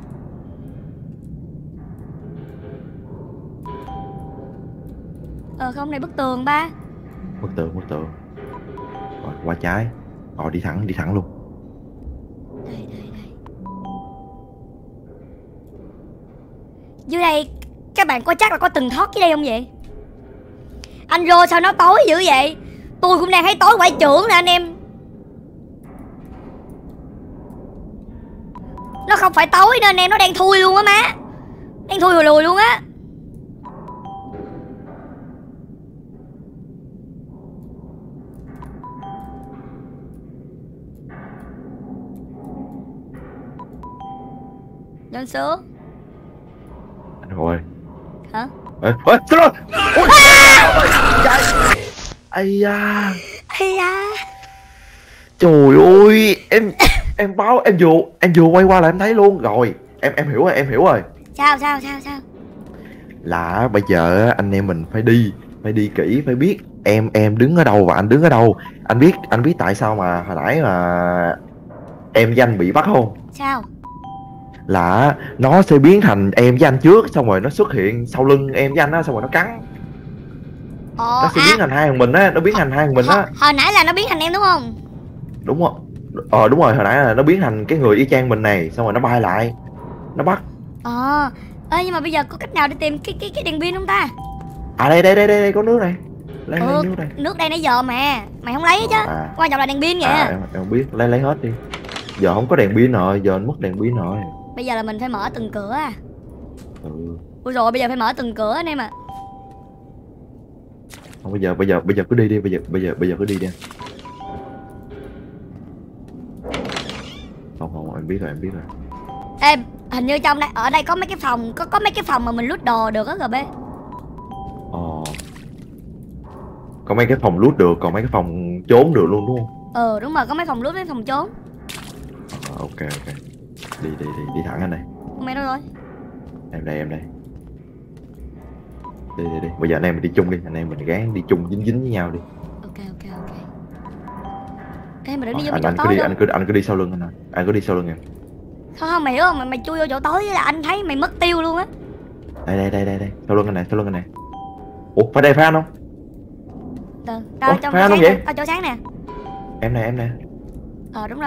[SPEAKER 2] Ờ không, này bức tường ba.
[SPEAKER 3] Bức tường bức tường. Rồi qua trái. Rồi đi thẳng đi thẳng luôn.
[SPEAKER 2] Đây đây đây. Dưới đây các bạn có chắc là có từng thoát dưới đây không vậy? Anh Rô sao nó tối dữ vậy? Tôi cũng đang thấy tối quải trưởng nè anh em. Nó không phải tối đâu anh em, nó đang thui luôn á má. Đang thui lùi lùi luôn á. Lên xuống.
[SPEAKER 3] Anh rồi.
[SPEAKER 2] Hả?
[SPEAKER 3] Ê, ê, xin lỗi. Ôi. Ây da.
[SPEAKER 2] Ây da.
[SPEAKER 3] Trời ơi, em em báo em vừa em vừa quay qua là em thấy luôn rồi. Em em hiểu rồi, em hiểu rồi.
[SPEAKER 2] Sao sao sao sao?
[SPEAKER 3] Là bây giờ anh em mình phải đi, phải đi kỹ, phải biết em em đứng ở đâu và anh đứng ở đâu. Anh biết anh biết tại sao mà hồi nãy mà em với anh bị bắt không?
[SPEAKER 2] Sao?
[SPEAKER 3] Là nó sẽ biến thành em với anh trước, xong rồi nó xuất hiện sau lưng em với anh á, xong rồi nó cắn.
[SPEAKER 2] Ồ,
[SPEAKER 3] Nó sẽ
[SPEAKER 2] à,
[SPEAKER 3] biến thành hai thằng mình á, nó biến thành hai thằng mình á.
[SPEAKER 2] hồi, hồi nãy là nó biến thành em đúng không?
[SPEAKER 3] Đúng rồi. Ờ đúng rồi, hồi nãy là nó biến thành cái người y chang mình này, xong rồi nó bay lại. Nó bắt.
[SPEAKER 2] Ờ. Ê nhưng mà bây giờ có cách nào để tìm cái cái cái đèn pin không ta?
[SPEAKER 3] À đây đây đây đây, đây có nước này. Lấy,
[SPEAKER 2] Ừ,
[SPEAKER 3] lấy nước này.
[SPEAKER 2] nước đây nãy giờ mà. Mày không lấy hết chứ.
[SPEAKER 3] À.
[SPEAKER 2] Quan trọng là đèn pin vậy.
[SPEAKER 3] À em, em không biết, lấy lấy hết đi. Giờ không có đèn pin rồi, giờ anh mất đèn pin rồi.
[SPEAKER 2] Bây giờ là mình phải mở từng cửa à?
[SPEAKER 3] Ừ.
[SPEAKER 2] Ui rồi bây giờ phải mở từng cửa anh em ạ.
[SPEAKER 3] Không bây giờ bây giờ bây giờ cứ đi đi, bây giờ bây giờ bây giờ cứ đi đi. Không không em biết rồi em biết rồi.
[SPEAKER 2] Ê, hình như trong đây, ở đây có mấy cái phòng, có có mấy cái phòng mà mình lút đồ được á gờ bê.
[SPEAKER 3] Ồ. Có mấy cái phòng lút được, còn mấy cái phòng trốn được luôn đúng không?
[SPEAKER 2] Ừ đúng rồi, có mấy phòng lút mấy phòng trốn.
[SPEAKER 3] Ờ, ok ok. Đi đi đi đi thẳng anh này.
[SPEAKER 2] Mày đâu rồi?
[SPEAKER 3] Em đây em đây. Đi đi đi. Bây giờ anh em mình đi chung đi, anh em mình gán đi chung dính dính với nhau đi.
[SPEAKER 2] Ok ok ok. Ê mà đừng đi vô
[SPEAKER 3] anh,
[SPEAKER 2] chỗ
[SPEAKER 3] anh cứ
[SPEAKER 2] tối
[SPEAKER 3] đi
[SPEAKER 2] đâu.
[SPEAKER 3] anh cứ anh cứ đi sau lưng anh ơi. Anh cứ đi sau lưng em.
[SPEAKER 2] Không không mày hiểu không, mày, mày chui vô chỗ tối là anh thấy mày mất tiêu luôn á.
[SPEAKER 3] Đây đây đây đây đây, sau lưng anh này, sau lưng anh này. Ủa phải đây phải anh không?
[SPEAKER 2] Từ, tao
[SPEAKER 3] Ủa,
[SPEAKER 2] trong
[SPEAKER 3] phải
[SPEAKER 2] chỗ
[SPEAKER 3] anh không
[SPEAKER 2] sáng
[SPEAKER 3] vậy?
[SPEAKER 2] nè, tao chỗ sáng nè.
[SPEAKER 3] Em này em này.
[SPEAKER 2] Ờ đúng rồi.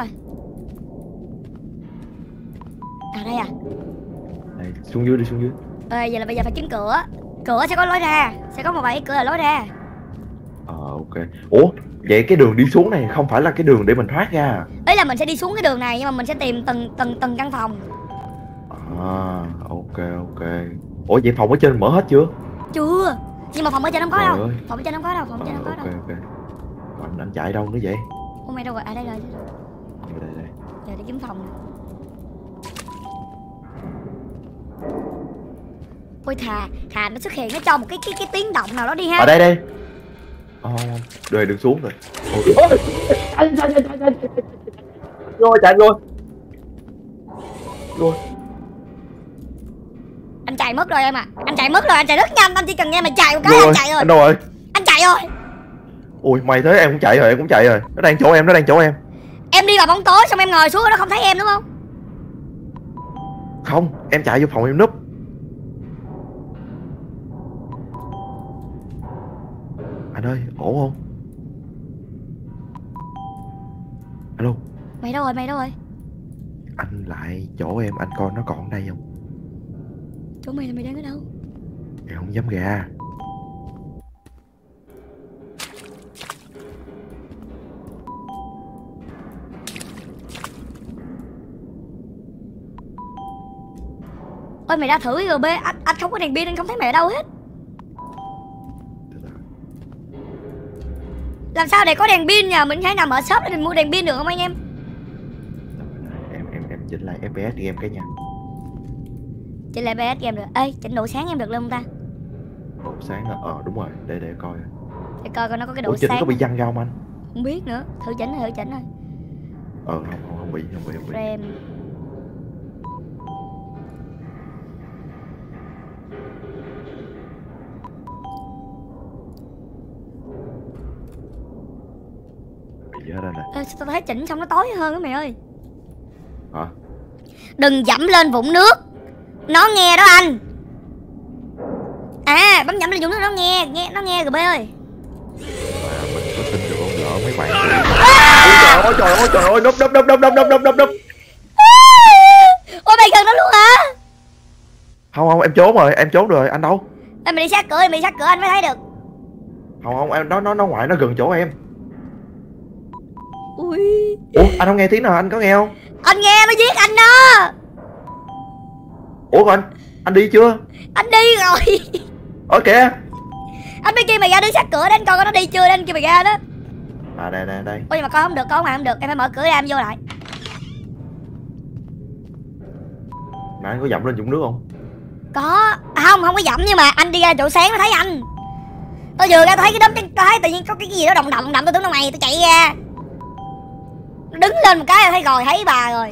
[SPEAKER 2] À đây à.
[SPEAKER 3] Đây, xuống dưới đi xuống dưới.
[SPEAKER 2] Ê vậy là bây giờ phải kiếm cửa. Cửa sẽ có lối ra, sẽ có một vài cửa là lối ra.
[SPEAKER 3] Ờ ok. Ủa vậy cái đường đi xuống này không phải là cái đường để mình thoát ra à?
[SPEAKER 2] Ý là mình sẽ đi xuống cái đường này nhưng mà mình sẽ tìm từng từng từng căn phòng.
[SPEAKER 3] À ok ok. Ủa vậy phòng ở trên mở hết chưa?
[SPEAKER 2] Chưa. Nhưng mà phòng ở trên không có
[SPEAKER 3] Trời
[SPEAKER 2] đâu.
[SPEAKER 3] ơi.
[SPEAKER 2] Phòng ở trên không có đâu, phòng ở trên
[SPEAKER 3] Ờ,
[SPEAKER 2] không có
[SPEAKER 3] ok
[SPEAKER 2] đâu.
[SPEAKER 3] ok. Anh, anh chạy đâu nữa vậy?
[SPEAKER 2] Ủa mày đâu rồi? À đây rồi.
[SPEAKER 3] Đây đây đây.
[SPEAKER 2] Giờ đi kiếm phòng nè. Ôi thà, thà nó xuất hiện nó cho một cái cái cái tiếng động nào đó đi ha.
[SPEAKER 3] Ở đây đây. Ồ, đời đừng xuống rồi. Ôi, anh chạy chạy chạy chạy. Rồi chạy rồi. Rồi.
[SPEAKER 2] Anh chạy mất rồi em à. Anh chạy mất rồi, anh chạy rất nhanh, anh chỉ cần nghe mày chạy một cái là
[SPEAKER 3] Rồi,
[SPEAKER 2] anh chạy rồi.
[SPEAKER 3] anh đâu rồi?
[SPEAKER 2] Anh chạy rồi.
[SPEAKER 3] Ui mày thấy em cũng chạy rồi, em cũng chạy rồi. Nó đang chỗ em, nó đang chỗ em.
[SPEAKER 2] Em đi vào bóng tối xong em ngồi xuống nó không thấy em đúng không?
[SPEAKER 3] Không, em chạy vô phòng em núp. Anh ơi, ổn không? Alo.
[SPEAKER 2] Mày đâu rồi, mày đâu rồi?
[SPEAKER 3] Anh lại chỗ em, anh coi nó còn ở đây không?
[SPEAKER 2] Chỗ mày là mày đang ở đâu?
[SPEAKER 3] Em không dám ra.
[SPEAKER 2] Ôi mày đã thử rồi bê, anh, anh không có đèn pin, anh không thấy mày ở đâu hết. Làm sao để có đèn pin nhờ, mình phải nằm ở shop để mình mua đèn pin được không anh em?
[SPEAKER 3] Em em em chỉnh lại ép pê ét cho em cái nha.
[SPEAKER 2] Chỉnh lại ép pê ét em được. Ê, chỉnh độ sáng em được luôn không ta?
[SPEAKER 3] Độ sáng à? Ờ đúng rồi, để để coi.
[SPEAKER 2] Để coi coi nó có cái độ
[SPEAKER 3] Ủa chỉnh
[SPEAKER 2] sáng.
[SPEAKER 3] có bị văng ra không anh?
[SPEAKER 2] Không biết nữa, thử chỉnh thử chỉnh thôi.
[SPEAKER 3] Ờ không không, không bị không bị không bị.
[SPEAKER 2] Frame.
[SPEAKER 3] Bị ở đây nè.
[SPEAKER 2] Ê, sao tao thấy chỉnh xong nó tối hơn á mày ơi.
[SPEAKER 3] Hả?
[SPEAKER 2] Đừng dẫm lên vũng nước. Nó nghe đó anh. À, bấm dẫm lên vũng nước nó nghe, nghe nó nghe rồi bê ơi.
[SPEAKER 3] Mà mình có tin được không lỡ mấy bạn. Ôi trời ơi trời ơi trời ơi, núp núp núp núp núp núp núp núp núp.
[SPEAKER 2] Ôi mày gần nó luôn hả?
[SPEAKER 3] Không không, em trốn rồi, em trốn rồi, anh đâu?
[SPEAKER 2] Ê mày đi sát cửa, mày đi sát cửa anh mới thấy được.
[SPEAKER 3] Không không, em nó nó nó ngoài, nó gần chỗ em.
[SPEAKER 2] Ui.
[SPEAKER 3] Ủa anh không nghe tiếng nào, anh có nghe không?
[SPEAKER 2] Anh nghe nó giết anh đó.
[SPEAKER 3] Ủa còn anh anh đi chưa?
[SPEAKER 2] Anh đi rồi.
[SPEAKER 3] Ở kìa.
[SPEAKER 2] Anh mới kêu mày ra đứng sát cửa đến coi nó đi chưa, đến kêu mày ra đó.
[SPEAKER 3] À đây đây đây.
[SPEAKER 2] Ôi nhưng mà coi không được, coi mà không được, em phải mở cửa ra em vô lại.
[SPEAKER 3] Mà anh có dậm lên vũng nước không?
[SPEAKER 2] Có, à, không, không có dẫm nhưng mà anh đi ra chỗ sáng nó thấy anh. Tôi vừa ra thấy cái đốm, tôi thấy tự nhiên có cái gì đó động động động, tôi tưởng nó mày, tôi chạy ra. Nó đứng lên một cái là thấy rồi, thấy bà rồi.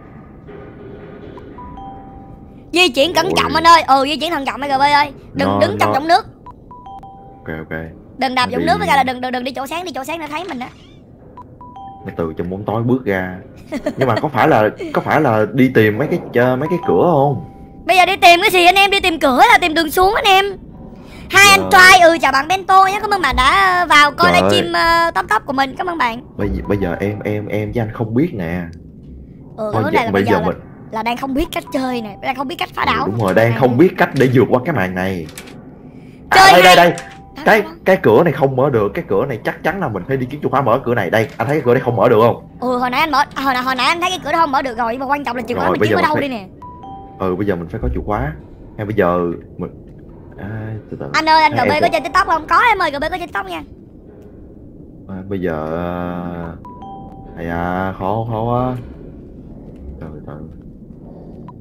[SPEAKER 2] Di chuyển cẩn trọng anh ơi, ừ di chuyển thận trọng anh rồi bê ơi. Đừng
[SPEAKER 3] Nó-
[SPEAKER 2] đứng trong
[SPEAKER 3] nó-
[SPEAKER 2] vũng nước.
[SPEAKER 3] Ok ok.
[SPEAKER 2] Đừng đạp
[SPEAKER 3] Nó
[SPEAKER 2] vũng
[SPEAKER 3] đi-
[SPEAKER 2] nước với cả là đừng đừng đừng đi chỗ sáng, đi chỗ sáng nó thấy mình á.
[SPEAKER 3] Nó từ trong bóng tối bước ra. Nhưng mà có phải là có phải là đi tìm mấy cái chờ mấy cái cửa không?
[SPEAKER 2] Bây giờ đi tìm cái gì anh em, đi tìm cửa là tìm đường xuống anh em. Hai
[SPEAKER 3] Trời.
[SPEAKER 2] anh trai, ừ chào bạn Bento nhé, cảm ơn bạn đã vào coi
[SPEAKER 3] Trời.
[SPEAKER 2] livestream uh, top top của mình, cảm ơn bạn.
[SPEAKER 3] Bây giờ, bây giờ em em em với anh không biết nè.
[SPEAKER 2] Ừ, cái
[SPEAKER 3] Thôi
[SPEAKER 2] vấn đề là bây
[SPEAKER 3] bây
[SPEAKER 2] giờ
[SPEAKER 3] giờ
[SPEAKER 2] là,
[SPEAKER 3] mình
[SPEAKER 2] là đang không biết cách chơi này, đang không biết cách phá đảo.
[SPEAKER 3] đúng rồi, đang không biết cách để vượt qua cái màn này. À,
[SPEAKER 2] Chơi
[SPEAKER 3] đây đây
[SPEAKER 2] hay.
[SPEAKER 3] đây.
[SPEAKER 2] Đó,
[SPEAKER 3] Cái
[SPEAKER 2] đó, đó.
[SPEAKER 3] cái cửa này không mở được, cái cửa này chắc chắn là mình phải đi kiếm chìa khóa mở cửa này. Đây, anh thấy cái cửa này không mở được không?
[SPEAKER 2] Ừ hồi nãy anh mở, hồi nãy hồi nãy anh thấy cái cửa đó không mở được rồi, nhưng mà quan trọng là chìa khóa
[SPEAKER 3] Rồi,
[SPEAKER 2] mình
[SPEAKER 3] bây
[SPEAKER 2] kiếm
[SPEAKER 3] giờ
[SPEAKER 2] ở đâu
[SPEAKER 3] mình
[SPEAKER 2] đi
[SPEAKER 3] phải-
[SPEAKER 2] nè.
[SPEAKER 3] Ừ bây giờ mình phải có chìa khóa. Hay bây giờ mình à, từ từ.
[SPEAKER 2] Anh ơi anh
[SPEAKER 3] Hay
[SPEAKER 2] giê bê
[SPEAKER 3] em
[SPEAKER 2] có
[SPEAKER 3] sẽ-
[SPEAKER 2] trên TikTok không? Có em ơi, giê bê có trên TikTok nha.
[SPEAKER 3] à, bây giờ à, hay à khó khó quá. Từ từ.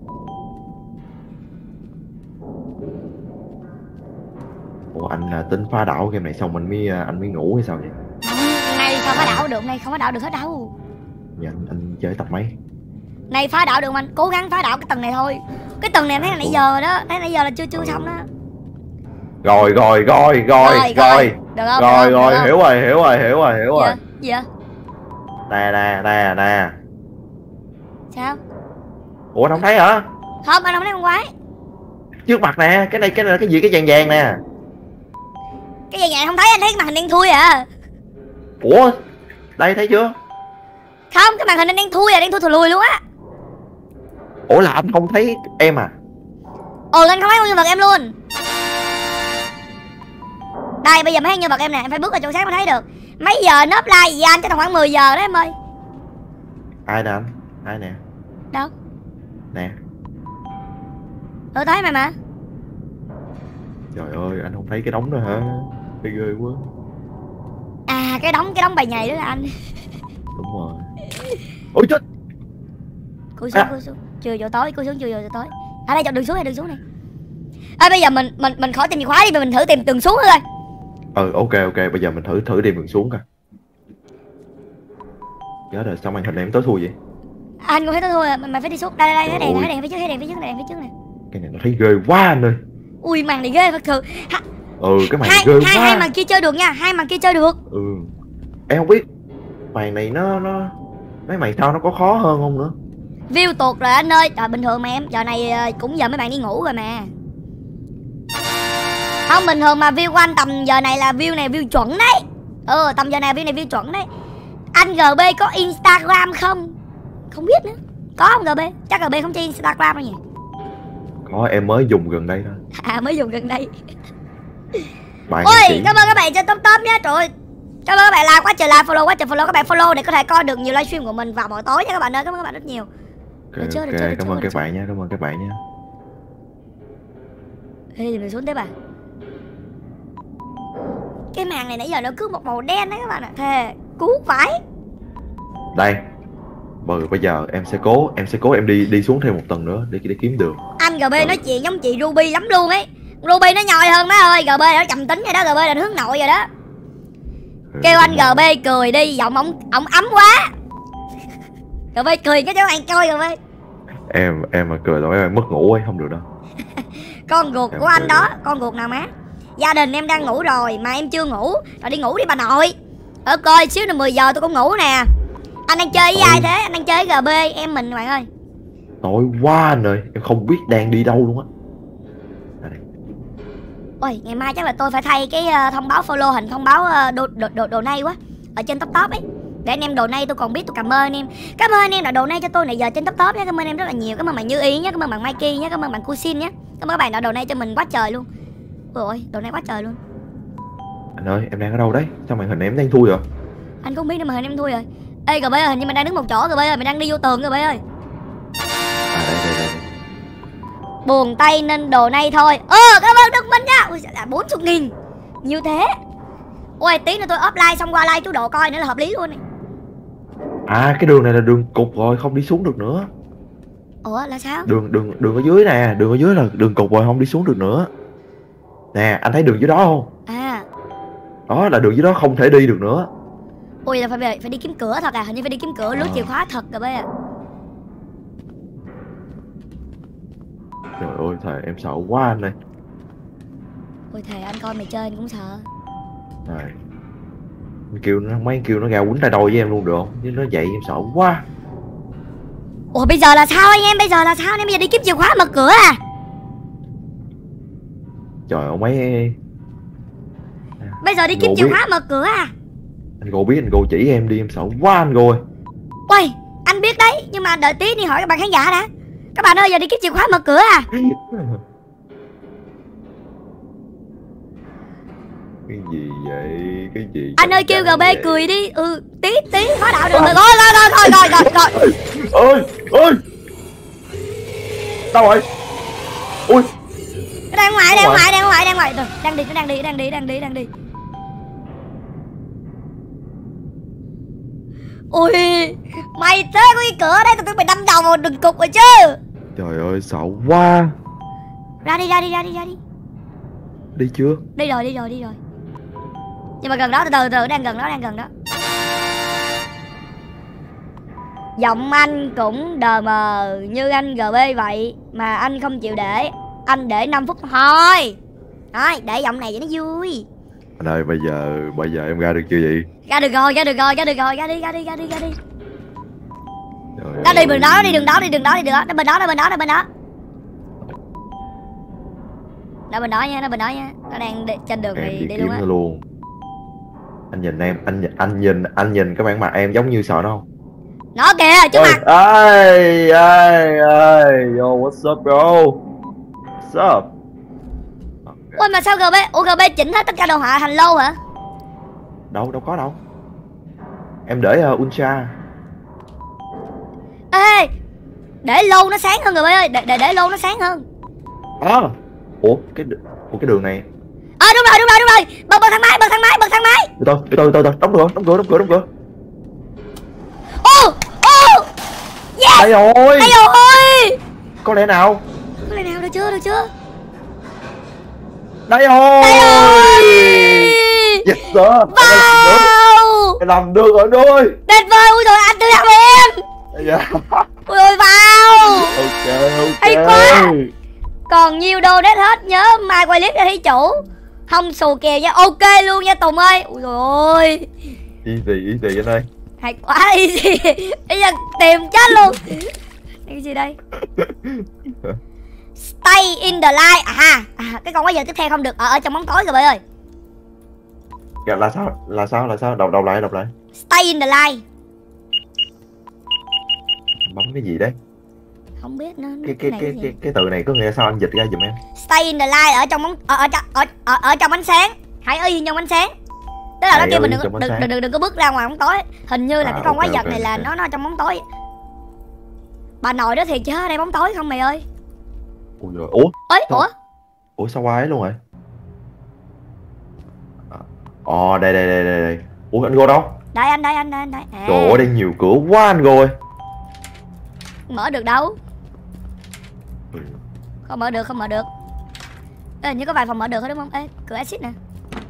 [SPEAKER 3] Ủa anh là tính phá đảo game này xong mình mới anh mới ngủ hay sao vậy?
[SPEAKER 2] Này sao phá đảo được, này không phá đảo được hết đâu.
[SPEAKER 3] Dạ anh, anh chơi tập mấy?
[SPEAKER 2] Này phá đảo được mà anh cố gắng phá đảo cái tầng này thôi. Cái tầng này thấy là nãy giờ rồi đó, thấy nãy giờ là chưa chưa xong đó.
[SPEAKER 3] Rồi rồi rồi rồi rồi.
[SPEAKER 2] Rồi được không?
[SPEAKER 3] Rồi
[SPEAKER 2] được
[SPEAKER 3] rồi
[SPEAKER 2] không?
[SPEAKER 3] hiểu rồi hiểu rồi hiểu rồi hiểu rồi.
[SPEAKER 2] Gì vậy?
[SPEAKER 3] Nè nè nè nè.
[SPEAKER 2] Sao?
[SPEAKER 3] Ủa anh không thấy hả?
[SPEAKER 2] Không, anh không thấy con quái.
[SPEAKER 3] Trước mặt nè, cái này cái này là cái gì, cái vàng vàng nè.
[SPEAKER 2] Cái gì vậy không thấy, anh thấy cái màn hình đen thui à.
[SPEAKER 3] Ủa đây thấy chưa?
[SPEAKER 2] Không, cái màn hình anh đen thui à, đen thui thù lùi luôn á.
[SPEAKER 3] Ủa là anh không thấy em à?
[SPEAKER 2] Ồ, anh không thấy con nhân vật em luôn. Đây bây giờ mới thấy nhân vật em nè, em phải bước vào chỗ sáng mới thấy được. Mấy giờ nớp like gì anh, chắc là khoảng mười giờ đó em ơi.
[SPEAKER 3] Ai nè anh? Ai nè?
[SPEAKER 2] Đâu?
[SPEAKER 3] Nè.
[SPEAKER 2] Ừ thấy mày mà.
[SPEAKER 3] Trời ơi anh không thấy cái đống đó hả? Thấy ghê quá.
[SPEAKER 2] À cái đống cái đống bài nhầy đó là anh.
[SPEAKER 3] Đúng rồi. Ôi chết.
[SPEAKER 2] Cúi xuống,
[SPEAKER 3] À.
[SPEAKER 2] cúi xuống. Chưa vô tối, cúi xuống chưa vô tối. À đây, chọn đường xuống này, đường xuống này. Ê bây giờ mình mình mình khỏi tìm chìa khóa đi, mình thử tìm đường xuống thôi.
[SPEAKER 3] Ừ ok ok, bây giờ mình thử thử đi đường xuống coi. Nhớ rồi, sao màn hình này em tối thui vậy?
[SPEAKER 2] Anh cũng thấy tôi thôi, mình mày phải đi xuống. Đây đây đây,
[SPEAKER 3] Trời
[SPEAKER 2] cái đèn,
[SPEAKER 3] ơi.
[SPEAKER 2] cái đèn phía trước, cái đèn phía trước, cái đèn phía trước này.
[SPEAKER 3] Cái này nó thấy ghê quá anh ơi.
[SPEAKER 2] Ui màn này ghê thật sự. Ha,
[SPEAKER 3] Ừ cái màn
[SPEAKER 2] hai
[SPEAKER 3] ghê
[SPEAKER 2] hai
[SPEAKER 3] quá.
[SPEAKER 2] hai màn kia chơi được nha, hai màn kia chơi được.
[SPEAKER 3] Ừ. Em không biết màn này nó nó mấy màn sau nó có khó hơn không nữa.
[SPEAKER 2] View tuột rồi anh ơi. Trời bình thường mà em, giờ này ờ, cũng giờ mấy bạn đi ngủ rồi mà. Không bình thường mà view của anh tầm giờ này là view này view chuẩn đấy. Ừ tầm giờ này view này view chuẩn đấy. Anh giê bê có Instagram không? Không biết nữa. Có không giê bê? Chắc giê bê không chơi Instagram đâu nhỉ?
[SPEAKER 3] Có, em mới dùng gần đây thôi.
[SPEAKER 2] À mới dùng gần đây.
[SPEAKER 3] Bạn
[SPEAKER 2] Ôi
[SPEAKER 3] em chỉ...
[SPEAKER 2] cảm ơn các bạn trên top top nhé. Trời ơi, cảm ơn các bạn like quá trời like, follow quá trời follow. Các bạn follow để có thể coi được nhiều livestream của mình vào buổi tối nha các bạn ơi. Cảm ơn các bạn rất nhiều.
[SPEAKER 3] Ok,
[SPEAKER 2] Được chưa, được
[SPEAKER 3] ok,
[SPEAKER 2] chưa, được
[SPEAKER 3] cảm
[SPEAKER 2] chưa,
[SPEAKER 3] ơn
[SPEAKER 2] được
[SPEAKER 3] các
[SPEAKER 2] chưa?
[SPEAKER 3] bạn nha, cảm ơn các bạn nha.
[SPEAKER 2] Ê thì mình xuống tiếp à. Cái màn này nãy giờ nó cứ một màu đen đấy các bạn ạ. Thề cú vãi.
[SPEAKER 3] Đây. Bờ bây giờ em sẽ cố, em sẽ cố em đi đi xuống thêm một tầng nữa để để kiếm đường.
[SPEAKER 2] Anh giê bê
[SPEAKER 3] Ừ.
[SPEAKER 2] nói chuyện giống chị Ruby lắm luôn ấy. Ruby nó nhoi hơn má ơi. giê bê nó trầm tính rồi đó, giê bê là hướng nội rồi đó.
[SPEAKER 3] Ừ,
[SPEAKER 2] Kêu anh
[SPEAKER 3] đúng rồi.
[SPEAKER 2] giê bê cười đi, giọng ổng ổng ấm quá. giê bê cười cái cho anh coi giê bê.
[SPEAKER 3] Em em mà cười là mấy bạn mất ngủ ấy, không được đâu.
[SPEAKER 2] Con ruột
[SPEAKER 3] Em
[SPEAKER 2] của anh
[SPEAKER 3] cười
[SPEAKER 2] đó,
[SPEAKER 3] đi.
[SPEAKER 2] con ruột nào má. Gia đình em đang ngủ rồi mà em chưa ngủ. Rồi đi ngủ đi bà nội. Ở coi xíu nữa mười giờ tôi cũng ngủ nè. Anh đang chơi với ai thế? Anh đang chơi với giê bê em mình bạn ơi.
[SPEAKER 3] Tối quá anh ơi, em không biết đang đi đâu luôn á. À, đây.
[SPEAKER 2] Ôi ngày mai chắc là tôi phải thay cái uh, thông báo follow hình thông báo uh, đồ, đồ, đồ, đồ nay quá. Ở trên top top ấy. Để anh em đồ nay tôi còn biết tôi cảm ơn anh em. Cảm ơn anh em đã đồ nay cho tôi này giờ trên top top nhé. Cảm ơn em rất là nhiều. Cảm ơn bạn Như Ý nhé. Cảm ơn bạn Mikey nhé. Cảm ơn bạn Cusin nhé. Cảm ơn các bạn đã đồ nay cho mình quá trời luôn. Ôi ôi đồ nay quá trời luôn.
[SPEAKER 3] Anh ơi, em đang ở đâu đấy? Sao màn hình em đang thui rồi?
[SPEAKER 2] Anh cũng biết nữa mà hình em thui rồi. Ê giê bê ơi, hình như mình đang đứng một chỗ giê bê ơi, mình đang đi vô tường giê bê ơi.
[SPEAKER 3] À đây đây đây.
[SPEAKER 2] Buồn tay nên đồ nay thôi. Ờ cảm ơn Đức Minh nha. Ui là bốn mươi nghìn. Nhiều thế. Ôi tí nữa tôi up like xong qua like chú Độ coi nữa là hợp lý luôn này.
[SPEAKER 3] À cái đường này là đường cục rồi, không đi xuống được nữa.
[SPEAKER 2] Ủa là sao?
[SPEAKER 3] Đường đường đường ở dưới nè, đường ở dưới là đường cục rồi, không đi xuống được nữa. Nè, anh thấy đường dưới đó không?
[SPEAKER 2] À.
[SPEAKER 3] Đó là đường dưới đó không thể đi được nữa.
[SPEAKER 2] Ui là phải phải đi kiếm cửa thật à, hình như phải đi kiếm cửa lút
[SPEAKER 3] À.
[SPEAKER 2] chìa khóa thật rồi bây à.
[SPEAKER 3] Trời ơi, thầy em sợ quá anh ơi.
[SPEAKER 2] Ôi thề anh coi mày chơi anh cũng sợ.
[SPEAKER 3] Này. Anh kêu nó mấy anh kêu nó ra quýnh tay đôi với em luôn được không? Chứ nó vậy em sợ quá.
[SPEAKER 2] Ủa bây giờ là sao anh em, bây giờ là sao anh em, bây giờ đi kiếm chìa khóa mở cửa à?
[SPEAKER 3] Trời ơi mấy
[SPEAKER 2] Bây giờ đi kiếm
[SPEAKER 3] Ngộ
[SPEAKER 2] chìa
[SPEAKER 3] biết.
[SPEAKER 2] khóa mở cửa à?
[SPEAKER 3] anh cô biết anh cô chỉ em đi, em sợ quá anh cô ơi.
[SPEAKER 2] Ui anh biết đấy, nhưng mà đợi tí đi hỏi các bạn khán giả đã. Các bạn ơi giờ đi kiếm chìa khóa mở cửa à?
[SPEAKER 3] Cái gì vậy? Cái gì?
[SPEAKER 2] Anh ơi kêu giê bê
[SPEAKER 3] vậy?
[SPEAKER 2] cười đi. Ừ tí tí hóa đạo được rồi. Rồi rồi rồi rồi rồi rồi.
[SPEAKER 3] Ơi ơi đâu rồi? Ui
[SPEAKER 2] Nó đang ngoài, đang
[SPEAKER 3] Ở ngoài.
[SPEAKER 2] ngoài, đang ngoài, đang ngoài. Rồi, đang đi, nó đang đi, đang đi, đang đi, đang đi. Ui, mày tới cái cửa đấy, tao tưởng mày đâm đầu vào đường cục rồi chứ.
[SPEAKER 3] trời ơi sợ quá.
[SPEAKER 2] Ra đi, ra đi, ra đi, ra đi.
[SPEAKER 3] Đi chưa?
[SPEAKER 2] Đi rồi, đi rồi, đi rồi. Nhưng mà gần đó, từ từ, từ đang gần đó, đang gần đó. Giọng anh cũng đờ mờ như anh giê bê vậy mà anh không chịu để. Anh để năm phút thôi. Thôi, để giọng này cho nó vui.
[SPEAKER 3] Anh ơi, bây giờ bây giờ em ra được chưa vậy?
[SPEAKER 2] Ra được rồi, ra được rồi, ra được rồi, ra đi, ra đi, ra đi, ra đi.
[SPEAKER 3] Trời
[SPEAKER 2] Đó đi
[SPEAKER 3] ơi.
[SPEAKER 2] bên đó, đi đường đó, đi đường đó, đi đường đó, nó bên đó, nó bên đó, nó bên đó. Nó bên đó nha, nó bên đó nha. Nó đang đi, trên đường
[SPEAKER 3] Em
[SPEAKER 2] này
[SPEAKER 3] đi
[SPEAKER 2] đi
[SPEAKER 3] kiếm
[SPEAKER 2] luôn á.
[SPEAKER 3] nó luôn. Anh nhìn em, anh nhìn anh nhìn anh nhìn cái bản mặt em giống như sợ nó không?
[SPEAKER 2] Nó kìa, trước mặt.
[SPEAKER 3] Ê, ê, ê, yo, what's up bro? What's up? Okay.
[SPEAKER 2] Ôi mà sao giê bê, ủa giê bê chỉnh hết tất cả đồ họa thành lâu hả?
[SPEAKER 3] Đâu, đâu có đâu. Em để uh, Ultra.
[SPEAKER 2] Ê, để lâu nó sáng hơn giê bê ơi, để để để lâu nó sáng hơn.
[SPEAKER 3] À, ủa cái ủa cái đường này.
[SPEAKER 2] À đúng rồi, đúng rồi, đúng rồi. Bật bật thang máy, bật thang máy, bật thang máy.
[SPEAKER 3] Từ từ, từ từ, từ đóng cửa, đóng cửa, đóng cửa, đóng cửa.
[SPEAKER 2] Ô, ô. Yes.
[SPEAKER 3] Đây rồi.
[SPEAKER 2] Đây rồi.
[SPEAKER 3] Có lẽ nào?
[SPEAKER 2] Có lẽ nào, được chưa, được chưa?
[SPEAKER 3] Đây rồi.
[SPEAKER 2] Đây rồi.
[SPEAKER 3] Yes sir.
[SPEAKER 2] Wow.
[SPEAKER 3] Em làm được rồi anh ơi.
[SPEAKER 2] Tuyệt vời, ui rồi anh tự làm em.
[SPEAKER 3] Dạ.
[SPEAKER 2] Ui ôi wow.
[SPEAKER 3] Ok, ok.
[SPEAKER 2] Hay quá. Còn nhiều đồ đấy hết, nhớ mai quay clip cho thí chủ. Không xù kèo nha, ok luôn nha Tùng ơi. Ui dồi ôi.
[SPEAKER 3] Easy, easy anh ơi.
[SPEAKER 2] Hay quá, easy. Bây giờ tìm chết luôn. Cái gì đây? Stay in the light. À, à cái con quái vật tiếp theo không được ở, ở trong bóng tối rồi bạn ơi.
[SPEAKER 3] Dạ, là sao? Là sao? Là sao? Đọc đọc lại, đọc lại.
[SPEAKER 2] Stay in the light.
[SPEAKER 3] Bấm cái gì đấy?
[SPEAKER 2] Không biết nữa.
[SPEAKER 3] Cái cái cái cái cái từ này có nghĩa sao, anh dịch ra giùm em.
[SPEAKER 2] Stay in the light, ở trong bóng ở ở ở ở, ở trong ánh sáng. Hãy yên trong ánh sáng. Tức là nó kêu mình đừng đừng, đừng đừng đừng có bước ra ngoài bóng tối. Hình như là à, cái con quái okay, vật okay, này là okay. nó nó trong bóng tối. Bà nội đó thiệt chứ ở đây bóng tối không mày ơi.
[SPEAKER 3] Ui giời, ủa?
[SPEAKER 2] Ơi, ủa?
[SPEAKER 3] Ủa sao qua ấy luôn rồi? Ồ, à, đây đây đây đây đây. Ủa anh Go đâu?
[SPEAKER 2] Đây anh, đây anh, đây anh, đây. À.
[SPEAKER 3] Trời ơi, đây nhiều cửa quá anh Go ơi.
[SPEAKER 2] Mở được đâu? Ừ. Không mở được, không mở được. Ê, như có vài phòng mở được hết đúng không? Ê, cửa exit nè.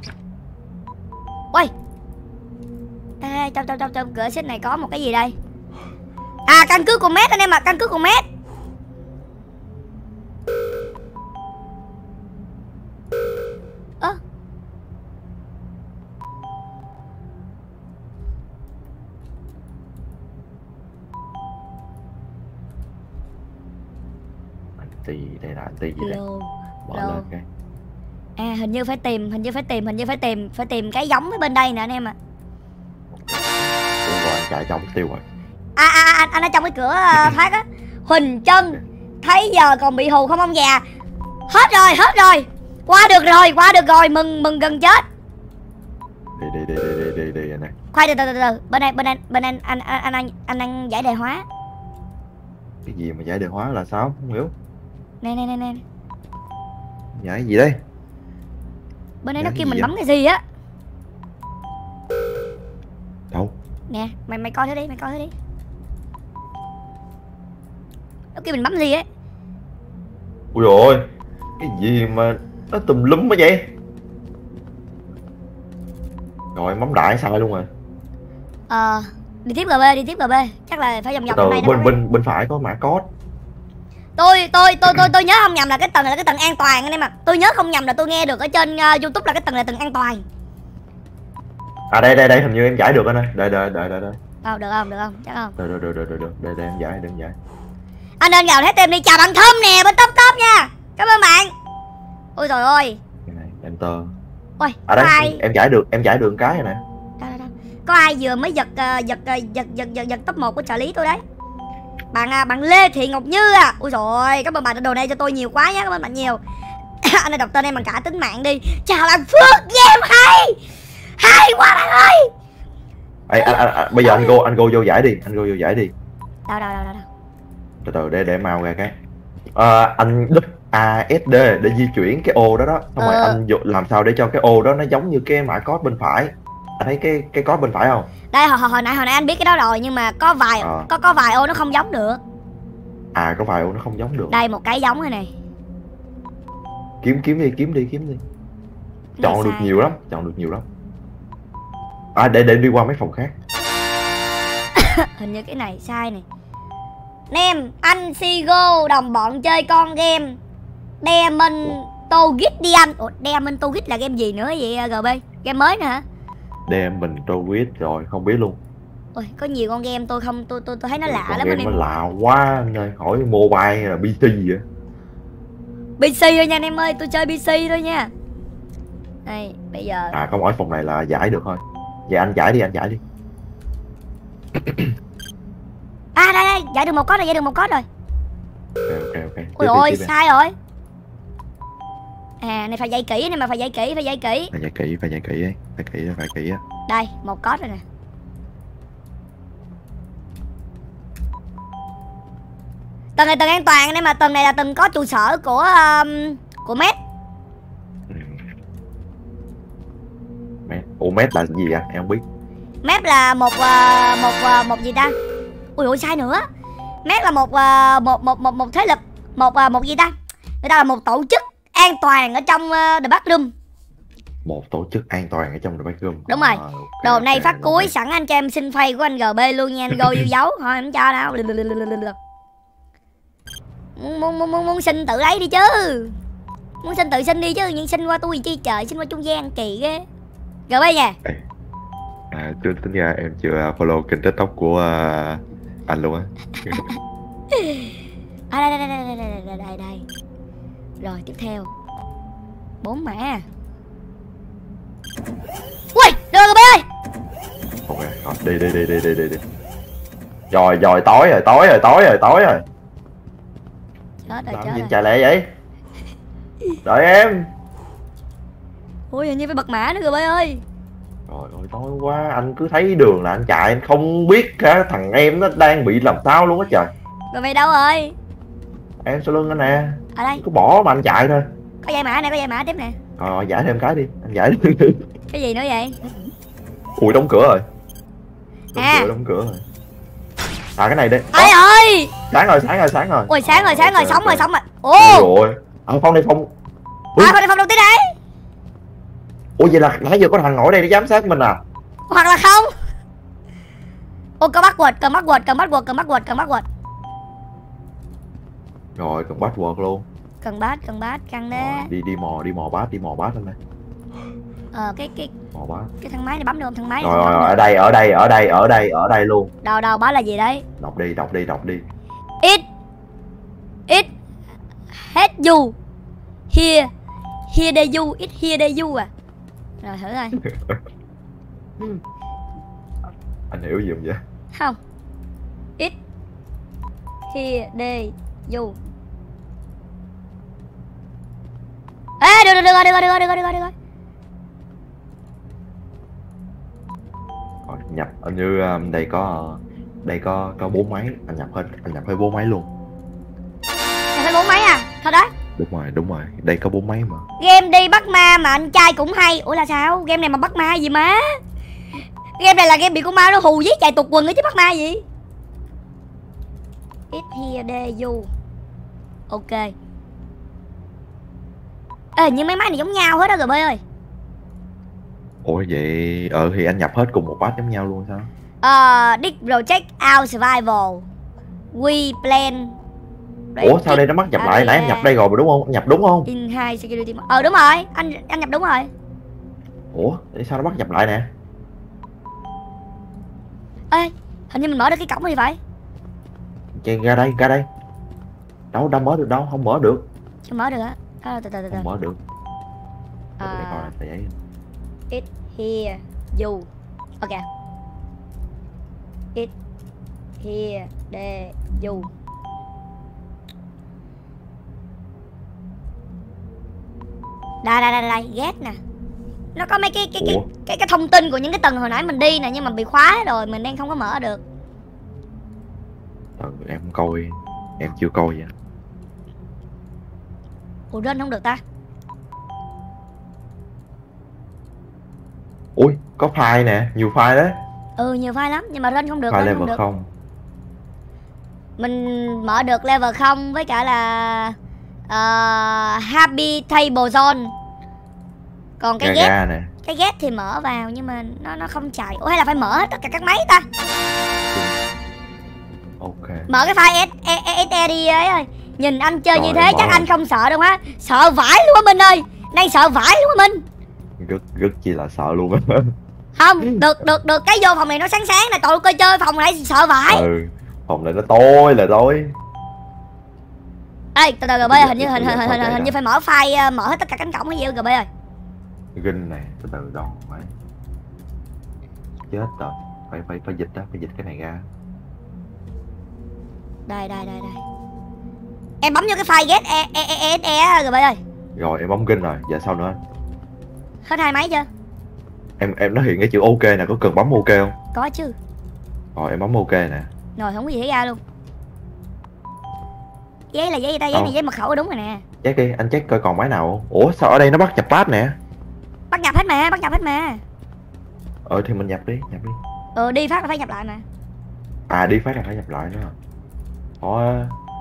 [SPEAKER 2] Ui. Ê, trong trong trong trong cửa exit này có một cái gì đây? À, căn cước của Met anh em ạ, à, căn cước của Met. Ơ.
[SPEAKER 3] Tì, đây là tì gì đây? Bỏ
[SPEAKER 2] Lô.
[SPEAKER 3] lên cái.
[SPEAKER 2] À, hình như phải tìm, hình như phải tìm, hình như phải tìm, phải tìm cái giống ở bên đây nè anh em ạ.
[SPEAKER 3] Ủa rồi anh chạy trong tiêu rồi.
[SPEAKER 2] À, à, anh, anh ở trong cái cửa uh, thoát á. Huỳnh Trân, thấy giờ còn bị hù không ông già? Hết rồi, hết rồi. Qua được rồi, qua được rồi, mừng mừng gần chết.
[SPEAKER 3] Đi đi đi đi đi đi đi anh ơi.
[SPEAKER 2] Khoan từ từ từ từ, bên đây bên đây bên đây anh anh anh anh anh đang giải đề hóa.
[SPEAKER 3] Cái gì mà giải đề hóa là sao? Không hiểu.
[SPEAKER 2] Nè nè nè nè.
[SPEAKER 3] Giải gì đây?
[SPEAKER 2] Bên đây nó kêu mình bấm cái gì á.
[SPEAKER 3] Đâu?
[SPEAKER 2] Nè, mày mày coi thử đi, mày coi thử đi. Nó kêu mình bấm gì á.
[SPEAKER 3] Ui ôi, cái gì mà nó tùm lum quá vậy? Rồi bấm đại sai luôn rồi.
[SPEAKER 2] Ờ, đi tiếp giê bê, đi tiếp giê bê. Chắc là phải vòng vòng bên này.
[SPEAKER 3] Bên bên bên phải có mã code.
[SPEAKER 2] Tôi tôi tôi tôi tôi nhớ không nhầm là cái tầng này là cái tầng an toàn anh em ạ. Tôi nhớ không nhầm là tôi nghe được ở trên uh, YouTube là cái tầng này là tầng an toàn.
[SPEAKER 3] À đây đây đây, hình như em giải được anh ơi. Đợi đợi đợi đợi đợi.
[SPEAKER 2] Ờ, được không? Được không? Chắc không?
[SPEAKER 3] Được được được được được. Đây đây em giải, để em giải.
[SPEAKER 2] Anh nên gào thét em đi, chào bạn Thơm nè, bên top top nha. Cảm ơn bạn. Ôi trời ơi.
[SPEAKER 3] Cái này enter.
[SPEAKER 2] Ôi,
[SPEAKER 3] à đây,
[SPEAKER 2] ai...
[SPEAKER 3] em giải được, em giải được cái này nè.
[SPEAKER 2] Đâu, đâu, đâu. Có ai vừa mới giật uh, giật, uh, giật giật giật giật top một của trợ lý tôi đấy. Bạn uh, bạn Lê Thị Ngọc Như à. Ôi trời ơi, cảm ơn bạn đã đồ này cho tôi nhiều quá nhé, cảm ơn bạn nhiều. Anh ơi đọc tên em bằng cả tính mạng đi. Chào bạn Phước, game hay. Hay quá bạn ơi.
[SPEAKER 3] Ê, anh, anh, anh, bây giờ anh go anh go vô giải đi, anh go vô giải đi.
[SPEAKER 2] Đâu đâu đâu đâu.
[SPEAKER 3] Từ từ để để mau ra cái. À, anh đúp a ét đê để di chuyển cái ô đó đó. Xong ờ. rồi anh làm sao để cho cái ô đó nó giống như cái mã code bên phải. Anh thấy cái cái code bên phải không?
[SPEAKER 2] Đây hồi, hồi nãy hồi nãy anh biết cái đó rồi, nhưng mà có vài à. có có vài ô nó không giống được.
[SPEAKER 3] À có vài ô nó không giống được.
[SPEAKER 2] Đây một cái giống này này.
[SPEAKER 3] Kiếm kiếm đi, kiếm đi, kiếm đi. Chọn được nhiều lắm, chọn được nhiều lắm. À để để đi qua mấy phòng khác.
[SPEAKER 2] Hình như cái này sai này. Nem, anh Sigo đồng bọn chơi con game Diamond Togit đi anh. Ủa Diamond Togit là game gì nữa vậy giê bê? Game mới nè hả?
[SPEAKER 3] Diamond Togit rồi không biết luôn.
[SPEAKER 2] Ôi có nhiều con game tôi không tôi tôi tôi thấy nó lạ
[SPEAKER 3] con
[SPEAKER 2] lắm
[SPEAKER 3] game
[SPEAKER 2] anh em.
[SPEAKER 3] Nó lạ quá anh ơi, hỏi mobile hay là pê xê vậy?
[SPEAKER 2] pê xê thôi nha anh em ơi, tôi chơi pê xê thôi nha. Đây, bây giờ
[SPEAKER 3] À câu hỏi phòng này là giải được thôi. Vậy anh giải đi, anh giải đi.
[SPEAKER 2] À đây đây, giải được một code rồi, giải được một code rồi.
[SPEAKER 3] Ok ok ok.
[SPEAKER 2] Ôi ôi sai rồi. À này phải dạy kỹ này mà phải dạy kỹ, phải dạy kỹ.
[SPEAKER 3] Phải dạy kỹ, phải dạy kỹ ấy, phải kỹ phải kỹ á.
[SPEAKER 2] Đây, một code rồi nè. Tầng này tầng an toàn nên mà tầng này là tầng có trụ sở của um, của Met.
[SPEAKER 3] Ừ. Met. Ủa Met là gì à? Em không biết.
[SPEAKER 2] Met là một uh, một uh, một gì ta? Ui ôi sai nữa. Met là một uh, một một một một thế lực, một uh, một gì ta? Người ta là một tổ chức an toàn ở trong uh, The Backroom.
[SPEAKER 3] Một tổ chức an toàn ở trong The Backroom.
[SPEAKER 2] Đúng rồi.
[SPEAKER 3] À, okay,
[SPEAKER 2] Đồ này
[SPEAKER 3] okay,
[SPEAKER 2] phát cuối
[SPEAKER 3] okay.
[SPEAKER 2] sẵn anh cho em xin phay của anh giê bê luôn nha, anh go vô dấu thôi em cho đâu. Muốn muốn muốn muốn xin tự lấy đi chứ. Muốn xin tự xin đi chứ, nhưng xin qua tôi chi trời, xin qua trung gian kỳ ghê. giê bê nha.
[SPEAKER 3] À, tính, tính ra em chưa follow kênh TikTok của uh, anh luôn á.
[SPEAKER 2] À đây đây đây đây đây đây đây đây. Rồi tiếp theo. Bốn mã. Ui, được rồi bê ơi.
[SPEAKER 3] Ok, rồi, đi đi đi đi đi đi đi. Rồi rồi tối rồi, tối rồi, tối rồi, tối rồi.
[SPEAKER 2] Chết rồi,
[SPEAKER 3] Làm
[SPEAKER 2] chết
[SPEAKER 3] gì
[SPEAKER 2] rồi.
[SPEAKER 3] chạy lẹ vậy? Đợi em.
[SPEAKER 2] Ui hình như phải bật mã nữa rồi bê ơi.
[SPEAKER 3] Rồi ôi tối quá, anh cứ thấy đường là anh chạy, anh không biết cả thằng em nó đang bị làm sao luôn á trời.
[SPEAKER 2] Rồi mày đâu rồi?
[SPEAKER 3] Em sau lưng anh nè.
[SPEAKER 2] Ở đây.
[SPEAKER 3] Cứ bỏ mà anh chạy thôi.
[SPEAKER 2] Có dây mã này, có dây mã tiếp nè.
[SPEAKER 3] Rồi giải thêm cái đi, anh giải đi.
[SPEAKER 2] Cái gì nữa vậy?
[SPEAKER 3] Ui đóng cửa rồi. Đóng
[SPEAKER 2] À.
[SPEAKER 3] cửa, đóng cửa rồi. À cái này đi.
[SPEAKER 2] Ơi ơi.
[SPEAKER 3] Sáng rồi, sáng rồi, sáng rồi.
[SPEAKER 2] Ui sáng rồi, sáng rồi, sống rồi, sống rồi.
[SPEAKER 3] Ôi
[SPEAKER 2] Ồ.
[SPEAKER 3] rồi. Ở phòng này phòng. Ui.
[SPEAKER 2] À, phòng này phòng đầu tiên đấy.
[SPEAKER 3] Ủa vậy là nãy giờ có thằng ngồi đây để giám sát mình à?
[SPEAKER 2] Hoặc là không. Ô cần password, cần password, cần password, cần password, cần password.
[SPEAKER 3] Rồi cần password luôn.
[SPEAKER 2] Cần bát, cần bát, căng
[SPEAKER 3] Rồi,
[SPEAKER 2] đấy.
[SPEAKER 3] đi đi mò, đi mò bát, đi mò bát lên đây.
[SPEAKER 2] Ờ cái cái
[SPEAKER 3] Mò bát.
[SPEAKER 2] cái thằng máy này bấm được không? Thằng máy này
[SPEAKER 3] Rồi
[SPEAKER 2] bấm
[SPEAKER 3] rồi
[SPEAKER 2] được.
[SPEAKER 3] ở đây, ở đây, ở đây, ở đây, ở đây luôn.
[SPEAKER 2] Đâu đâu báo là gì đấy?
[SPEAKER 3] Đọc đi, đọc đi, đọc đi.
[SPEAKER 2] It It Hết you Here Here they you It here they you à. Rồi thử coi.
[SPEAKER 3] Anh hiểu gì không vậy?
[SPEAKER 2] Không. It Here they you. Ê được được được rồi được rồi được rồi được rồi được rồi được rồi.
[SPEAKER 3] Rồi, nhập hình như um, đây có đây có có bốn máy, anh nhập hết, anh nhập hết bốn máy luôn.
[SPEAKER 2] Mày phải bốn máy à? Thôi đấy.
[SPEAKER 3] Đúng rồi, đúng rồi, đây có bốn máy mà.
[SPEAKER 2] Game đi bắt ma mà anh trai cũng hay. Ủa là sao? Game này mà bắt ma gì má? Game này là game bị con ma nó hù giết chạy tụt quần ấy chứ bắt ma gì? It here they you. Ok. Ê nhưng mấy máy này giống nhau hết đó rồi bơi ơi.
[SPEAKER 3] Ủa vậy ờ thì anh nhập hết cùng một bát giống nhau luôn sao?
[SPEAKER 2] Ờ uh, Dick Project Out Survival. We plan.
[SPEAKER 3] Ủa sao đây nó mắc nhập lại? Nãy em nhập đây rồi mà đúng không? Anh nhập đúng không?
[SPEAKER 2] In high security. Ờ đúng rồi, anh anh nhập đúng rồi.
[SPEAKER 3] Ủa tại sao nó mắc nhập lại nè?
[SPEAKER 2] Ê hình như mình mở được cái cổng thì phải.
[SPEAKER 3] Chạy ra đây, ra đây. Đâu đâu mở được đâu, không mở được.
[SPEAKER 2] Chưa mở được á. À, từ từ từ từ.
[SPEAKER 3] Không mở được. Để
[SPEAKER 2] À,
[SPEAKER 3] coi tờ giấy.
[SPEAKER 2] it here you. Ok. It here there you. Đây đây đây đây, get nè. Nó có mấy cái cái cái, cái cái thông tin của những cái tầng hồi nãy mình đi nè, nhưng mà bị khóa rồi, mình đang không có mở được.
[SPEAKER 3] Ừ, em coi, em chưa coi vậy.
[SPEAKER 2] Ủa rên không được ta?
[SPEAKER 3] Ui, có file nè, nhiều file đấy.
[SPEAKER 2] Ừ nhiều file lắm, nhưng mà rên không được,
[SPEAKER 3] File
[SPEAKER 2] rên không
[SPEAKER 3] level
[SPEAKER 2] được.
[SPEAKER 3] không.
[SPEAKER 2] Mình mở được level không với cả là uh, Happy Table Zone. Còn cái
[SPEAKER 3] Ga
[SPEAKER 2] ghét
[SPEAKER 3] ga nè.
[SPEAKER 2] cái ghét thì mở vào nhưng mà nó nó không chạy. Ủa hay là phải mở hết tất cả các máy ta?
[SPEAKER 3] Ok.
[SPEAKER 2] Mở cái file ét e đi ấy ơi. Nhìn anh chơi
[SPEAKER 3] Rồi,
[SPEAKER 2] như thế chắc
[SPEAKER 3] mở.
[SPEAKER 2] anh không sợ đâu á. Sợ vãi luôn á Minh ơi. Đang sợ vãi luôn á Minh.
[SPEAKER 3] Rất rất chi là sợ luôn á.
[SPEAKER 2] Không, được được được cái vô phòng này nó sáng sáng là tụi coi chơi phòng này sợ vãi.
[SPEAKER 3] Ừ. Phòng này nó tối là tối.
[SPEAKER 2] Ê, từ từ gờ bê hình như hình hình hình, hình, hình như phải mở file mở hết tất cả cánh cổng cái gì gờ bê ơi.
[SPEAKER 3] Ginh này, từ từ đâu phải. Chết rồi. Phải phải phải dịch đó, phải dịch cái này ra.
[SPEAKER 2] Đây đây đây đây. Em bấm vô cái file get e e e e e gờ bê ơi.
[SPEAKER 3] Rồi em bấm Ginh rồi, giờ sao nữa?
[SPEAKER 2] Hết hai máy chưa?
[SPEAKER 3] Em em nó hiện cái chữ ok nè, có cần bấm ok không?
[SPEAKER 2] Có chứ.
[SPEAKER 3] Rồi em bấm ok nè.
[SPEAKER 2] Rồi không có gì xảy ra luôn. Giấy là giấy gì ta? Giấy
[SPEAKER 3] Đâu?
[SPEAKER 2] này giấy mật khẩu đúng rồi nè.
[SPEAKER 3] Check đi, anh check coi còn máy nào không? Ủa sao ở đây nó bắt nhập pass nè?
[SPEAKER 2] Bắt nhập hết mà, bắt nhập hết mà.
[SPEAKER 3] Ờ thì mình nhập đi, nhập đi.
[SPEAKER 2] Ừ đi phát là phải nhập lại mà.
[SPEAKER 3] À đi phát là phải nhập lại nữa. Thôi.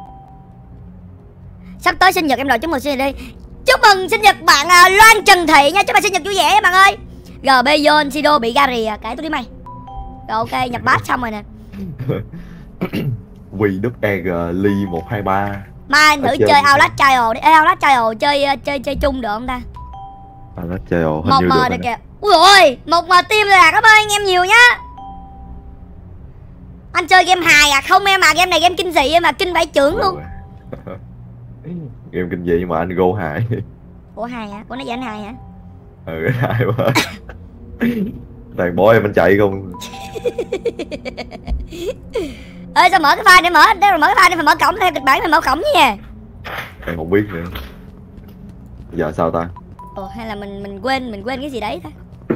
[SPEAKER 2] Sắp tới sinh nhật em rồi, chúc mừng sinh nhật đi. Chúc mừng sinh nhật bạn uh, Loan Trần Thị nha, chúc bạn sinh nhật vui vẻ nha bạn ơi. giê bê Zone Sido bị Gary à, kể tôi đi mày. Rồi ok, nhập bát xong rồi nè.
[SPEAKER 3] Quy đúp e giê Ly một hai ba.
[SPEAKER 2] Mai anh thử
[SPEAKER 3] chơi
[SPEAKER 2] chơi Outlast Trial đi. Ê Outlast Trial chơi uh, chơi chơi chung được không ta?
[SPEAKER 3] À, nó chơi ồ, hình
[SPEAKER 2] Một
[SPEAKER 3] như
[SPEAKER 2] mờ
[SPEAKER 3] được
[SPEAKER 2] này
[SPEAKER 3] rồi
[SPEAKER 2] kìa. Ui ôi, một mờ team là cảm ơn anh em nhiều nhá. Anh chơi game hài à? Không em à, game này game kinh dị em mà kinh vãi chưởng luôn.
[SPEAKER 3] Game kinh dị mà anh go hài.
[SPEAKER 2] Ủa hài hả? Ủa nó dạy anh hài hả?
[SPEAKER 3] Ừ hài quá. Toàn bỏ em anh chạy không.
[SPEAKER 2] Ê sao mở cái file để mở, để rồi mở cái file để phải mở cổng theo kịch bản phải mở cổng chứ nha.
[SPEAKER 3] Em không biết nữa. Giờ sao ta?
[SPEAKER 2] Ồ hay là mình mình quên mình quên cái gì đấy ta.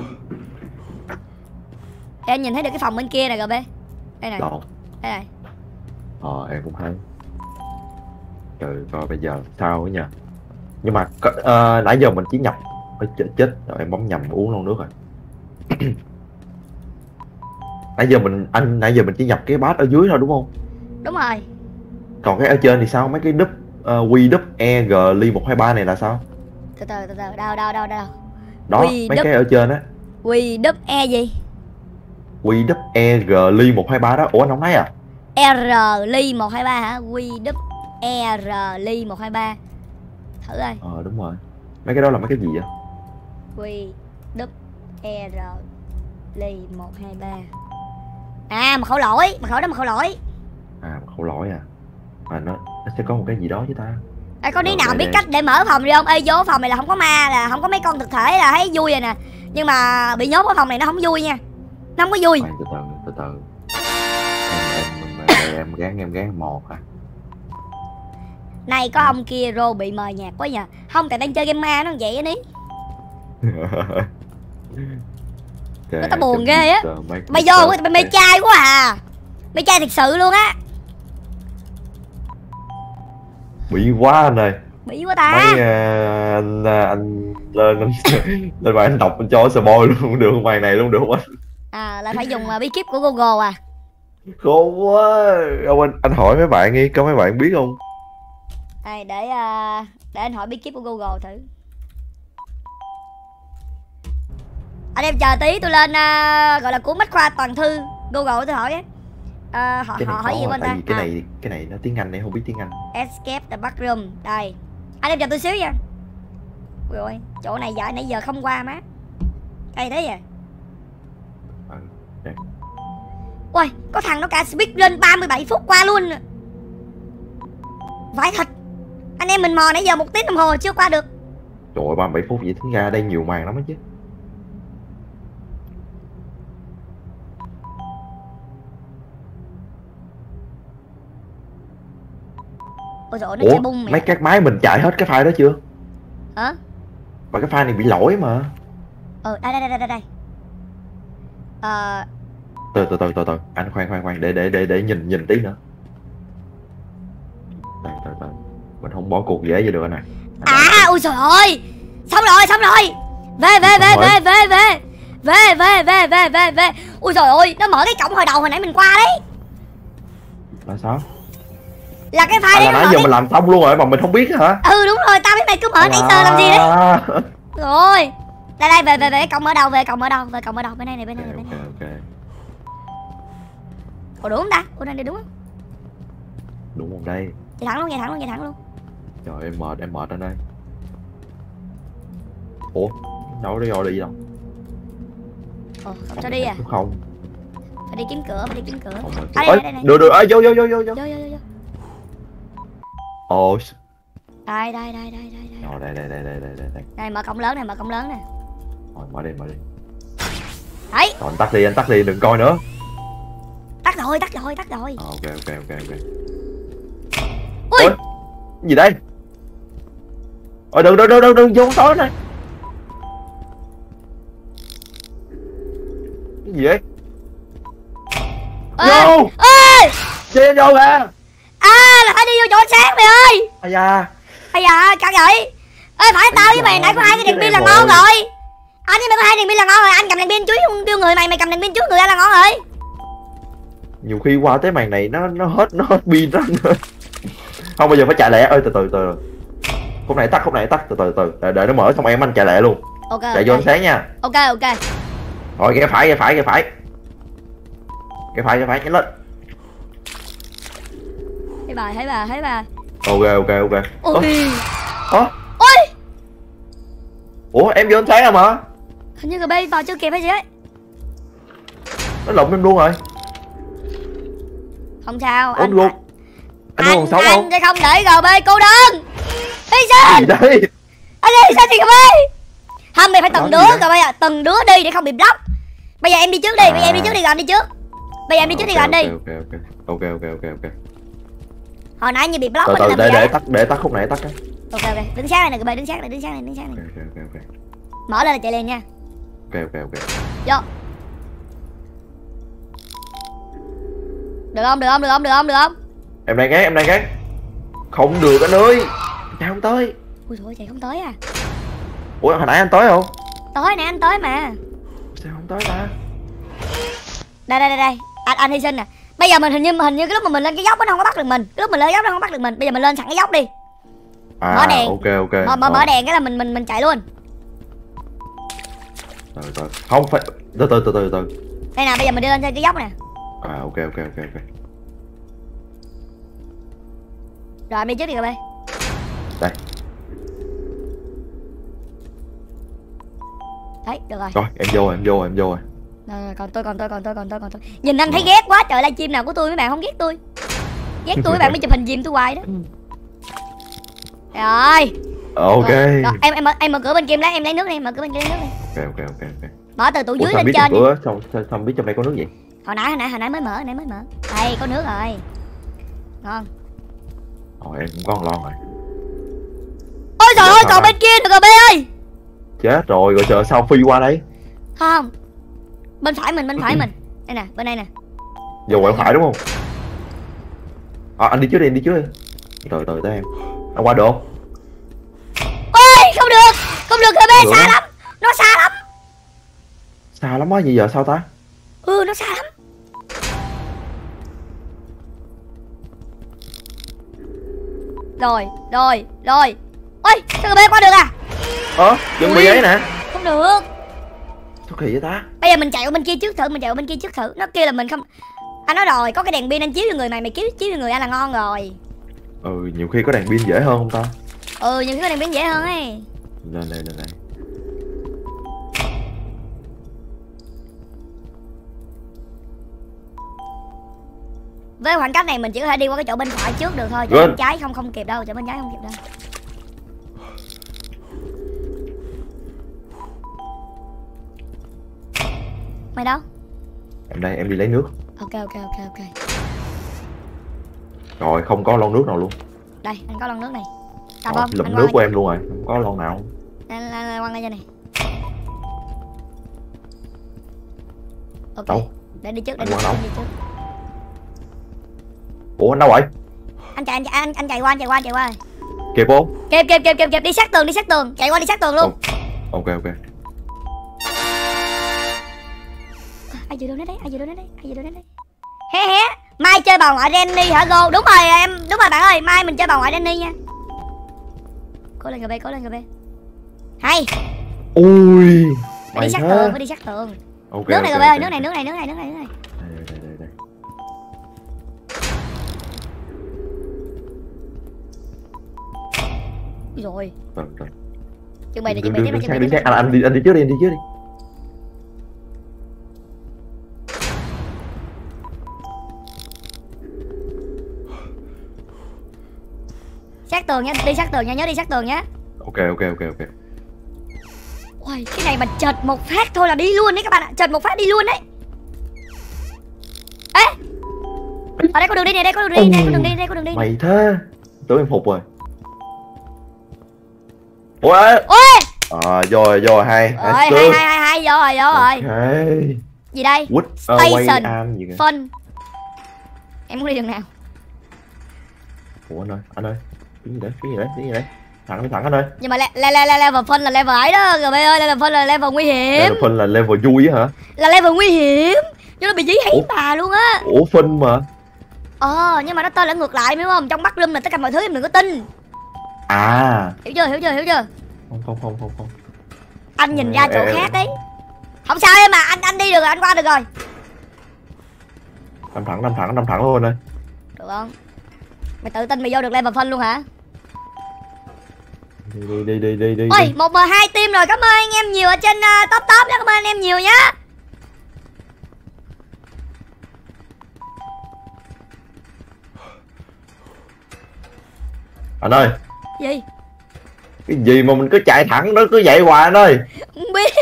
[SPEAKER 2] Ê, anh nhìn thấy được cái phòng bên kia nè giê bê. Đây này.
[SPEAKER 3] Đâu?
[SPEAKER 2] Đây này.
[SPEAKER 3] Ờ em cũng thấy. Trời coi bây giờ sao ấy nhờ. Nhưng mà uh, nãy giờ mình chỉ nhập. Ôi, chết chết rồi em bấm nhầm uống luôn nước rồi. Nãy giờ mình anh nãy giờ mình chỉ nhập cái bát ở dưới thôi đúng không?
[SPEAKER 2] Đúng rồi.
[SPEAKER 3] Còn cái ở trên thì sao? Mấy cái đúp uh, quy đúp e giê Ly một hai ba này là sao?
[SPEAKER 2] Từ từ từ từ đâu đâu đâu đâu.
[SPEAKER 3] Đó,
[SPEAKER 2] Quy
[SPEAKER 3] mấy
[SPEAKER 2] đúp-
[SPEAKER 3] cái ở trên á.
[SPEAKER 2] Quy đúp E gì?
[SPEAKER 3] Quy đúp e giê Ly một hai ba đó. Ủa anh không thấy à?
[SPEAKER 2] R ly một hai ba hả? Quy đúp E R ly một hai ba. Thử coi.
[SPEAKER 3] Ờ đúng rồi. Mấy cái đó là mấy cái gì vậy?
[SPEAKER 2] Quy đúp E R ly một hai ba. À mật khẩu lỗi, mật khẩu đó mật khẩu lỗi.
[SPEAKER 3] À khẩu lỗi à. Mà nó, nó sẽ có một cái gì đó chứ ta.
[SPEAKER 2] Ê có đứa
[SPEAKER 3] Rồi,
[SPEAKER 2] nào
[SPEAKER 3] đây
[SPEAKER 2] biết
[SPEAKER 3] nè.
[SPEAKER 2] cách để mở phòng đi không? Ê vô phòng này là không có ma, là không có mấy con thực thể là thấy vui rồi nè. Nhưng mà bị nhốt ở phòng này nó không vui nha. Nó không có vui.
[SPEAKER 3] Khoan, từ từ từ từ. Em em em, em gán em gán một à.
[SPEAKER 2] Này có ông kia rô bị mờ nhạt quá nhờ. Không tại đang chơi game ma nó vậy á ní. Nó tao buồn ghê á. Mày vô mày mê trai quá à. Mê trai thật sự luôn á.
[SPEAKER 3] Bị quá anh ơi.
[SPEAKER 2] Bị quá ta.
[SPEAKER 3] Mấy uh, anh uh, anh lên anh lên bài anh đọc anh cho spoil luôn cũng được không, bài này luôn được không anh?
[SPEAKER 2] À là phải dùng uh, bí kíp của Google à.
[SPEAKER 3] Khôn quá. Ông anh anh hỏi mấy bạn đi, có mấy bạn biết không?
[SPEAKER 2] Đây để uh, để anh hỏi bí kíp của Google thử. Anh em chờ tí tôi lên uh, gọi là cuốn bách khoa toàn thư Google tôi hỏi á. Uh, họ
[SPEAKER 3] Cái này
[SPEAKER 2] họ hỏi
[SPEAKER 3] có
[SPEAKER 2] gì
[SPEAKER 3] rồi,
[SPEAKER 2] bên
[SPEAKER 3] tại
[SPEAKER 2] ta?
[SPEAKER 3] vì cái
[SPEAKER 2] À,
[SPEAKER 3] này cái này nó tiếng Anh này không biết tiếng Anh.
[SPEAKER 2] escape the backroom. Đây. Anh em chờ tôi xíu nha. Ui ôi, chỗ này dạo nãy giờ không qua má. Đây thế vậy.
[SPEAKER 3] Ừ, okay.
[SPEAKER 2] Ui, có thằng nó cả speed lên ba mươi bảy phút qua luôn. Vãi thật. Anh em mình mò nãy giờ một tiếng đồng hồ chưa qua được.
[SPEAKER 3] Trời ơi, ba mươi bảy phút vậy tính ra đây nhiều màn lắm đó chứ.
[SPEAKER 2] Ôi trời ơi, nó
[SPEAKER 3] Ủa,
[SPEAKER 2] chơi bung mẹ.
[SPEAKER 3] mấy các máy mình chạy hết cái file đó chưa?
[SPEAKER 2] Hả?
[SPEAKER 3] Mà cái file này bị lỗi mà.
[SPEAKER 2] Ờ, đây đây đây đây đây. Ờ,
[SPEAKER 3] Từ từ từ từ từ, anh khoan khoan khoan để để để để nhìn nhìn tí nữa. Từ từ từ. Mình không bỏ cuộc dễ vậy được anh này.
[SPEAKER 2] à, ui trời ơi. Xong rồi, xong rồi. Về về về về về về. Về về về về về về. Ui trời ơi, nó mở cái cổng hồi đầu hồi nãy mình qua đấy.
[SPEAKER 3] Là sao?
[SPEAKER 2] Là cái file
[SPEAKER 3] À,
[SPEAKER 2] đấy
[SPEAKER 3] là
[SPEAKER 2] nó
[SPEAKER 3] nãy
[SPEAKER 2] mở
[SPEAKER 3] giờ
[SPEAKER 2] cái...
[SPEAKER 3] mình làm xong luôn rồi mà mình không biết hả?
[SPEAKER 2] Ừ đúng rồi, tao biết mày cứ mở nãy giờ làm gì đấy.
[SPEAKER 3] À.
[SPEAKER 2] Rồi. Đây đây về về về cổng ở đâu, về cổng ở đâu, về cổng ở đâu, bên đây này, bên đây này, bên
[SPEAKER 3] Ok
[SPEAKER 2] đây.
[SPEAKER 3] ok.
[SPEAKER 2] Ủa đúng không ta? Ủa đây đúng không?
[SPEAKER 3] Đúng không đây?
[SPEAKER 2] Chạy thẳng luôn, chạy thẳng luôn, chạy thẳng luôn.
[SPEAKER 3] Trời em mệt, em mệt ở đây. Ủa, đâu có do đi đâu?
[SPEAKER 2] Ồ, không cho đi à?
[SPEAKER 3] Không.
[SPEAKER 2] Phải đi kiếm cửa, phải đi kiếm cửa.
[SPEAKER 3] Không phải.
[SPEAKER 2] À, đây,
[SPEAKER 3] Ôi,
[SPEAKER 2] đây, đây, đây.
[SPEAKER 3] được được, ơi vô vô vô vô vô.
[SPEAKER 2] Vô vô vô vô.
[SPEAKER 3] Ồ.
[SPEAKER 2] Đây đây đây đây đây đây.
[SPEAKER 3] Rồi đây đây đây đây đây đây đây.
[SPEAKER 2] Này mở cổng lớn này, mở cổng lớn nè.
[SPEAKER 3] Rồi mở đi mở đi.
[SPEAKER 2] Đấy,
[SPEAKER 3] Rồi anh tắt đi, anh tắt đi, đừng coi nữa.
[SPEAKER 2] tắt rồi, tắt rồi, tắt rồi.
[SPEAKER 3] Ờ, ok ok ok ok.
[SPEAKER 2] Ui,
[SPEAKER 3] Ôi, gì đây? Ôi đừng đừng đừng đừng đừng vô tối này. Cái gì vậy?
[SPEAKER 2] ê,
[SPEAKER 3] Vô!
[SPEAKER 2] ê,
[SPEAKER 3] Chị em vô kìa!
[SPEAKER 2] à là phải đi vô chỗ ánh sáng mày ơi.
[SPEAKER 3] Ây da!
[SPEAKER 2] Bây giờ căng vậy. Ê phải tao với mày nãy có hai cái đèn pin là
[SPEAKER 3] Em
[SPEAKER 2] ngon
[SPEAKER 3] rồi.
[SPEAKER 2] rồi. Anh với mày có hai đèn pin là ngon rồi, anh cầm đèn pin chuối kêu người mày, mày cầm đèn pin chuối người anh là ngon rồi.
[SPEAKER 3] Nhiều khi qua tới màn này nó nó hết nó hết pin đó nữa. Không bao giờ phải chạy lẹ ơi, từ từ từ. Khúc này tắt, khúc này tắt, từ từ từ. Để, để nó mở xong em anh chạy lẹ luôn.
[SPEAKER 2] Ok.
[SPEAKER 3] Chạy vô ánh sáng nha.
[SPEAKER 2] Ok ok.
[SPEAKER 3] Rồi ghé phải ghé phải ghé phải. Ghé phải ghé phải nhanh lên.
[SPEAKER 2] Thấy bà, thấy bà, thấy bà.
[SPEAKER 3] Ok ok ok.
[SPEAKER 2] Ôi.
[SPEAKER 3] Ủa?
[SPEAKER 2] Ôi.
[SPEAKER 3] Ủa em vô ánh sáng à mà?
[SPEAKER 2] Hình như người B vào chưa kịp hay gì ấy.
[SPEAKER 3] Nó lụm em luôn rồi.
[SPEAKER 2] Không sao.
[SPEAKER 3] Ủa
[SPEAKER 2] Anh
[SPEAKER 3] luôn. Anh
[SPEAKER 2] anh,
[SPEAKER 3] còn sống
[SPEAKER 2] anh
[SPEAKER 3] không?
[SPEAKER 2] sẽ không để G B cô đơn. Hy sinh.
[SPEAKER 3] Gì đây?
[SPEAKER 2] Anh đi sao thì G B? Không, mày phải từng
[SPEAKER 3] Nói
[SPEAKER 2] đứa
[SPEAKER 3] gì
[SPEAKER 2] rồi bây giờ, từng đứa đi để không bị block. Bây giờ em đi trước đi, bây giờ em đi trước đi, rồi anh đi trước. Bây giờ em đi trước đi, rồi anh đi.
[SPEAKER 3] Ok ok ok ok ok ok.
[SPEAKER 2] Hồi nãy như bị block
[SPEAKER 3] Từ
[SPEAKER 2] mình
[SPEAKER 3] từ
[SPEAKER 2] làm
[SPEAKER 3] để
[SPEAKER 2] gì
[SPEAKER 3] để
[SPEAKER 2] vậy?
[SPEAKER 3] tắt để tắt khúc này tắt cái.
[SPEAKER 2] Ok ok, đứng sát này nè, G B đứng sát này, đứng sát này, đứng sát này.
[SPEAKER 3] Ok ok ok ok.
[SPEAKER 2] Mở lên là chạy liền nha.
[SPEAKER 3] Ok ok ok.
[SPEAKER 2] Vô. Được không? Được không? Được không? Được không? Được không?
[SPEAKER 3] Em đang gác em đang gác. Không được anh ơi. Chạy không tới.
[SPEAKER 2] Ui trời ơi, chạy không tới à?
[SPEAKER 3] Ủa hồi nãy anh tới không?
[SPEAKER 2] Tới nè, anh tới mà.
[SPEAKER 3] Sao không tới ta?
[SPEAKER 2] Đây đây đây đây, anh anh hy sinh nè. Bây giờ mình hình như hình như cái lúc mà mình lên cái dốc nó không có bắt được mình. Cái lúc mình lên cái dốc nó không bắt được mình. Bây giờ mình lên sẵn cái dốc đi.
[SPEAKER 3] À
[SPEAKER 2] Mở đèn.
[SPEAKER 3] ok ok.
[SPEAKER 2] Mở mở,
[SPEAKER 3] Ờ,
[SPEAKER 2] mở đèn cái là mình mình mình chạy luôn.
[SPEAKER 3] Từ từ. Không phải từ từ từ từ từ.
[SPEAKER 2] Đây nè, bây giờ mình đi lên trên cái dốc nè.
[SPEAKER 3] À ok ok ok ok.
[SPEAKER 2] Rồi em đi trước đi rồi bay.
[SPEAKER 3] Đây.
[SPEAKER 2] Đấy, được rồi.
[SPEAKER 3] Rồi em vô em vô em vô rồi.
[SPEAKER 2] Rồi, rồi, còn tôi còn tôi còn tôi còn tôi còn tôi. Nhìn anh thấy ghét quá trời, livestream nào của tôi mấy bạn không ghét tôi. Ghét tôi mấy bạn mới chụp hình dìm tôi hoài đó. Rồi.
[SPEAKER 3] Ok.
[SPEAKER 2] Rồi, rồi, em em mở, em mở cửa bên kia em lấy em lấy nước đi, mở cửa bên kia lấy nước đi.
[SPEAKER 3] Ok ok ok ok.
[SPEAKER 2] Mở từ tủ
[SPEAKER 3] Ủa,
[SPEAKER 2] dưới
[SPEAKER 3] sao
[SPEAKER 2] lên
[SPEAKER 3] biết
[SPEAKER 2] trên.
[SPEAKER 3] cửa sao, sao, sao biết trong đây có nước vậy?
[SPEAKER 2] Hồi nãy hồi nãy hồi nãy mới mở, hồi nãy mới mở. Đây có nước rồi. Ngon.
[SPEAKER 3] Ồ em cũng có một lon rồi.
[SPEAKER 2] Ôi trời
[SPEAKER 3] Dạ,
[SPEAKER 2] ơi,
[SPEAKER 3] sao
[SPEAKER 2] còn
[SPEAKER 3] đây?
[SPEAKER 2] bên kia được rồi B ơi.
[SPEAKER 3] Chết rồi rồi chờ sao phi qua đây?
[SPEAKER 2] Không. Bên phải mình, bên phải mình. Đây nè, bên đây nè.
[SPEAKER 3] Vô quẹo phải đúng không? À, anh đi trước đi anh đi trước đi. Từ từ tới em. Anh qua được không?
[SPEAKER 2] Ôi không được, không được rồi B,
[SPEAKER 3] Được
[SPEAKER 2] xa
[SPEAKER 3] đó.
[SPEAKER 2] lắm. Nó xa lắm.
[SPEAKER 3] Sao lắm á gì giờ sao ta?
[SPEAKER 2] Ừ nó xa lắm. Rồi, rồi, rồi. Ôi, sao B qua được à?
[SPEAKER 3] Ơ, chuẩn bị
[SPEAKER 2] Ui.
[SPEAKER 3] ấy nè.
[SPEAKER 2] Không được.
[SPEAKER 3] Sao kỳ vậy ta?
[SPEAKER 2] Bây giờ mình chạy qua bên kia trước thử, mình chạy qua bên kia trước thử. Nó kêu là mình không. Anh nói rồi, có cái đèn pin anh chiếu cho người mày, mày chiếu chiếu cho người anh là ngon rồi.
[SPEAKER 3] Ừ, nhiều khi có đèn pin dễ hơn không ta?
[SPEAKER 2] Ừ, những cái đèn pin dễ hơn ấy.
[SPEAKER 3] Lên đây lên đây.
[SPEAKER 2] Với khoảng cách này mình chỉ có thể đi qua cái chỗ bên phải trước được thôi, chỗ
[SPEAKER 3] Good.
[SPEAKER 2] bên trái không không kịp đâu, chỗ bên trái không kịp đâu. Mày đâu?
[SPEAKER 3] Em đây em đi lấy nước.
[SPEAKER 2] Ok ok ok ok.
[SPEAKER 3] Rồi không có lon nước nào luôn.
[SPEAKER 2] Đây, anh có lon nước này. Tao
[SPEAKER 3] Rồi,
[SPEAKER 2] bom,
[SPEAKER 3] lụm
[SPEAKER 2] anh
[SPEAKER 3] nước
[SPEAKER 2] quăng
[SPEAKER 3] của em luôn rồi, không có lon nào.
[SPEAKER 2] Anh, anh, anh quăng lên cho này. Ok.
[SPEAKER 3] Đâu?
[SPEAKER 2] Để đi trước, để
[SPEAKER 3] Anh
[SPEAKER 2] đi
[SPEAKER 3] quăng
[SPEAKER 2] trước,
[SPEAKER 3] đâu?
[SPEAKER 2] đi trước.
[SPEAKER 3] Ủa anh đâu rồi?
[SPEAKER 2] Anh chạy anh chạy anh, anh chạy qua, anh chạy qua, anh chạy qua.
[SPEAKER 3] Kịp không?
[SPEAKER 2] Kịp kịp kịp kịp kịp, đi sát tường, đi sát tường, chạy qua đi sát tường luôn.
[SPEAKER 3] Ok ok.
[SPEAKER 2] Ai vừa đâu đến đấy, ai vừa đâu đến đấy, ai vừa đâu đến đấy. Hé hé, mai chơi bà ngoại Danny hả cô? Đúng rồi em, đúng rồi bạn ơi, mai mình chơi bà ngoại Danny nha. Cố lên G B, cố lên G B. Hay.
[SPEAKER 3] Ui.
[SPEAKER 2] Phải đi sát tường, phải đi sát tường.
[SPEAKER 3] Ok,
[SPEAKER 2] Nước này
[SPEAKER 3] ok,
[SPEAKER 2] rồi ơi,
[SPEAKER 3] ok.
[SPEAKER 2] nước này, nước này, nước này, nước này, nước này.
[SPEAKER 3] Đây, đây, đây, đây.
[SPEAKER 2] Rồi.
[SPEAKER 3] Rồi, rồi.
[SPEAKER 2] Chuẩn bị đi,
[SPEAKER 3] Đừng-
[SPEAKER 2] chuẩn bị
[SPEAKER 3] đừng-
[SPEAKER 2] tiếp,
[SPEAKER 3] đừng
[SPEAKER 2] chuẩn bị
[SPEAKER 3] sang,
[SPEAKER 2] tiếp.
[SPEAKER 3] đừng sang. Anh, anh đi anh đi trước đi, anh đi trước đi.
[SPEAKER 2] Sát tường nha, đi sát tường nha, nhớ đi sát tường nhá.
[SPEAKER 3] Ok, ok, ok, ok.
[SPEAKER 2] Ôi, cái này mà chợt một phát thôi là đi luôn đấy các bạn ạ, chợt một phát đi luôn đấy. Ê, ở đây có đường đi này, đây có đường đi, đây có đường đi, đây có đường đi.
[SPEAKER 3] Mày thế. Tưởng em phục rồi. Ôi.
[SPEAKER 2] Ôi,
[SPEAKER 3] À, rồi, rồi, hay.
[SPEAKER 2] rồi, hai, hai, hai, hai, vô rồi, vô rồi.
[SPEAKER 3] Ok.
[SPEAKER 2] Gì đây?
[SPEAKER 3] Wood, uh,
[SPEAKER 2] Station.
[SPEAKER 3] An gì kìa.
[SPEAKER 2] Phân. Em muốn đi đường nào?
[SPEAKER 3] Ủa anh ơi, anh ơi. Cái gì đấy, cái gì đấy, cái gì đấy. Thẳng đi thẳng anh ơi.
[SPEAKER 2] Nhưng mà le, le, le, le, level phân là level ấy đó, giê bê ơi, level phân là level nguy hiểm.
[SPEAKER 3] Level phân là level vui á hả?
[SPEAKER 2] Là level nguy hiểm. Cho nó bị dí hí
[SPEAKER 3] Ủa?
[SPEAKER 2] bà luôn á.
[SPEAKER 3] Ủa phân mà.
[SPEAKER 2] Ờ, nhưng mà nó tên là ngược lại, hiểu không? Trong backroom là tất cả mọi thứ em đừng có tin.
[SPEAKER 3] À.
[SPEAKER 2] Hiểu chưa, hiểu chưa, hiểu chưa?
[SPEAKER 3] Không, không, không, không, không.
[SPEAKER 2] Anh nhìn
[SPEAKER 3] Ê,
[SPEAKER 2] ra chỗ
[SPEAKER 3] ê,
[SPEAKER 2] khác đấy. Không sao em mà, anh anh đi được rồi, anh qua được rồi.
[SPEAKER 3] Đâm thẳng, đâm thẳng, đâm thẳng luôn ơi.
[SPEAKER 2] Được không? Mày tự tin mày vô được level phân luôn hả?
[SPEAKER 3] Đi, đi, đi, đi, đi, đi.
[SPEAKER 2] Ôi, một m hai team rồi, cảm ơn anh em nhiều ở trên uh, top top đó, cảm ơn anh em nhiều nhá.
[SPEAKER 3] Anh ơi.
[SPEAKER 2] Gì?
[SPEAKER 3] Cái gì mà mình cứ chạy thẳng nó cứ vậy hoài anh ơi.
[SPEAKER 2] Không biết.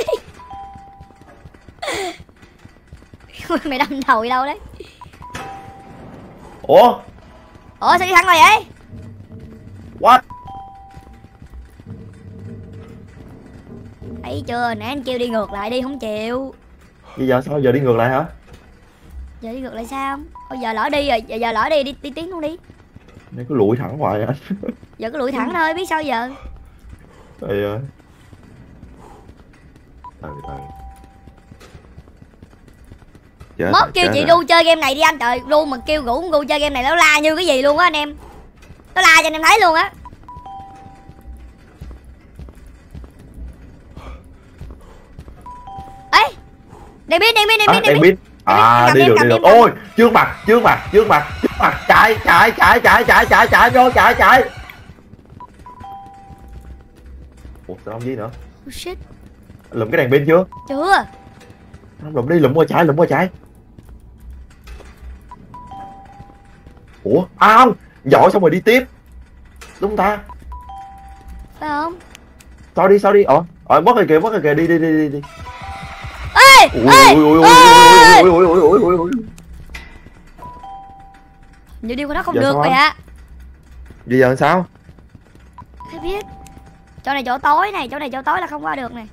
[SPEAKER 2] Mày đâm đầu đi đâu đấy?
[SPEAKER 3] Ủa?
[SPEAKER 2] Ủa sao đi thẳng rồi vậy?
[SPEAKER 3] What?
[SPEAKER 2] Thấy chưa, nãy anh kêu đi ngược lại đi không chịu.
[SPEAKER 3] Bây giờ sao giờ đi ngược lại hả?
[SPEAKER 2] Giờ đi ngược lại sao? Thôi giờ lỡ đi rồi, giờ, giờ lỡ đi, đi đi tiến luôn đi.
[SPEAKER 3] Nó cứ lụi thẳng hoài anh.
[SPEAKER 2] Giờ cứ lùi thẳng thôi, biết sao giờ.
[SPEAKER 3] Trời ơi. Từ từ. Chết
[SPEAKER 2] Mốt
[SPEAKER 3] rồi,
[SPEAKER 2] kêu
[SPEAKER 3] chết
[SPEAKER 2] chị
[SPEAKER 3] rồi.
[SPEAKER 2] Ru chơi game này đi anh, trời Ru mà kêu rủ Ru chơi game này nó la như cái gì luôn á anh em. Nó la cho anh em thấy luôn á. Ê, đèn pin, đèn pin, đèn
[SPEAKER 3] À,
[SPEAKER 2] pin,
[SPEAKER 3] đèn
[SPEAKER 2] đèn
[SPEAKER 3] pin.
[SPEAKER 2] pin.
[SPEAKER 3] À,
[SPEAKER 2] Cầm
[SPEAKER 3] đi
[SPEAKER 2] em,
[SPEAKER 3] được,
[SPEAKER 2] cầm
[SPEAKER 3] đi
[SPEAKER 2] em,
[SPEAKER 3] được.
[SPEAKER 2] cầm em.
[SPEAKER 3] Ôi, trước mặt, trước mặt, trước mặt, trước mặt. Chạy, chạy, chạy, chạy, chạy, chạy, chạy, chạy vô, chạy, chạy. Ủa, sao không gì nữa?
[SPEAKER 2] Oh shit.
[SPEAKER 3] Lụm cái đèn pin chưa?
[SPEAKER 2] Chưa.
[SPEAKER 3] Không lụm đi, lụm qua chạy, lụm qua chạy. Ủa, à không. Dội xong rồi đi tiếp. Đúng ta?
[SPEAKER 2] Phải không?
[SPEAKER 3] Sao đi, sao đi? Ờ, ờ mất rồi kìa, mất rồi kìa, đi đi đi đi đi.
[SPEAKER 2] Ê,
[SPEAKER 3] Ui
[SPEAKER 2] ê,
[SPEAKER 3] ui ui
[SPEAKER 2] ê.
[SPEAKER 3] ui ui ui ui ui ui.
[SPEAKER 2] Như đi qua đó không
[SPEAKER 3] Giờ
[SPEAKER 2] được
[SPEAKER 3] sao
[SPEAKER 2] rồi
[SPEAKER 3] anh?
[SPEAKER 2] hả?
[SPEAKER 3] Bây giờ sao?
[SPEAKER 2] Không biết. Chỗ này chỗ tối này, chỗ này chỗ tối là không qua được này.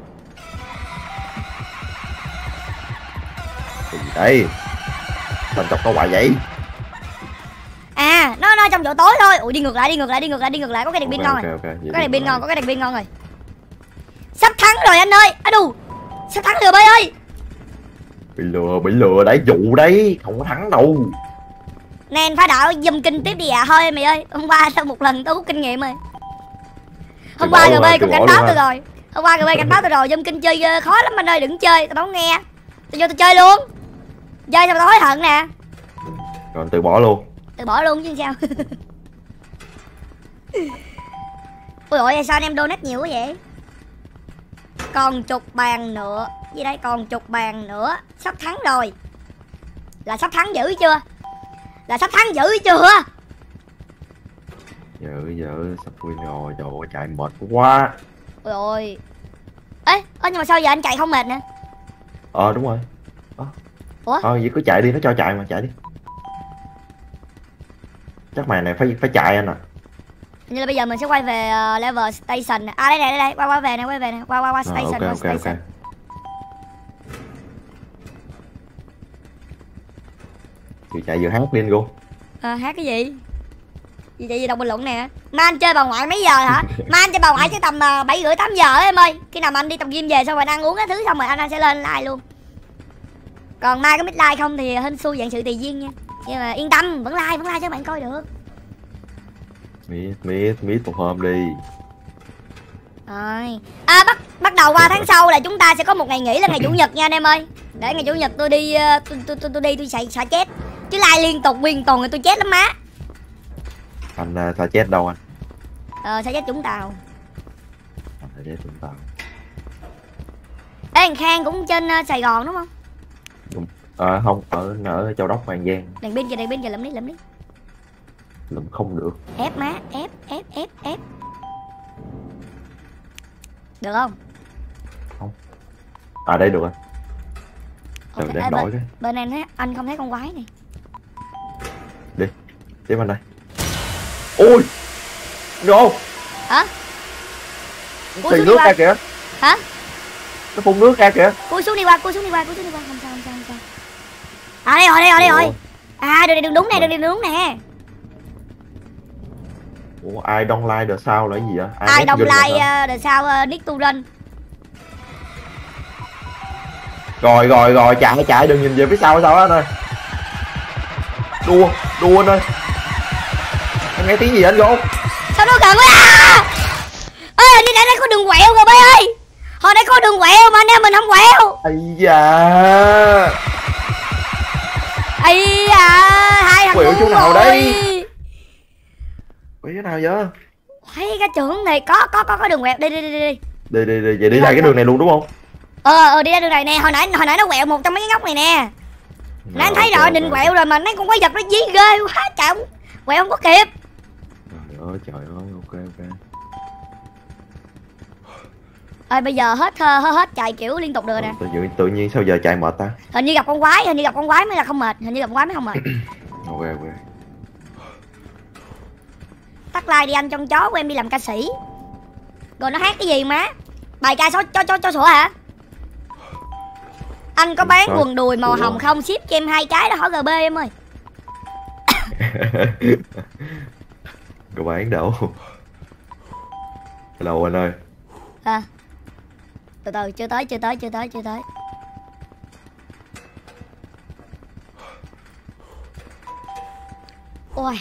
[SPEAKER 3] Cái gì đây? Thành chọc nó hoài vậy?
[SPEAKER 2] À, nó nó trong chỗ tối thôi. Ủa đi ngược lại, đi ngược lại, đi ngược lại, đi ngược lại, có cái đèn pin ngon
[SPEAKER 3] Ok
[SPEAKER 2] rồi.
[SPEAKER 3] ok ok.
[SPEAKER 2] Có cái đèn pin ngon, có cái đèn pin ngon rồi. Sắp thắng rồi anh ơi. À đù. Sắp thắng rồi bơi ơi.
[SPEAKER 3] Bị lừa, bị lừa đấy, dụ đấy, không có thắng đâu.
[SPEAKER 2] Nên phá đảo zoom kinh tiếp đi à. Thôi mày ơi, hôm qua sau một lần tôi rút kinh nghiệm rồi. Hôm qua giê bê cũng cảnh báo tôi rồi. Hôm qua giê bê cảnh báo tôi rồi, zoom kinh chơi khó lắm anh ơi, đừng chơi, tao đâu nghe. Tôi vô tôi chơi luôn. Chơi xong tao hối hận nè.
[SPEAKER 3] Rồi từ bỏ luôn.
[SPEAKER 2] Từ bỏ luôn chứ sao. Ôi ôi sao anh em donate nhiều quá vậy? Còn chục bàn nữa. Gì đây, còn chục bàn nữa. Sắp thắng rồi. Là sắp thắng dữ chưa? Là sắp thắng dữ chưa?
[SPEAKER 3] Giờ giờ sắp win rồi, trời ơi chạy mệt quá.
[SPEAKER 2] Ôi ôi. Ê, ơ nhưng mà sao giờ anh chạy không mệt nè?
[SPEAKER 3] Ờ đúng rồi. Ờ.
[SPEAKER 2] Ủa?
[SPEAKER 3] Ờ vậy cứ chạy đi, nó cho chạy mà, chạy đi. Chắc mày này phải phải chạy anh à.
[SPEAKER 2] Hình như là bây giờ mình sẽ quay về uh, level station. À đây này, đây đây, qua qua về nè, quay về nè, qua qua qua
[SPEAKER 3] À,
[SPEAKER 2] station,
[SPEAKER 3] ok
[SPEAKER 2] qua
[SPEAKER 3] ok
[SPEAKER 2] station.
[SPEAKER 3] ok. Vừa chạy vừa hát lên cô.
[SPEAKER 2] À, hát cái gì? Gì vậy, gì đọc bình luận nè. Mà anh chơi bà ngoại mấy giờ hả? Mà anh chơi bà ngoại chứ tầm uh, bảy rưỡi tám giờ ấy, em ơi. Khi nào mà anh đi tập gym về xong rồi ăn uống cái thứ xong rồi anh, anh sẽ lên like luôn. Còn mai có biết like không thì hên xui dạng sự tùy duyên nha. Nhưng mà yên tâm, vẫn like, vẫn like cho bạn coi được.
[SPEAKER 3] Miết miết miết một hôm đi.
[SPEAKER 2] Rồi. À, bắt bắt đầu qua tháng sau là chúng ta sẽ có một ngày nghỉ là ngày chủ nhật nha anh em ơi. Để ngày chủ nhật tôi đi tôi tôi tôi, tôi đi tôi xài xả chết. Chứ like liên tục nguyên tuần rồi tôi chết lắm má.
[SPEAKER 3] Anh uh, xả chết đâu anh?
[SPEAKER 2] Ờ xả chết Vũng Tàu.
[SPEAKER 3] Anh xả chết Vũng Tàu.
[SPEAKER 2] Ê thằng Khang cũng trên uh, Sài Gòn đúng không?
[SPEAKER 3] Ờ à, không, ở ở Châu Đốc Hoàng Giang.
[SPEAKER 2] Đằng bên kia đằng bên kia lẫm đi lẫm đi.
[SPEAKER 3] Lụm không được.
[SPEAKER 2] Ép má, ép ép ép ép. Được không?
[SPEAKER 3] Không. À đây được anh. Trời
[SPEAKER 2] Okay.
[SPEAKER 3] đang
[SPEAKER 2] Ê,
[SPEAKER 3] đổi
[SPEAKER 2] bên,
[SPEAKER 3] cái.
[SPEAKER 2] bên em thấy anh không thấy con quái này.
[SPEAKER 3] Đi. Tiếp anh đây. Ui. Vô.
[SPEAKER 2] Hả?
[SPEAKER 3] Xì nước ra kìa.
[SPEAKER 2] Hả?
[SPEAKER 3] Nó phun nước ra kìa.
[SPEAKER 2] Cúi xuống đi qua, cúi xuống đi qua, cúi xuống đi qua, không sao không sao không sao. À đây rồi, đây rồi, đây rồi. À đường này đường đúng nè, đường này đường đúng nè.
[SPEAKER 3] Ủa ai don't like the sound là cái gì vậy?
[SPEAKER 2] Ai, ai don't like uh, the sound uh, Nick to run.
[SPEAKER 3] Rồi rồi rồi chạy chạy đừng nhìn về phía sau sao anh ơi. Đua, đua anh ơi. Anh nghe tiếng gì anh Gô?
[SPEAKER 2] Sao nó gần quá à? Ê anh đi nãy đây có đường quẹo rồi bé ơi. Hồi nãy có đường quẹo mà anh em mình không quẹo.
[SPEAKER 3] Ây da.
[SPEAKER 2] Ây da, hai thằng
[SPEAKER 3] quẹo chỗ nào
[SPEAKER 2] rồi.
[SPEAKER 3] đây? Quẹo chỗ nào vậy?
[SPEAKER 2] Thấy cái trưởng này có có có có đường quẹo, đi đi đi đi.
[SPEAKER 3] Đi đi đi, vậy đi ra cái đường này luôn đúng không?
[SPEAKER 2] Ờ ờ đi ra đường này nè, hồi nãy hồi nãy nó quẹo một trong mấy cái ngóc này nè. Nãy anh thấy rồi, định quẹo rồi mà mấy con quái vật nó dí ghê quá trời không. Quẹo không có kịp.
[SPEAKER 3] Trời ơi trời ơi, ok ok.
[SPEAKER 2] Ơi bây giờ hết hết hết chạy kiểu liên tục được nè.
[SPEAKER 3] Tự nhiên tự nhiên sao giờ chạy mệt ta?
[SPEAKER 2] Hình như gặp con quái, hình như gặp con quái mới là không mệt, hình như gặp con quái mới không mệt.
[SPEAKER 3] Ok ok.
[SPEAKER 2] Tắt like đi anh, trong chó của em đi làm ca sĩ. Rồi nó hát cái gì má? Bài ca chó chó chó chó sủa hả? Anh có bán quần đùi màu hồng không? Ship cho em hai cái đó, hỏi giê bê em ơi.
[SPEAKER 3] Có bán đâu. Hello anh ơi.
[SPEAKER 2] À, từ từ chưa tới chưa tới chưa tới chưa tới. Ôi,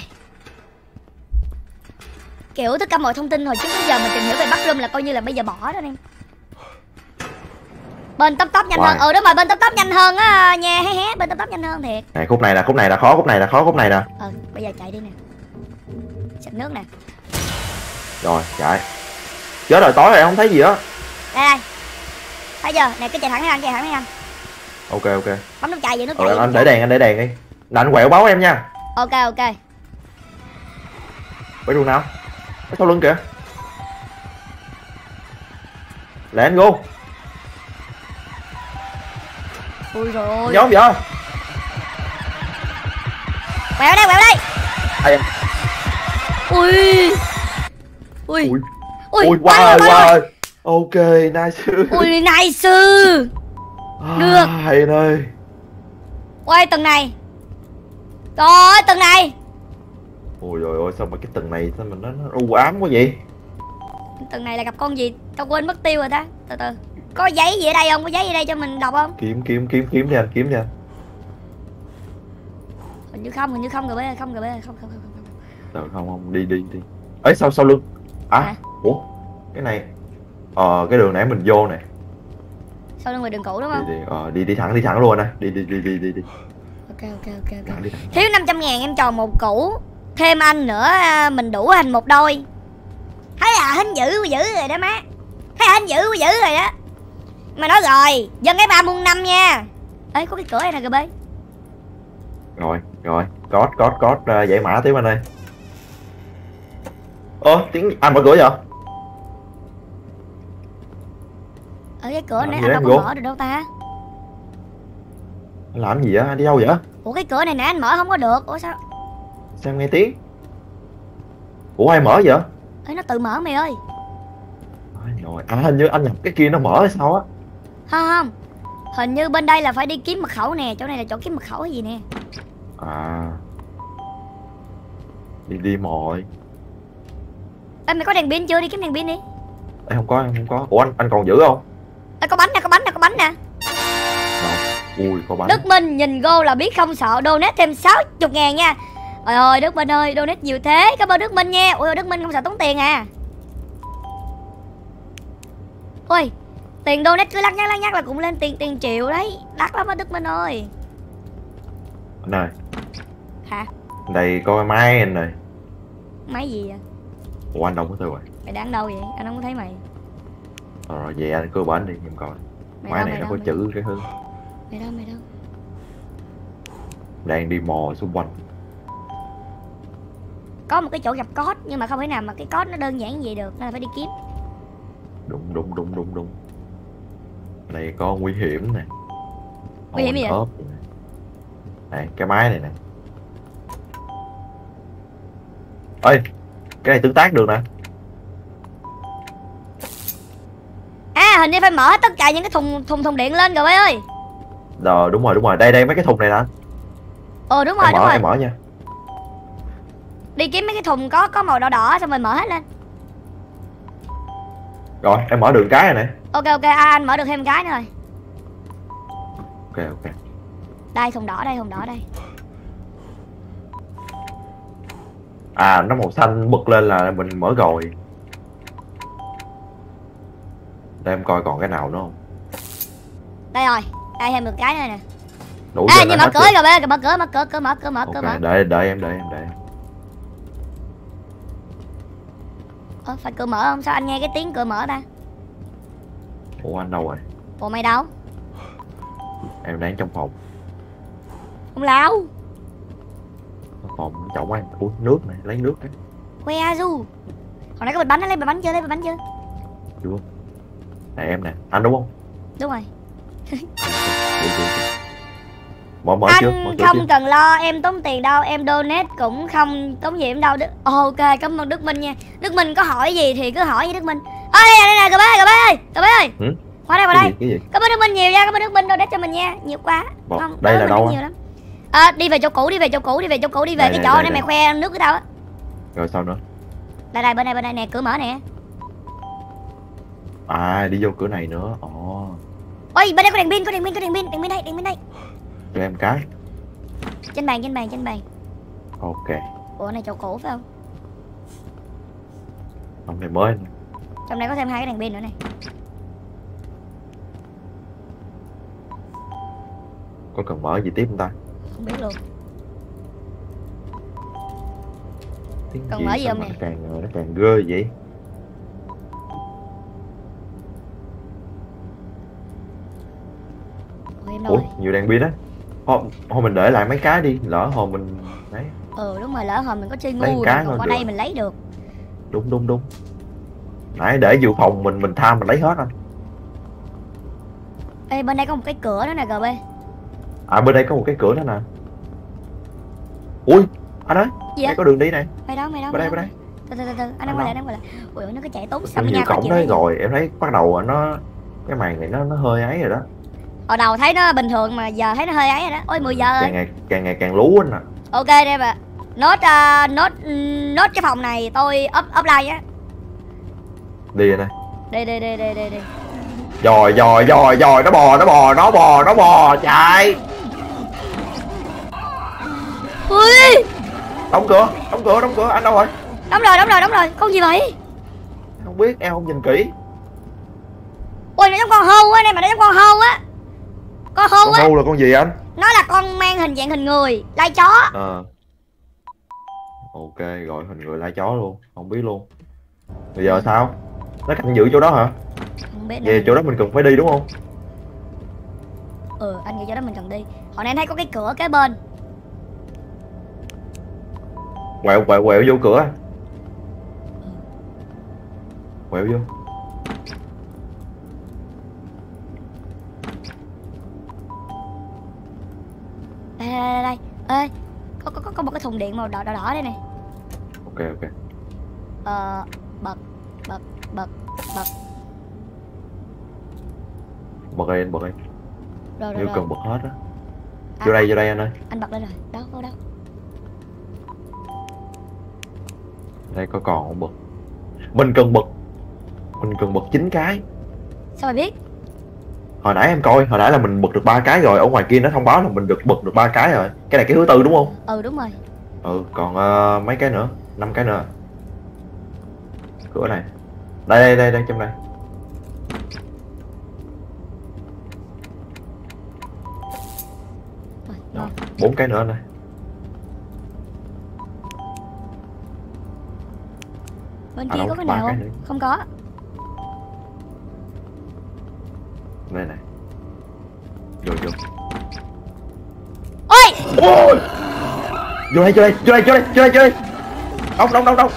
[SPEAKER 2] kiểu tất cả mọi thông tin hồi trước đến giờ mình tìm hiểu về backroom là coi như là bây giờ bỏ đó em. Bên top top nhanh wow. hơn. Ừ đúng rồi, bên top top nhanh hơn á nha, hé hé, bên top top nhanh hơn thiệt.
[SPEAKER 3] Này khúc này là khúc này là khó, khúc này là khó, khúc này nè.
[SPEAKER 2] Ừ, bây giờ chạy đi nè. Xịt nước nè.
[SPEAKER 3] Rồi, chạy. Chết rồi, tối rồi không thấy gì á.
[SPEAKER 2] Đây đây. Thấy chưa? Nè cứ chạy thẳng đi anh, chạy thẳng đi anh.
[SPEAKER 3] Ok ok.
[SPEAKER 2] Bấm nút chạy vậy, nút
[SPEAKER 3] ừ,
[SPEAKER 2] chạy.
[SPEAKER 3] Anh để đèn, anh để đèn đi. Là anh quẹo báo em nha.
[SPEAKER 2] Ok ok.
[SPEAKER 3] Quay đường nào? Ở sau lưng kìa. Lẹ anh go.
[SPEAKER 2] Ui rồi.
[SPEAKER 3] Nhóm vậy.
[SPEAKER 2] Quẹo đây, quẹo đây.
[SPEAKER 3] Ai em?
[SPEAKER 2] Ui. Ui.
[SPEAKER 3] Ui.
[SPEAKER 2] Ui,
[SPEAKER 3] Ui, wow, wow. Ok, nice.
[SPEAKER 2] Ui, nice. Được.
[SPEAKER 3] À, hay anh ơi.
[SPEAKER 2] Quay tầng này. Rồi, tầng này.
[SPEAKER 3] Ôi rồi ôi, sao mà cái tầng này sao mà nó, nó u ám quá vậy?
[SPEAKER 2] Tầng này là gặp con gì? Tao quên mất tiêu rồi ta. Từ từ. Có giấy gì ở đây không? Có giấy gì ở đây cho mình đọc không?
[SPEAKER 3] Kiếm kiếm kiếm kiếm đi anh, kiếm đi anh.
[SPEAKER 2] Hình như không, hình như không rồi bé, không rồi bé, không không không không.
[SPEAKER 3] Rồi không không, đi đi đi. Ấy sao sau lưng? À, à, ủa? Cái này. Ờ cái đường nãy mình vô nè.
[SPEAKER 2] Sau lưng ngoài đường cũ đúng không?
[SPEAKER 3] Đi đi, ờ đi đi thẳng đi thẳng luôn anh. Đi đi đi đi đi đi.
[SPEAKER 2] Ok ok ok ok.
[SPEAKER 3] Thẳng, đi thẳng.
[SPEAKER 2] Thiếu năm trăm ngàn em tròn một củ. Thêm anh nữa mình đủ thành một đôi. Thấy à, hình dữ dữ rồi đó má. Thấy à, hình dữ dữ rồi đó. Mà nói rồi, dân cái ba muôn năm nha. Ê có cái cửa này nè kìa bê.
[SPEAKER 3] Rồi rồi, code code code uh, giải mã tiếp anh ơi. Ơ tiếng anh mở cửa vậy?
[SPEAKER 2] Ở cái cửa này anh đâu có mở được đâu ta.
[SPEAKER 3] Anh làm gì vậy? Anh đi đâu vậy?
[SPEAKER 2] Ủa cái cửa này nè anh mở không có được. Ủa sao?
[SPEAKER 3] Sao em nghe tiếng? Ủa ai mở vậy?
[SPEAKER 2] Ê nó tự mở mày ơi.
[SPEAKER 3] Rồi, à hình như anh nhập cái kia nó mở hay sao á?
[SPEAKER 2] Không không. Hình như bên đây là phải đi kiếm mật khẩu nè, chỗ này là chỗ kiếm mật khẩu hay gì nè.
[SPEAKER 3] À. Đi đi mồi.
[SPEAKER 2] Ê mày có đèn pin chưa? Đi kiếm đèn pin đi.
[SPEAKER 3] Ê không có, em không có. Ủa anh anh còn giữ không?
[SPEAKER 2] Ê có bánh nè, có bánh nè, có bánh nè.
[SPEAKER 3] Đâu? Ui có bánh.
[SPEAKER 2] Đức Minh nhìn Go là biết không sợ, donate thêm sáu mươi ngàn nha. Trời ơi Đức Minh ơi, donate nhiều thế. Cảm ơn Đức Minh nha. Ui Đức Minh không sợ tốn tiền à. Ôi, tiền donate cứ lắc nhắc lắc nhắc là cũng lên tiền tiền triệu đấy. Đắt lắm á Đức Minh ơi.
[SPEAKER 3] Anh ơi.
[SPEAKER 2] Hả?
[SPEAKER 3] Đây có cái máy anh này.
[SPEAKER 2] Máy gì vậy?
[SPEAKER 3] Ủa anh đâu có tôi rồi.
[SPEAKER 2] Mày đang đâu vậy? Anh không có thấy mày.
[SPEAKER 3] Ờ, rồi về anh cứ bển đi em coi.
[SPEAKER 2] Mày
[SPEAKER 3] Máy
[SPEAKER 2] đâu,
[SPEAKER 3] này
[SPEAKER 2] mày
[SPEAKER 3] nó
[SPEAKER 2] đâu,
[SPEAKER 3] có
[SPEAKER 2] mày
[SPEAKER 3] chữ cái hướng.
[SPEAKER 2] Mày đâu mày đâu?
[SPEAKER 3] Đang đi mò xung quanh.
[SPEAKER 2] Có một cái chỗ gặp code nhưng mà không thể nào mà cái code nó đơn giản như vậy được nên là phải đi kiếm.
[SPEAKER 3] Đúng đúng đúng đúng đúng. Này có nguy hiểm nè.
[SPEAKER 2] Nguy hiểm gì vậy?
[SPEAKER 3] Này cái máy này nè. Ê, cái này tương tác được nè.
[SPEAKER 2] À hình như phải mở tất cả những cái thùng thùng thùng điện lên rồi bấy ơi.
[SPEAKER 3] Rồi đúng rồi đúng rồi, đây đây mấy cái thùng này nè.
[SPEAKER 2] Ờ đúng rồi
[SPEAKER 3] Em
[SPEAKER 2] đúng
[SPEAKER 3] mở,
[SPEAKER 2] rồi.
[SPEAKER 3] em mở nha.
[SPEAKER 2] Đi kiếm mấy cái thùng có có màu đỏ đỏ xong rồi mở hết lên.
[SPEAKER 3] Rồi em mở đường cái này nè.
[SPEAKER 2] Ok ok, à, anh mở được thêm cái nữa rồi.
[SPEAKER 3] Ok ok.
[SPEAKER 2] Đây thùng đỏ đây, thùng đỏ đây.
[SPEAKER 3] À nó màu xanh bật lên là mình mở rồi. Để em coi còn cái nào nữa không.
[SPEAKER 2] Đây rồi, đây thêm được cái nữa nè.
[SPEAKER 3] Đủ
[SPEAKER 2] Ê
[SPEAKER 3] chưa,
[SPEAKER 2] nhưng
[SPEAKER 3] đã
[SPEAKER 2] mở
[SPEAKER 3] hết
[SPEAKER 2] cửa
[SPEAKER 3] chưa?
[SPEAKER 2] rồi bê, mở cửa, mở cửa, cửa mở, cửa mở, cửa mở.
[SPEAKER 3] Ok, đợi đợi em đợi em đợi em.
[SPEAKER 2] Ơ phải cửa mở không? Sao anh nghe cái tiếng cửa mở ta?
[SPEAKER 3] Ủa anh đâu rồi?
[SPEAKER 2] Ủa mày đâu?
[SPEAKER 3] Em đang trong phòng.
[SPEAKER 2] Không lao.
[SPEAKER 3] Phòng chậu anh. Ủa nước này, lấy nước đấy.
[SPEAKER 2] Que du. Hồi nãy có bịch bánh, lấy bịch bánh chưa? Lấy bịch bánh chưa?
[SPEAKER 3] Chưa. Này em nè, anh đúng không?
[SPEAKER 2] Đúng rồi.
[SPEAKER 3] Đi, đi, đi. Mở mở chưa? Mở
[SPEAKER 2] Anh
[SPEAKER 3] cửa
[SPEAKER 2] không
[SPEAKER 3] chưa?
[SPEAKER 2] cần lo, em tốn tiền đâu, em donate cũng không tốn gì em đâu. Đức... Ok, cảm ơn Đức Minh nha. Đức Minh có hỏi gì thì cứ hỏi với Đức Minh. Ê đây nè, đây nè, cà bê, cà bê ơi, cà bê ơi.
[SPEAKER 3] Ừ?
[SPEAKER 2] Qua đây, qua
[SPEAKER 3] Cái
[SPEAKER 2] đây.
[SPEAKER 3] gì, cái gì?
[SPEAKER 2] Cảm ơn Đức Minh nhiều nha, cảm ơn Đức Minh donate cho mình nha, nhiều quá.
[SPEAKER 3] Bộ,
[SPEAKER 2] Không,
[SPEAKER 3] đây là
[SPEAKER 2] mình
[SPEAKER 3] đâu á?
[SPEAKER 2] nhiều lắm. À, đi về chỗ cũ, đi về chỗ cũ, đi về chỗ cũ, đi về
[SPEAKER 3] Đây,
[SPEAKER 2] cái
[SPEAKER 3] đây,
[SPEAKER 2] chỗ
[SPEAKER 3] đây,
[SPEAKER 2] để
[SPEAKER 3] đây.
[SPEAKER 2] mày khoe nước với tao á.
[SPEAKER 3] Rồi sao nữa?
[SPEAKER 2] Đây đây, bên đây, bên đây nè, cửa mở nè.
[SPEAKER 3] À đi vô cửa này nữa. Ồ.
[SPEAKER 2] Ôi, bên đây có đèn pin, có đèn pin, có đèn pin, đèn pin đây, đèn pin đây.
[SPEAKER 3] Cho em cái.
[SPEAKER 2] Trên bàn, trên bàn, trên bàn.
[SPEAKER 3] Ok.
[SPEAKER 2] Ủa này chỗ cũ phải không?
[SPEAKER 3] Hôm này mới.
[SPEAKER 2] Trong đây có thêm hai cái đèn pin nữa này.
[SPEAKER 3] Có cần mở gì tiếp không ta?
[SPEAKER 2] Không biết luôn.
[SPEAKER 3] Tiếng
[SPEAKER 2] Cần mở gì
[SPEAKER 3] sao
[SPEAKER 2] không
[SPEAKER 3] mà
[SPEAKER 2] nè?
[SPEAKER 3] nó càng nó càng ghê vậy?
[SPEAKER 2] Ủa em đâu
[SPEAKER 3] Ủa
[SPEAKER 2] rồi?
[SPEAKER 3] nhiều đèn pin á. Thôi, thôi mình để lại mấy cái đi, lỡ hồi mình đấy.
[SPEAKER 2] Ừ đúng rồi, lỡ hồi mình có chơi
[SPEAKER 3] Lấy
[SPEAKER 2] ngu
[SPEAKER 3] cái
[SPEAKER 2] rồi, còn
[SPEAKER 3] thôi
[SPEAKER 2] qua
[SPEAKER 3] được.
[SPEAKER 2] đây mình lấy được.
[SPEAKER 3] Đúng đúng đúng. Nãy để dự phòng mình mình tham mình lấy hết anh.
[SPEAKER 2] Ê bên đây có một cái cửa nữa nè giê bê.
[SPEAKER 3] À bên đây có một cái cửa nữa nè. Ui anh ơi,
[SPEAKER 2] Gì
[SPEAKER 3] đây
[SPEAKER 2] á?
[SPEAKER 3] có đường đi này.
[SPEAKER 2] Mày đâu, mày đâu?
[SPEAKER 3] Bên
[SPEAKER 2] mày
[SPEAKER 3] đây
[SPEAKER 2] đâu?
[SPEAKER 3] bên đây.
[SPEAKER 2] Từ từ từ từ, anh
[SPEAKER 3] Anh
[SPEAKER 2] đang quay lại,
[SPEAKER 3] đâu?
[SPEAKER 2] đang quay lại. Ui nó cứ chạy tốn
[SPEAKER 3] Có
[SPEAKER 2] xăm
[SPEAKER 3] nhiều
[SPEAKER 2] nha, khó
[SPEAKER 3] cổng
[SPEAKER 2] chịu
[SPEAKER 3] đấy
[SPEAKER 2] đấy.
[SPEAKER 3] rồi, em thấy bắt đầu nó cái màn này nó nó hơi ấy rồi đó.
[SPEAKER 2] Hồi đầu thấy nó bình thường mà giờ thấy nó hơi ấy rồi đó. Ôi mười giờ
[SPEAKER 3] Càng
[SPEAKER 2] rồi.
[SPEAKER 3] ngày càng ngày càng lú anh à.
[SPEAKER 2] Ok đây bà. Nốt uh, nốt nốt cái phòng này tôi up up like nhá.
[SPEAKER 3] Đi anh ơi.
[SPEAKER 2] Đây đây đây đây đây đây.
[SPEAKER 3] Dòi dòi dòi dòi nó bò nó bò nó bò nó bò chạy.
[SPEAKER 2] Ui!
[SPEAKER 3] Đóng cửa, đóng cửa, đóng cửa, anh đâu rồi?
[SPEAKER 2] Đóng rồi, đóng rồi, đóng rồi. Con gì vậy?
[SPEAKER 3] Không biết, em không nhìn kỹ.
[SPEAKER 2] Ui nó giống con hâu á, này mà nó giống con hâu á. Con hâu
[SPEAKER 3] Con
[SPEAKER 2] á.
[SPEAKER 3] hưu là con gì anh?
[SPEAKER 2] Nó là con mang hình dạng hình người, lai chó.
[SPEAKER 3] Ờ. Ok, gọi hình người lai chó luôn, không biết luôn. Bây giờ sao? Nó canh giữ chỗ đó hả?
[SPEAKER 2] Không biết
[SPEAKER 3] Về
[SPEAKER 2] nữa.
[SPEAKER 3] chỗ đó mình cần phải đi đúng không?
[SPEAKER 2] Ừ, anh nghĩ chỗ đó mình cần đi. Hồi nãy anh thấy có cái cửa kế bên.
[SPEAKER 3] Quẹo quẹo quẹo vô cửa. Quẹo vô.
[SPEAKER 2] Đây đây đây đây. Ê, có có có có một cái thùng điện màu đỏ đỏ đỏ đây này.
[SPEAKER 3] Ok ok.
[SPEAKER 2] Ờ bật bật bật bật.
[SPEAKER 3] Bật đi anh, bật đi.
[SPEAKER 2] Rồi rồi
[SPEAKER 3] Nếu
[SPEAKER 2] rồi.
[SPEAKER 3] cần bật hết á.
[SPEAKER 2] À,
[SPEAKER 3] Vô đây, vô đây anh ơi.
[SPEAKER 2] anh bật lên rồi. Đâu đâu đâu.
[SPEAKER 3] Đây có còn không bật. Mình cần bật. Mình cần bật chín cái.
[SPEAKER 2] Sao mày biết?
[SPEAKER 3] Hồi nãy em coi, hồi nãy là mình bật được ba cái rồi, ở ngoài kia nó thông báo là mình được bật được ba cái rồi. Cái này cái thứ tư đúng không?
[SPEAKER 2] Ừ đúng rồi.
[SPEAKER 3] Ừ, còn uh, mấy cái nữa, năm cái nữa. Cửa này. Đây đây đây đây trong đây. Rồi, bốn cái nữa anh ơi.
[SPEAKER 2] Bên
[SPEAKER 3] À,
[SPEAKER 2] kia
[SPEAKER 3] đâu,
[SPEAKER 2] có cái
[SPEAKER 3] ba
[SPEAKER 2] nào
[SPEAKER 3] cái
[SPEAKER 2] không?
[SPEAKER 3] nữa.
[SPEAKER 2] Không có.
[SPEAKER 3] Đây này. Vô vô.
[SPEAKER 2] Ôi!
[SPEAKER 3] Ôi! Vô đây, vô đây, vô đây, vô đây, vô đây, vô đây. Đông, đông, đông, đông.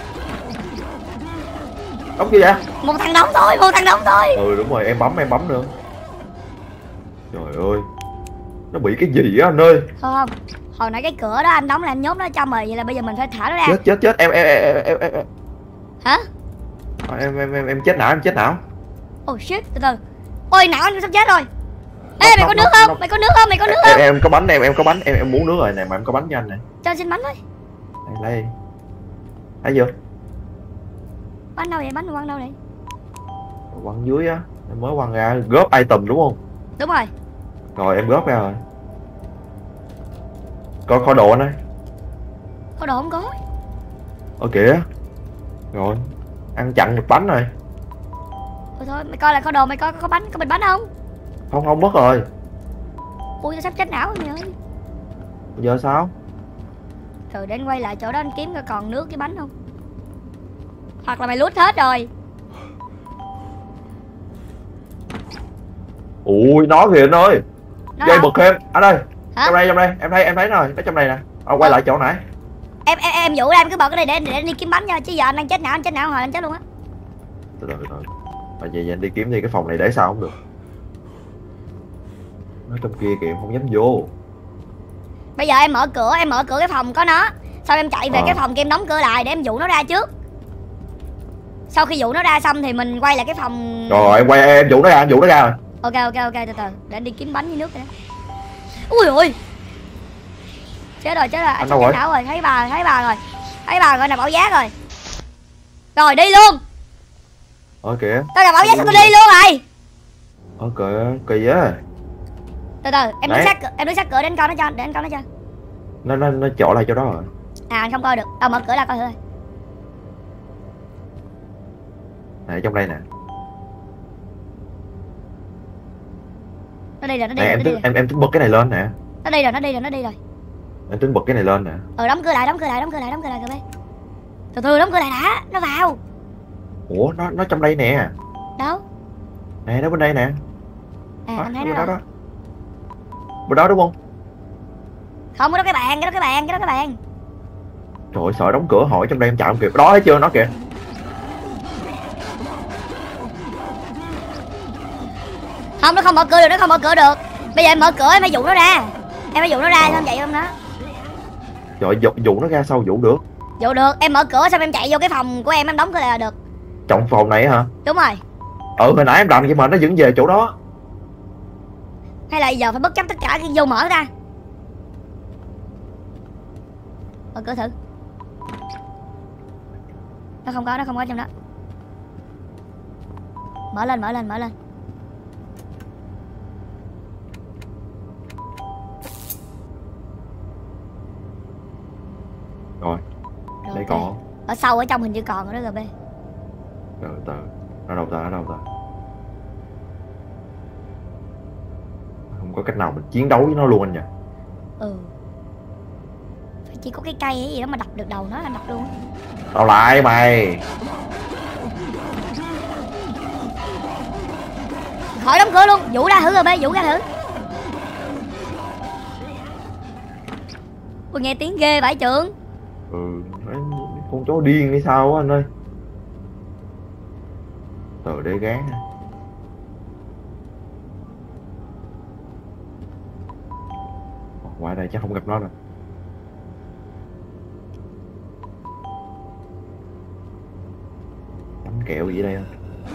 [SPEAKER 3] Đông gì vậy?
[SPEAKER 2] Một thằng đóng thôi, một thằng đóng thôi.
[SPEAKER 3] Ừ đúng rồi, em bấm, em bấm nữa. Trời ơi. Nó bị cái gì á anh ơi?
[SPEAKER 2] Không không. Hồi nãy cái cửa đó anh đóng là anh nhốt nó ở trong rồi, vậy là bây giờ mình phải thả nó ra.
[SPEAKER 3] Chết, chết, chết, em, em, em, em, em, em.
[SPEAKER 2] Hả?
[SPEAKER 3] Em, em, em, em chết não, em chết não.
[SPEAKER 2] Oh shit, từ từ. Ôi não anh sắp chết rồi. Ê
[SPEAKER 3] Nóc,
[SPEAKER 2] mày có
[SPEAKER 3] nóc,
[SPEAKER 2] nước
[SPEAKER 3] nóc,
[SPEAKER 2] không?
[SPEAKER 3] nóc.
[SPEAKER 2] Mày có nước không? Mày có nước
[SPEAKER 3] Em,
[SPEAKER 2] không?
[SPEAKER 3] em có bánh, em, em có bánh, em, em muốn nước rồi nè, mà em có bánh cho anh nè.
[SPEAKER 2] Cho anh xin bánh thôi.
[SPEAKER 3] Đây, đây. Thấy chưa?
[SPEAKER 2] Bánh đâu vậy? Bánh quăng đâu vậy?
[SPEAKER 3] Quăng dưới á, em mới quăng ra, góp item đúng không?
[SPEAKER 2] Đúng rồi.
[SPEAKER 3] Rồi em góp ra rồi. Có kho đồ anh ơi.
[SPEAKER 2] Có đồ không có.
[SPEAKER 3] Ở kìa. Rồi, ăn chặn một bánh rồi.
[SPEAKER 2] Thôi thôi, mày coi lại kho đồ, mày coi có bánh, có bịch bánh không?
[SPEAKER 3] Không, không mất rồi.
[SPEAKER 2] Ui tao sắp chết não rồi mày ơi.
[SPEAKER 3] Giờ sao?
[SPEAKER 2] Từ để anh quay lại chỗ đó anh kiếm coi còn nước với bánh không. Hoặc là mày lút hết rồi.
[SPEAKER 3] Ui, nó kìa anh ơi.
[SPEAKER 2] Nó
[SPEAKER 3] Dây
[SPEAKER 2] đâu?
[SPEAKER 3] bực em. Anh ơi.
[SPEAKER 2] Hả?
[SPEAKER 3] Trong đây, trong đây, em thấy, em thấy rồi, nó trong đây nè. À, quay
[SPEAKER 2] Ờ.
[SPEAKER 3] lại chỗ nãy.
[SPEAKER 2] Em em em dụ ra em cứ bật cái này để, để anh đi kiếm bánh nha, chứ giờ anh đang chết não, anh chết não hồi anh chết luôn á.
[SPEAKER 3] Từ từ, từ từ. Mà vậy, vậy anh đi kiếm đi, cái phòng này để sao không được. Nó trong kia kìa, em không dám vô.
[SPEAKER 2] Bây giờ em mở cửa, em mở cửa cái phòng có nó. Sau em chạy về
[SPEAKER 3] Ờ.
[SPEAKER 2] cái phòng kia em đóng cửa lại để em dụ nó ra trước. Sau khi dụ nó ra xong thì mình quay lại cái phòng.
[SPEAKER 3] Rồi em quay, em dụ nó ra, em dụ nó ra rồi.
[SPEAKER 2] Ok ok ok, từ từ để anh đi kiếm bánh với nước rồi đó. Ui ôi. Chết rồi chết rồi, anh
[SPEAKER 3] Anh
[SPEAKER 2] sắp
[SPEAKER 3] đâu
[SPEAKER 2] chết
[SPEAKER 3] rồi?
[SPEAKER 2] não rồi, thấy bà thấy bà rồi. Thấy bà rồi nè, bảo giác rồi. Rồi đi luôn.
[SPEAKER 3] Ờ kìa.
[SPEAKER 2] Tao là bảo giác sao tôi đi luôn rồi.
[SPEAKER 3] Ờ kìa, kỳ á.
[SPEAKER 2] Từ từ, em đứng
[SPEAKER 3] Đấy.
[SPEAKER 2] sát cửa, em đứng sát cửa để anh coi nó cho, để anh coi nó cho.
[SPEAKER 3] Nó, nó, nó chỗ lại chỗ đó rồi.
[SPEAKER 2] À anh không coi được. Đâu mở cửa ra coi thử.
[SPEAKER 3] Nè, trong đây nè.
[SPEAKER 2] Nó đi rồi, nó đi
[SPEAKER 3] Nè,
[SPEAKER 2] rồi,
[SPEAKER 3] em
[SPEAKER 2] nó đi
[SPEAKER 3] tính,
[SPEAKER 2] rồi.
[SPEAKER 3] em, em tính bật cái này lên nè.
[SPEAKER 2] Nó đi rồi, nó đi rồi, nó đi rồi.
[SPEAKER 3] Em tính bật cái này lên nè.
[SPEAKER 2] Ờ đóng cửa lại, đóng cửa lại, đóng cửa lại, đóng cửa lại kìa bé. Từ từ đóng cửa lại đã, nó vào.
[SPEAKER 3] Ủa, nó, nó trong đây nè.
[SPEAKER 2] Đâu?
[SPEAKER 3] Nè, nó bên đây nè.
[SPEAKER 2] À
[SPEAKER 3] Đó,
[SPEAKER 2] anh thấy
[SPEAKER 3] bên
[SPEAKER 2] nó
[SPEAKER 3] đó
[SPEAKER 2] rồi.
[SPEAKER 3] đó. Bên đó đúng không?
[SPEAKER 2] Không, cái đó cái bàn, cái đó cái bàn, cái đó cái bàn.
[SPEAKER 3] Trời ơi, sợ đóng cửa hỏi trong đây em chạy không kịp. Đó thấy chưa, nó kìa.
[SPEAKER 2] Không, nó không mở cửa được, nó không mở cửa được. Bây giờ em mở cửa em phải dụ nó ra. Em phải dụ nó ra
[SPEAKER 3] Ờ.
[SPEAKER 2] xong chạy không đó.
[SPEAKER 3] Trời ơi, dụ, dụ nó ra sao dụ được.
[SPEAKER 2] Dụ được, em mở cửa xong em chạy vô cái phòng của em em đóng cửa lại là được.
[SPEAKER 3] Trong phòng này hả?
[SPEAKER 2] Đúng rồi.
[SPEAKER 3] Ừ, hồi nãy em làm vậy mà nó vẫn về chỗ đó.
[SPEAKER 2] Hay là giờ phải bất chấp tất cả cái vô mở ra. Mở cửa thử. Nó không có, nó không có trong đó. Mở lên, mở lên, mở lên.
[SPEAKER 3] Rồi,
[SPEAKER 2] Rồi,
[SPEAKER 3] đây
[SPEAKER 2] ok.
[SPEAKER 3] còn không?
[SPEAKER 2] Ở sau ở trong hình như còn rồi đó gờ bê.
[SPEAKER 3] Từ từ. Ở đâu ta, ở đâu ta? Không có cách nào mình chiến đấu với nó luôn anh nhỉ?
[SPEAKER 2] Ừ. Phải chỉ có cái cây hay gì đó mà đập được đầu nó là đập luôn.
[SPEAKER 3] Tao lại mày.
[SPEAKER 2] Khỏi đóng cửa luôn, vũ ra thử gờ bê, vũ ra thử. Ui nghe tiếng ghê vãi trưởng.
[SPEAKER 3] Ừ, con chó điên hay sao á anh ơi. Từ để gán nè. Ngoài đây chắc không gặp nó rồi. Bánh kẹo gì đây không?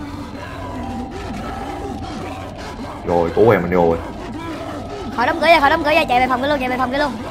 [SPEAKER 3] Rồi, cố em mình rồi.
[SPEAKER 2] Khỏi đóng cửa ra, khỏi đóng cửa ra, chạy về phòng kia luôn, chạy về phòng kia luôn.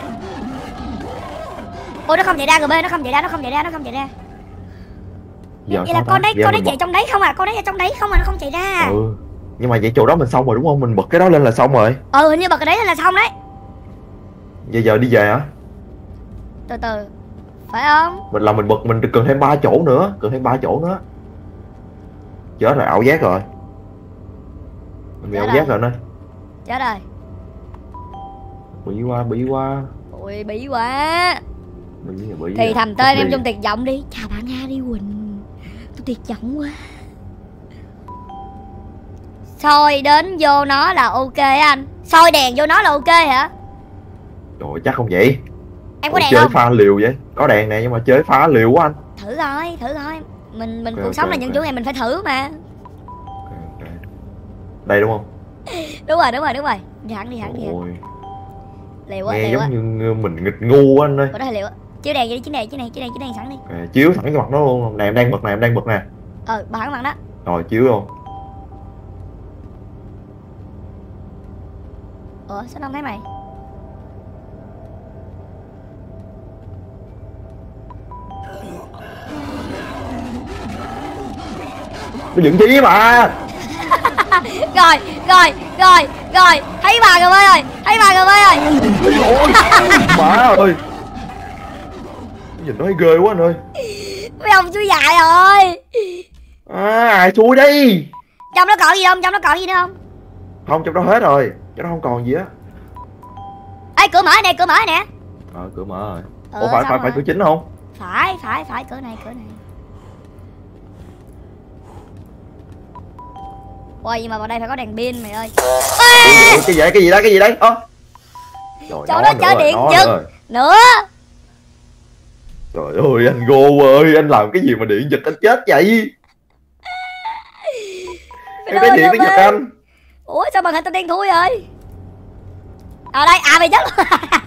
[SPEAKER 2] Ôi nó không chạy ra gờ bê, nó không chạy ra, nó không chạy ra, nó không chạy ra.
[SPEAKER 3] Giờ
[SPEAKER 2] Vậy
[SPEAKER 3] sao
[SPEAKER 2] là
[SPEAKER 3] ta?
[SPEAKER 2] con đấy,
[SPEAKER 3] Giờ
[SPEAKER 2] con đấy
[SPEAKER 3] mình
[SPEAKER 2] chạy
[SPEAKER 3] bật-
[SPEAKER 2] trong đấy không à, con đấy ở trong đấy không à, nó không chạy ra.
[SPEAKER 3] Ừ. Nhưng mà vậy chỗ đó mình xong rồi đúng không? Mình bật cái đó lên là xong rồi.
[SPEAKER 2] Ừ hình như bật cái đấy là xong đấy.
[SPEAKER 3] Giờ giờ đi về hả?
[SPEAKER 2] Từ từ. Phải không?
[SPEAKER 3] Mình là mình bật mình cần thêm ba chỗ nữa, cần thêm ba chỗ nữa. Chết rồi, ảo giác rồi. Mình bị
[SPEAKER 2] Chết
[SPEAKER 3] ảo
[SPEAKER 2] rồi.
[SPEAKER 3] giác rồi nè.
[SPEAKER 2] Chết rồi.
[SPEAKER 3] Bị quá, bị quá.
[SPEAKER 2] Ôi bí quá.
[SPEAKER 3] Bị, bị
[SPEAKER 2] Thì
[SPEAKER 3] à.
[SPEAKER 2] thầm tên
[SPEAKER 3] Đi.
[SPEAKER 2] em trong tuyệt vọng đi. Chào bạn Nga đi Quỳnh. Tôi tuyệt vọng quá. Soi đến vô nó là ok anh. Soi đèn vô nó là ok hả?
[SPEAKER 3] Trời chắc không vậy.
[SPEAKER 2] Em có
[SPEAKER 3] Ủa,
[SPEAKER 2] đèn
[SPEAKER 3] chơi
[SPEAKER 2] không?
[SPEAKER 3] pha liều vậy. Có đèn này nhưng mà chơi phá liều quá anh.
[SPEAKER 2] Thử thôi, thử thôi. Mình mình
[SPEAKER 3] Ok,
[SPEAKER 2] cuộc
[SPEAKER 3] ok,
[SPEAKER 2] sống là
[SPEAKER 3] ok.
[SPEAKER 2] những chủ ngày mình phải thử mà.
[SPEAKER 3] Ok, ok. Đây đúng không?
[SPEAKER 2] Đúng rồi, đúng rồi, đúng rồi. Đi hẳn, đi hẳn, đi hẳn.
[SPEAKER 3] Ôi,
[SPEAKER 2] Liều quá,
[SPEAKER 3] nghe
[SPEAKER 2] liều quá.
[SPEAKER 3] giống như mình nghịch ngu á anh ơi.
[SPEAKER 2] Ủa đó là liều á. Chiếu đèn vậy đi, chiếu đèn, chiếu đèn, chiếu đèn, chiếu đèn sẵn đi.
[SPEAKER 3] À, chiếu thẳng cái mặt nó luôn. Nè em đang bật nè, em đang bật nè.
[SPEAKER 2] Ờ, bà hẳn mặt đó.
[SPEAKER 3] Rồi chiếu luôn.
[SPEAKER 2] Ủa, sao không thấy mày?
[SPEAKER 3] Nó dựng chi mà.
[SPEAKER 2] Rồi, rồi, rồi, rồi. Thấy bà rồi ơi, thấy bà rồi ơi.
[SPEAKER 3] Ôi, má ơi. Nhìn nó thấy ghê quá anh ơi.
[SPEAKER 2] Mấy ông chú dại rồi.
[SPEAKER 3] À, ai xui đi.
[SPEAKER 2] Trong nó còn gì không? Trong nó còn gì nữa không?
[SPEAKER 3] Không, trong đó hết rồi. Trong đó không còn gì á.
[SPEAKER 2] Ê, cửa mở nè, cửa mở nè.
[SPEAKER 3] Ờ, cửa mở rồi.
[SPEAKER 2] Ờ,
[SPEAKER 3] Ủa phải
[SPEAKER 2] xong
[SPEAKER 3] phải phải
[SPEAKER 2] rồi.
[SPEAKER 3] cửa chính không?
[SPEAKER 2] Phải, phải, phải, cửa này, cửa này. Ôi, nhưng mà vào đây phải có đèn pin mày ơi.
[SPEAKER 3] Ủa, cái gì cái gì đó cái gì đấy? Ơ. Trời,
[SPEAKER 2] Chỗ
[SPEAKER 3] nó
[SPEAKER 2] đó
[SPEAKER 3] nữa
[SPEAKER 2] chở
[SPEAKER 3] rồi,
[SPEAKER 2] điện
[SPEAKER 3] nó
[SPEAKER 2] giật.
[SPEAKER 3] nữa rồi.
[SPEAKER 2] Nữa.
[SPEAKER 3] Trời ơi anh Gô ơi, anh làm cái gì mà điện giật anh chết vậy? Em thấy điện nó giật anh.
[SPEAKER 2] Ủa sao màn hình tao đen thui rồi? À đây, à mày chết luôn.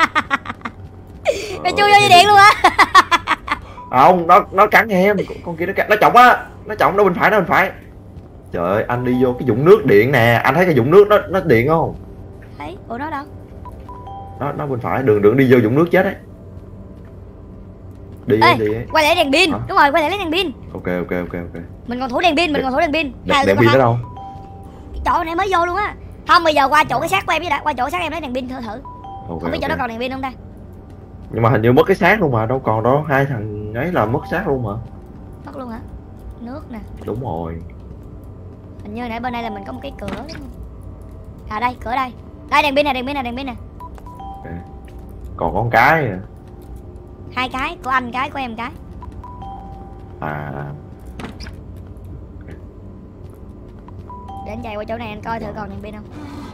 [SPEAKER 2] Mày chui vô dây điện luôn hả?
[SPEAKER 3] Không, nó nó cắn em, con, con kia nó cắn, nó chọc á, nó chọc nó bên phải, nó bên phải. Trời ơi, anh đi vô cái vũng nước điện nè, anh thấy cái vũng nước nó nó điện không?
[SPEAKER 2] Thấy, ủa nó đâu?
[SPEAKER 3] Nó nó bên phải, đường đường đi vô vũng nước chết đấy. Đi
[SPEAKER 2] Ê,
[SPEAKER 3] đi.
[SPEAKER 2] quay lại đèn pin.
[SPEAKER 3] Hả?
[SPEAKER 2] Đúng rồi, quay lại lấy đèn pin.
[SPEAKER 3] Ok ok ok ok.
[SPEAKER 2] Mình còn thủ đèn pin, mình còn thủ đèn pin.
[SPEAKER 3] Đèn, đèn pin ở đâu?
[SPEAKER 2] Cái chỗ này mới vô luôn á. Không, bây giờ qua chỗ cái xác của em với đã, qua chỗ cái xác em lấy đèn pin thử thử.
[SPEAKER 3] Ok,
[SPEAKER 2] Không biết chỗ
[SPEAKER 3] ok.
[SPEAKER 2] đó còn đèn pin không ta?
[SPEAKER 3] Nhưng mà hình như mất cái xác luôn mà, đâu còn đó, hai thằng ấy là mất xác luôn mà.
[SPEAKER 2] Mất luôn hả? Nước nè.
[SPEAKER 3] Đúng rồi.
[SPEAKER 2] Hình như nãy bên đây là mình có một cái cửa đúng không? À đây, cửa đây. Đây đèn pin nè, đèn pin nè, đèn pin nè.
[SPEAKER 3] Ok. Còn con cái à.
[SPEAKER 2] Hai cái, của anh cái, của em cái.
[SPEAKER 3] À.
[SPEAKER 2] Để anh chạy qua chỗ này anh coi thử còn đèn pin không.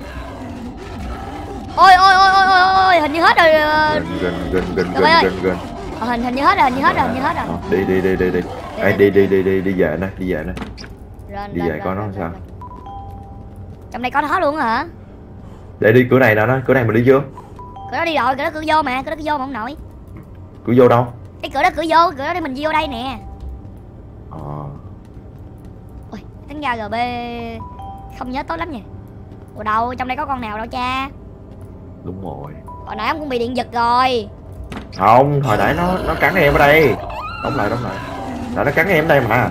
[SPEAKER 2] Ôi ôi ôi ôi ôi ôi, hình như hết rồi. ờ,
[SPEAKER 3] Gần gần gần gần
[SPEAKER 2] Rồi ơi.
[SPEAKER 3] gần gần gần.
[SPEAKER 2] Ờ, hình hình như hết rồi, hình như hết rồi, hình như hết rồi.
[SPEAKER 3] Ờ, đi đi đi đi đi. Ê, đi đi đi đi đi về nè, đi về nè.
[SPEAKER 2] Lên,
[SPEAKER 3] Đi
[SPEAKER 2] lên,
[SPEAKER 3] về
[SPEAKER 2] lên,
[SPEAKER 3] coi nó
[SPEAKER 2] lên,
[SPEAKER 3] sao.
[SPEAKER 2] lên. Trong đây có nó luôn hả?
[SPEAKER 3] Để đi cửa này nè, nó cửa này mình đi chưa?
[SPEAKER 2] Cửa đó đi rồi, cửa đó cửa vô mà, cửa đó cửa vô mà không nổi.
[SPEAKER 3] Cửa vô đâu?
[SPEAKER 2] Cái cửa đó cửa vô, cửa đó để mình vô đây nè.
[SPEAKER 3] Ờ.
[SPEAKER 2] Ôi, tính ra rờ bê không nhớ tốt lắm nha. Ủa đâu, trong đây có con nào đâu cha.
[SPEAKER 3] Đúng rồi.
[SPEAKER 2] Hồi nãy ông cũng bị điện giật rồi.
[SPEAKER 3] Không, hồi nãy nó nó cắn em ở đây. Đóng lại đóng lại. Là nó cắn em ở đây mà.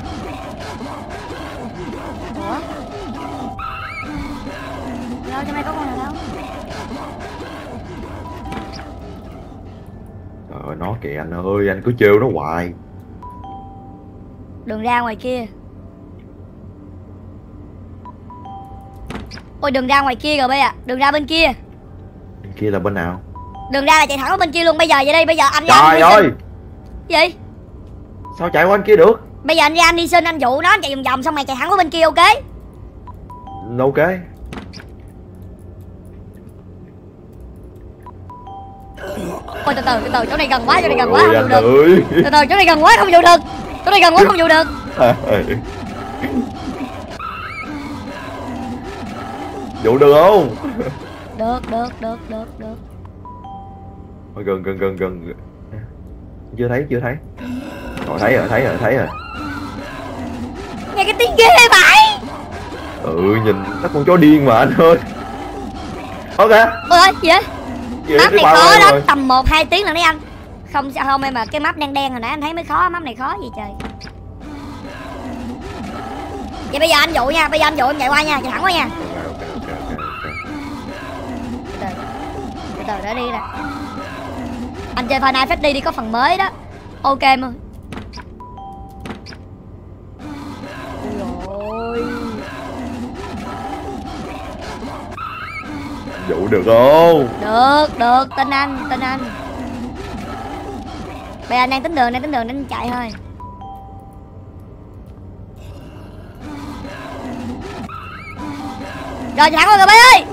[SPEAKER 2] Ủa? Đâu, trong đây có con nào đâu.
[SPEAKER 3] Trời ơi, nó kìa anh ơi, anh cứ trêu nó hoài.
[SPEAKER 2] Đường ra ngoài kia. Ôi đường ra ngoài kia rồi bây à, đường ra bên kia.
[SPEAKER 3] Bên kia là bên nào?
[SPEAKER 2] Đường ra là chạy thẳng ở bên kia luôn, bây giờ vậy đây, bây giờ anh ra
[SPEAKER 3] Trời
[SPEAKER 2] anh đi
[SPEAKER 3] ơi,
[SPEAKER 2] xin. Gì?
[SPEAKER 3] sao chạy qua bên kia được?
[SPEAKER 2] Bây giờ anh ra anh đi xin, anh dụ nó, anh chạy vòng vòng xong mày chạy thẳng qua bên kia ok?
[SPEAKER 3] Ok.
[SPEAKER 2] Ôi từ từ, từ từ, chỗ này gần quá, chỗ này gần quá,
[SPEAKER 3] Ôi
[SPEAKER 2] không
[SPEAKER 3] anh
[SPEAKER 2] dụ được.
[SPEAKER 3] ơi.
[SPEAKER 2] Từ từ, chỗ này gần quá, không dụ được. Chỗ này gần quá, không dụ được.
[SPEAKER 3] Dụ được không?
[SPEAKER 2] Được, được, được, được, được.
[SPEAKER 3] Ôi, gần gần gần gần. Chưa thấy chưa thấy. Rồi thấy rồi thấy rồi thấy rồi.
[SPEAKER 2] Nghe cái tiếng ghê vậy.
[SPEAKER 3] Ừ nhìn nó con chó điên mà anh ơi. Ok.
[SPEAKER 2] Ôi ơi, gì vậy?
[SPEAKER 3] Vậy
[SPEAKER 2] Map
[SPEAKER 3] cái
[SPEAKER 2] này
[SPEAKER 3] bao
[SPEAKER 2] khó
[SPEAKER 3] đây
[SPEAKER 2] lắm,
[SPEAKER 3] rồi.
[SPEAKER 2] tầm một hai tiếng là đấy anh. Không sao không em, mà cái map đen đen hồi nãy anh thấy mới khó, map này khó gì trời. Vậy bây giờ anh dụ nha, bây giờ anh dụ em chạy qua nha, chạy thẳng qua nha.
[SPEAKER 3] Ok ok ok ok.
[SPEAKER 2] Từ từ, từ từ để đi nè. Anh chơi Final Fantasy đi, có phần mới đó. Ok em ơi. Ôi.
[SPEAKER 3] Dụ được không?
[SPEAKER 2] Được, được, tin anh, tin anh. Bây giờ anh đang tính đường, đang tính đường, đang chạy thôi. Rồi thẳng rồi, Gabi ơi.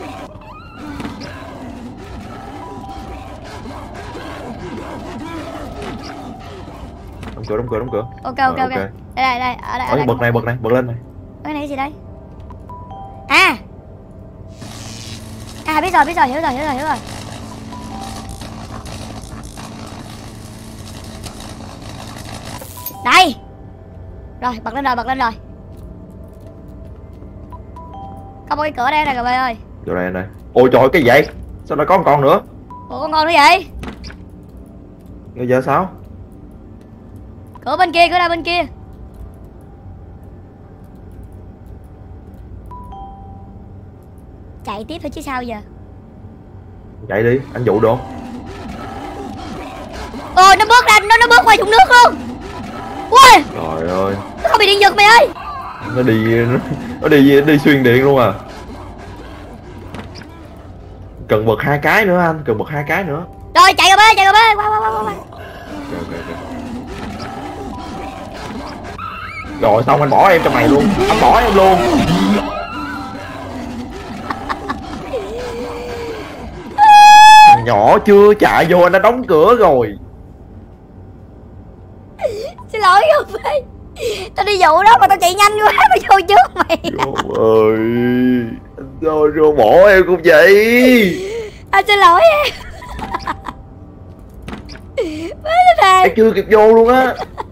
[SPEAKER 3] Đóng cửa, đóng cửa, đóng cửa.
[SPEAKER 2] Ok, ok,
[SPEAKER 3] Rồi,
[SPEAKER 2] ok. Đây, đây, đây, ở đây, ở
[SPEAKER 3] Ôi,
[SPEAKER 2] đây.
[SPEAKER 3] bật này, bật này, bật lên này.
[SPEAKER 2] Cái này gì đây? À. À, biết rồi, biết rồi, hiểu rồi, hiểu rồi, hiểu rồi. Đây. Rồi, bật lên rồi, bật lên rồi. Có một cái cửa đây nè, Gabi ơi.
[SPEAKER 3] Vô đây, đây. Ôi trời, cái gì vậy? Sao lại có một con nữa?
[SPEAKER 2] Ủa, con con nữa vậy?
[SPEAKER 3] Bây giờ sao?
[SPEAKER 2] Cửa bên kia, cửa ra bên kia. Chạy tiếp thôi chứ sao giờ.
[SPEAKER 3] Chạy đi, anh dụ được không?
[SPEAKER 2] Ôi, nó bước ra, nó nó bước qua vùng nước luôn. Ui,
[SPEAKER 3] Trời ơi,
[SPEAKER 2] nó không bị điện giật mày ơi.
[SPEAKER 3] nó đi nó, nó đi đi xuyên điện luôn à. Cần bật hai cái nữa anh, cần bật hai cái nữa.
[SPEAKER 2] Rồi chạy rồi bê, chạy rồi bê, qua qua qua qua.
[SPEAKER 3] Okay, okay, okay. Rồi xong anh bỏ em trong này luôn, anh bỏ em luôn. Thằng nhỏ chưa chạy vô anh đã đóng cửa rồi.
[SPEAKER 2] Xin lỗi không bê. Tao đi vụ đó mà tao chạy nhanh quá, tao vô trước mày.
[SPEAKER 3] Trời ơi, anh sao rồi bỏ em cũng vậy.
[SPEAKER 2] Anh xin lỗi em.
[SPEAKER 3] Em chưa kịp vô luôn á.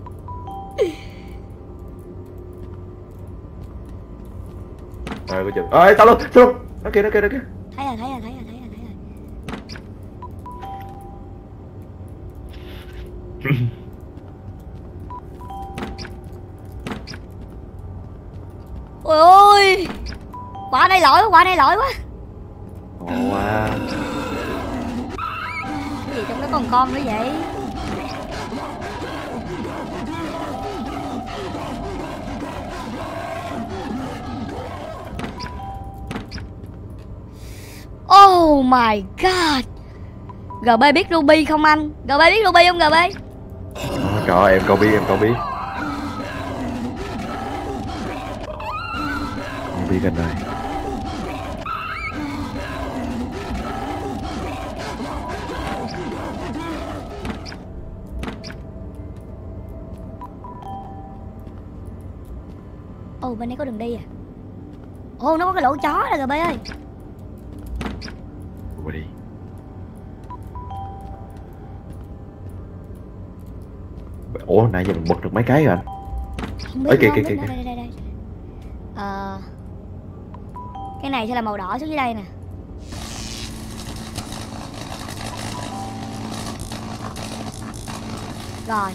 [SPEAKER 3] Rồi coi chừng. Ê, tao luôn, tao luôn. Nó kia, nó kia, nó kia.
[SPEAKER 2] Thấy rồi, thấy rồi, thấy rồi, thấy rồi, thấy rồi. Ôi ôi. Quả này lỗi quá, quả này lỗi quá.
[SPEAKER 3] Ồ à.
[SPEAKER 2] Cái gì trong đó còn con nữa vậy? Oh my god. giê bê biết Ruby không anh? giê bê biết Ruby không giê bê?
[SPEAKER 3] À, trời ơi, em có biết, em có biết. Không biết anh ơi.
[SPEAKER 2] Ồ, oh, bên đây có đường đi à? Ồ, oh, nó có cái lỗ chó nè giê bê ơi.
[SPEAKER 3] Qua đi. Ủa, nãy giờ mình bật được mấy cái rồi anh?
[SPEAKER 2] Không biết.
[SPEAKER 3] Ê, kìa,
[SPEAKER 2] không
[SPEAKER 3] kìa,
[SPEAKER 2] biết.
[SPEAKER 3] kìa,
[SPEAKER 2] Đây,
[SPEAKER 3] kìa.
[SPEAKER 2] đây, đây, đây. Ờ... Cái này sẽ là màu đỏ xuống dưới đây nè. Rồi.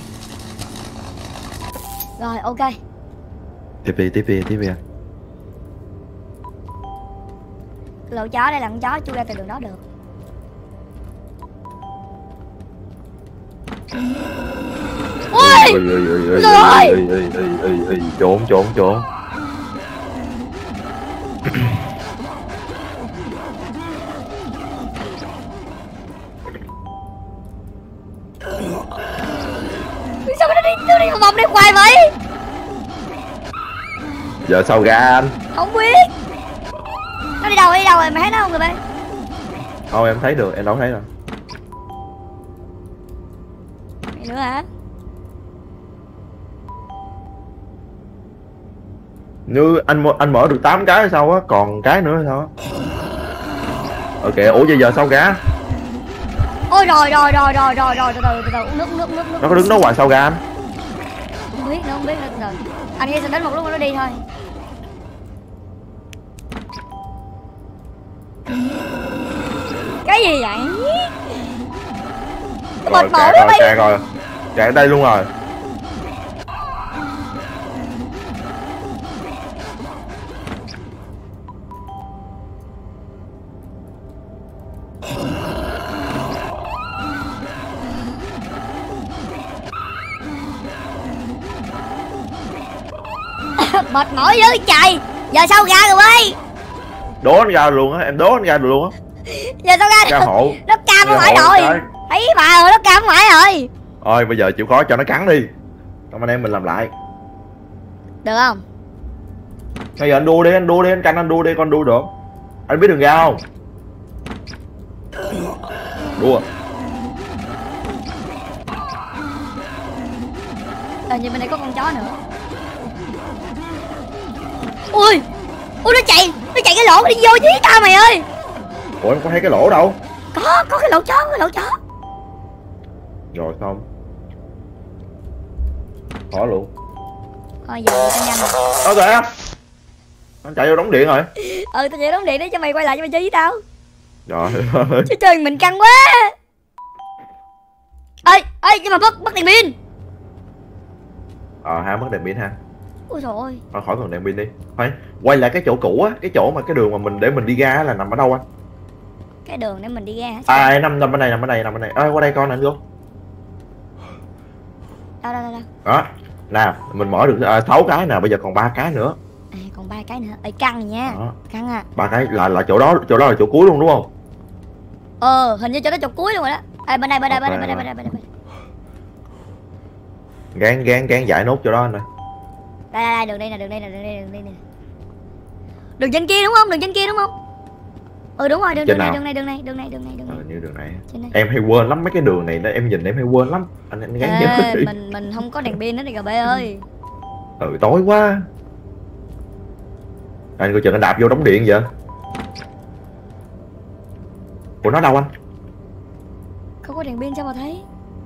[SPEAKER 2] Rồi, ok.
[SPEAKER 3] Tiếp đi, tiếp đi, tiếp đi anh.
[SPEAKER 2] Lỗ chó đây là con chó chui ra từ đường đó được. Ui!
[SPEAKER 3] Ui, ui, ui, ui,
[SPEAKER 2] Rồi!
[SPEAKER 3] ui, ui, ui, ui, ui, trốn, trốn, trốn.
[SPEAKER 2] Sao mà nó đi, nó đi vòng đi hoài vậy?
[SPEAKER 3] Giờ sao ra anh?
[SPEAKER 2] Không biết. Nó đi đâu, đi đâu rồi, mày thấy nó không rồi bé?
[SPEAKER 3] Không, em thấy được, em đâu thấy đâu.
[SPEAKER 2] Mày nữa hả?
[SPEAKER 3] Như anh anh mở được tám cái hay sao á, còn cái nữa hay sao á? Ok, ủa giờ giờ sao ra?
[SPEAKER 2] Ôi rồi rồi rồi rồi rồi rồi từ từ từ từ uống nước uống nước uống nước, nước.
[SPEAKER 3] Nó có đứng đó hoài sao ra anh?
[SPEAKER 2] Không biết nữa, không biết nữa, từ từ. Anh nghĩ sẽ đến một lúc nó đi thôi. Cái gì vậy? Cái
[SPEAKER 3] Rồi,
[SPEAKER 2] bột bổ
[SPEAKER 3] kẹt
[SPEAKER 2] nó
[SPEAKER 3] rồi,
[SPEAKER 2] bay.
[SPEAKER 3] kẹt rồi. Kẹt đây luôn rồi.
[SPEAKER 2] Mệt mỏi dữ trời. Giờ sao ra rồi ơi?
[SPEAKER 3] đố anh ra được luôn á, em đố anh ra được luôn á.
[SPEAKER 2] Giờ sao ra
[SPEAKER 3] Ra
[SPEAKER 2] được?
[SPEAKER 3] hộ.
[SPEAKER 2] Nó cam không
[SPEAKER 3] Ra
[SPEAKER 2] phải
[SPEAKER 3] hộ
[SPEAKER 2] rồi.
[SPEAKER 3] cái.
[SPEAKER 2] Thấy bà rồi, nó cam không phải rồi.
[SPEAKER 3] Thôi bây giờ chịu khó cho nó cắn đi. Xong anh em mình làm lại.
[SPEAKER 2] Được không?
[SPEAKER 3] Bây giờ anh đua đi, anh đua đi, anh canh anh đua đi, con đua được. Anh biết đường ra không? Đua.
[SPEAKER 2] Ờ, như bên đây có con chó nữa. Ui, ui nó chạy, nó chạy cái lỗ đi vô dưới tao mày ơi.
[SPEAKER 3] Ủa em có thấy cái lỗ đâu?
[SPEAKER 2] Có, có cái lỗ chó, cái lỗ chó.
[SPEAKER 3] Rồi xong. Khó luôn.
[SPEAKER 2] Thôi giờ tao nhanh rồi.
[SPEAKER 3] Đâu kìa. Anh chạy vô đóng điện rồi.
[SPEAKER 2] Ừ, tao chạy đóng điện để cho mày quay lại cho mày chơi với tao.
[SPEAKER 3] Rồi.
[SPEAKER 2] Chứ chơi mình căng quá. Ê, ê, nhưng mà mất, mất đèn pin.
[SPEAKER 3] Ờ ha, mất đèn pin ha.
[SPEAKER 2] Ôi trời ơi.
[SPEAKER 3] Thôi khỏi cần đèn pin đi. Thôi, quay lại cái chỗ cũ á, cái chỗ mà cái đường mà mình để mình đi ra là nằm ở đâu anh?
[SPEAKER 2] Cái đường để mình đi ra hả?
[SPEAKER 3] À nằm nằm bên này, nằm bên này, nằm bên này. Ê qua đây con anh vô.
[SPEAKER 2] Đâu đâu đâu đâu.
[SPEAKER 3] Đó. Nào, mình mở được à, sáu cái nè, bây giờ còn ba cái nữa.
[SPEAKER 2] À, còn ba cái nữa. Ê căng nha.
[SPEAKER 3] Đó.
[SPEAKER 2] Căng à.
[SPEAKER 3] Ba cái là là chỗ đó, chỗ đó là chỗ cuối luôn đúng không?
[SPEAKER 2] Ờ, hình như cho tới chỗ cuối luôn rồi đó. Ê bên đây, bên đây, bên đây,
[SPEAKER 3] Ok
[SPEAKER 2] bên đây,
[SPEAKER 3] rồi.
[SPEAKER 2] bên đây, bên đây.
[SPEAKER 3] Gán gán gán giải nốt chỗ đó anh ơi.
[SPEAKER 2] Đây, đây, đây, đường đây nè, đường đây nè, đường đây nè, đường đây nè. Đường trên kia đúng không? Đường trên kia đúng không? Ừ đúng rồi, đường,
[SPEAKER 3] Trên
[SPEAKER 2] đường này,
[SPEAKER 3] nào?
[SPEAKER 2] đường này, đường này, đường này, đường này, đường
[SPEAKER 3] Ờ,
[SPEAKER 2] này.
[SPEAKER 3] như đường này.
[SPEAKER 2] Trên đây.
[SPEAKER 3] Em hay quên lắm mấy cái đường này đó, em nhìn em hay quên lắm. Anh anh gán nhớ
[SPEAKER 2] Ê,
[SPEAKER 3] đi.
[SPEAKER 2] mình mình không có đèn pin nữa đi cà bê ơi.
[SPEAKER 3] Ừ tối quá. Anh coi chừng anh đạp vô đóng điện vậy. Ủa nó đâu anh?
[SPEAKER 2] Không có đèn pin sao mà thấy.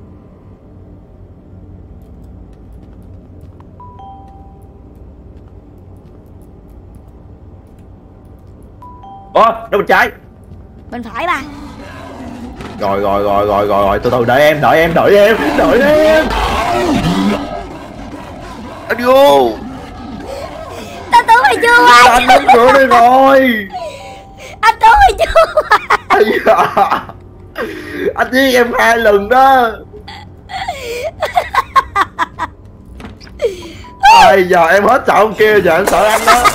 [SPEAKER 3] Ơ, nó bên trái.
[SPEAKER 2] Bên phải ba.
[SPEAKER 3] Rồi rồi rồi rồi rồi rồi từ từ đợi em, đợi em, đợi em, đợi em. Anh vô.
[SPEAKER 2] Tao tưởng mày chưa qua.
[SPEAKER 3] Anh đóng cửa đi rồi.
[SPEAKER 2] Anh tưởng mày chưa qua.
[SPEAKER 3] Ây da. Anh giết em hai lần đó. Ai giờ em hết sợ ông kia, giờ em sợ anh đó.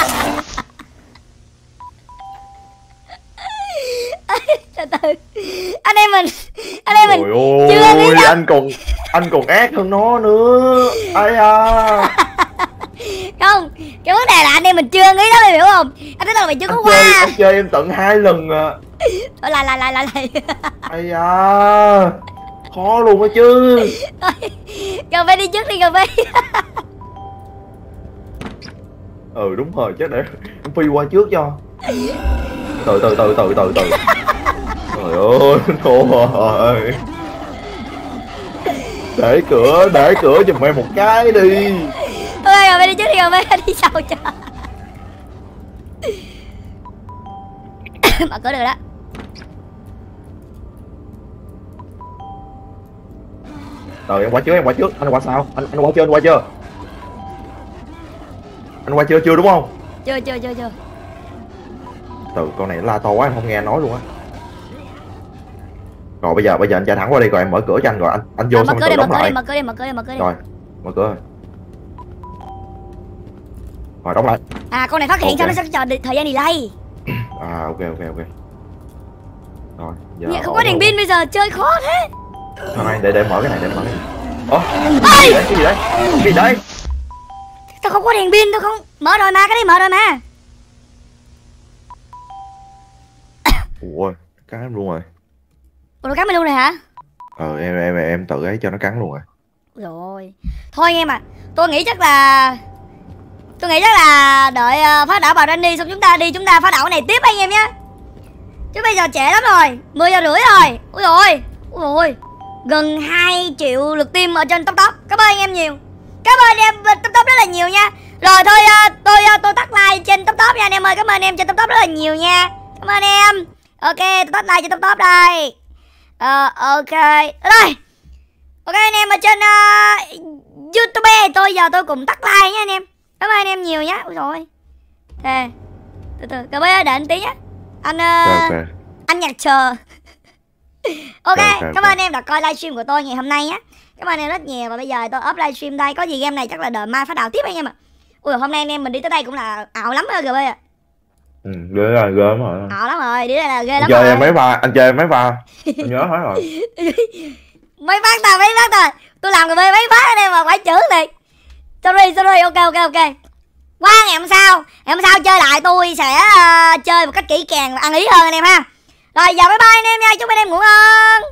[SPEAKER 2] Từ từ. Anh em mình, anh em mình
[SPEAKER 3] Ôi
[SPEAKER 2] chưa nghĩ
[SPEAKER 3] ôi,
[SPEAKER 2] đâu.
[SPEAKER 3] anh còn anh còn ác hơn nó nữa. Ai à.
[SPEAKER 2] Không, cái vấn đề là anh em mình chưa nghĩ đó, mày hiểu không? Anh thấy là mày chưa có
[SPEAKER 3] Anh
[SPEAKER 2] qua.
[SPEAKER 3] chơi, anh chơi em tận hai lần à.
[SPEAKER 2] Thôi lại lại lại lại lại.
[SPEAKER 3] Ai à. Khó luôn á chứ.
[SPEAKER 2] Cà phê đi trước đi cà phê.
[SPEAKER 3] Ừ đúng rồi, chắc để em phi qua trước cho. Từ từ từ từ từ từ. Trời ơi, thôi. Để cửa, để cửa giùm em một cái đi.
[SPEAKER 2] Ok, cà phê đi trước đi cà phê đi sau cho. Mở cửa được đó.
[SPEAKER 3] Rồi em qua trước, em qua trước, anh qua sao? Anh anh qua chưa, anh qua chưa? Anh qua chưa chưa đúng không?
[SPEAKER 2] Chưa chưa chưa chưa.
[SPEAKER 3] Từ con này nó la to quá em không nghe nói luôn á. Rồi bây giờ bây giờ anh chạy thẳng qua đi rồi em mở cửa cho anh rồi anh anh vô
[SPEAKER 2] À, mở
[SPEAKER 3] xong
[SPEAKER 2] cửa
[SPEAKER 3] tự
[SPEAKER 2] đi, mở
[SPEAKER 3] đóng
[SPEAKER 2] cửa đi,
[SPEAKER 3] lại.
[SPEAKER 2] mở cửa đi, mở cửa đi, mở cửa đi.
[SPEAKER 3] Rồi, mở cửa rồi. Rồi đóng lại.
[SPEAKER 2] À con này phát hiện
[SPEAKER 3] Ok.
[SPEAKER 2] sao nó sẽ cho đi- thời gian delay.
[SPEAKER 3] À ok ok ok. Rồi, giờ
[SPEAKER 2] Dạ, không
[SPEAKER 3] ổn
[SPEAKER 2] có đèn
[SPEAKER 3] rồi.
[SPEAKER 2] pin bây giờ chơi khó thế.
[SPEAKER 3] Thôi để để mở cái này, để mở cái này. Ủa?
[SPEAKER 2] Ê!
[SPEAKER 3] Cái gì đấy? Cái gì đấy?
[SPEAKER 2] Tao không có đèn pin, tao không. Mở rồi mà, cái đấy mở rồi mà.
[SPEAKER 3] Ủa, cắn em luôn rồi.
[SPEAKER 2] Ủa nó cắn mày luôn rồi hả?
[SPEAKER 3] Ờ em em em tự ấy cho nó cắn luôn rồi.
[SPEAKER 2] Rồi. Thôi nghe mà, tôi nghĩ chắc là tôi nghĩ chắc là đợi uh, phá đảo bà Randy xong chúng ta đi chúng ta phá đảo này tiếp anh em nhé. Chứ bây giờ trễ lắm rồi, mười giờ rưỡi rồi. Ui ôi, ui ôi, gần hai triệu lượt tim ở trên top top. Cảm ơn anh em nhiều. Cảm ơn anh em top top rất là nhiều nha. Rồi thôi uh, tôi uh, tôi tắt like trên top top nha anh em ơi. Cảm ơn anh em trên top top rất là nhiều nha. Cảm ơn em. Ok, tôi tắt like trên top top đây. Ờ, ok. Rồi. Ok anh em ở trên uh, YouTube tôi giờ tôi cũng tắt like nha anh em. Cảm ơn anh em nhiều nhé. Ui rồi. Ok. Từ từ, cà phê đợi anh tí nhé. Anh uh,
[SPEAKER 3] Ok, ok.
[SPEAKER 2] anh nhạc chờ. Ok,
[SPEAKER 3] Ok, ok,
[SPEAKER 2] cảm
[SPEAKER 3] ok.
[SPEAKER 2] ơn anh em đã coi livestream của tôi ngày hôm nay nhé. Cảm ơn anh em rất nhiều và bây giờ tôi up livestream đây. Có gì game này chắc là đợi mai phát đảo tiếp anh em ạ. Ui hôm nay anh em mình đi tới đây cũng là ảo lắm rồi kìa bây giờ.
[SPEAKER 3] Ừ, ghê rồi, ghê lắm rồi.
[SPEAKER 2] Ờ lắm rồi, đứa này là ghê
[SPEAKER 3] Anh
[SPEAKER 2] lắm
[SPEAKER 3] chơi
[SPEAKER 2] rồi.
[SPEAKER 3] em mấy pha, anh chơi em mấy pha. Anh nhớ hết rồi.
[SPEAKER 2] Mấy phát tao, mấy phát tao. Tôi làm cà phê mấy phát ở đây mà phải chữ này. Sorry, sorry, ok, ok, ok. Qua ngày hôm sau, ngày hôm sau chơi lại tôi sẽ uh, chơi một cách kỹ càng và ăn ý hơn anh em ha. Rồi giờ bye bye anh em nha, chúc anh em ngủ ngon.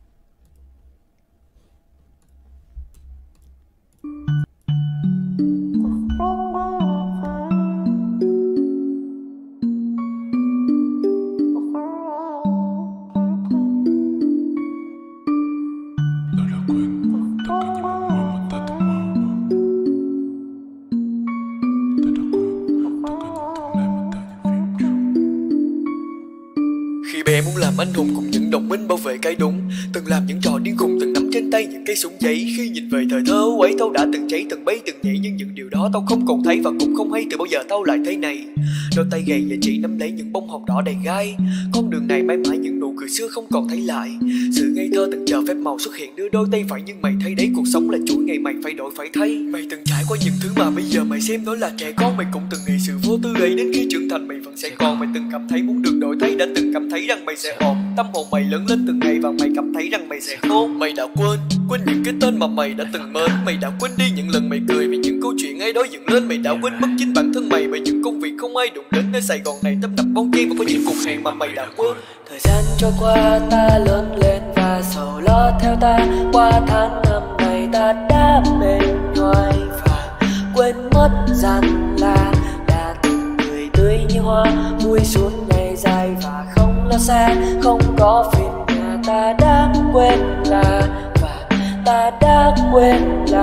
[SPEAKER 1] Khi bé muốn làm anh hùng cùng những đồng minh bảo vệ cái đúng, từng làm những trò điên khùng, từng nắm trên tay những cây súng giấy. Khi nhìn về thời thơ ấy, tao đã từng cháy, từng bay, từng nhảy, nhưng những điều đó tao không còn thấy và cũng không hay từ bao giờ tao lại thế này. Đôi tay gầy và chỉ nắm lấy những bông hồng đỏ đầy gai. Con đường này mãi mãi những nụ cười xưa không còn thấy lại. Sự ngây thơ từng chờ phép màu xuất hiện đưa đôi tay phải, nhưng mày thấy đấy, cuộc sống là chuỗi ngày mày phải đổi phải thay. Mày từng trải qua những thứ mà bây giờ mày xem đó là trẻ con. Mày cũng từng nghĩ sự vô tư ấy đến khi trưởng thành mày vẫn sẽ còn. Mày từng cảm thấy muốn được đổi thay, đã từng cảm thấy rằng mày sẽ ổn. Tâm hồn mày lớn lên từng ngày và mày cảm thấy rằng mày sẽ tốt. Mày đã quên, quên những cái tên mà mày đã từng mến. Mày đã quên đi những lần mày cười vì những câu chuyện ấy đó dựng lên. Mày đã quên mất chính bản thân mày bởi những công việc không ai đụng đến. Nơi Sài Gòn này tấp nập bon chen và có những cuộc hẹn mà mày đã quên.
[SPEAKER 4] Thời gian trôi qua ta lớn lên và sầu lo theo ta. Qua tháng năm này ta đã mệt nhoài và quên mất rằng là đã từng cười tươi như hoa, vui suốt ngày dài và không lo xa, không có phiền nhà. Ta đã quên là và ta đã quên là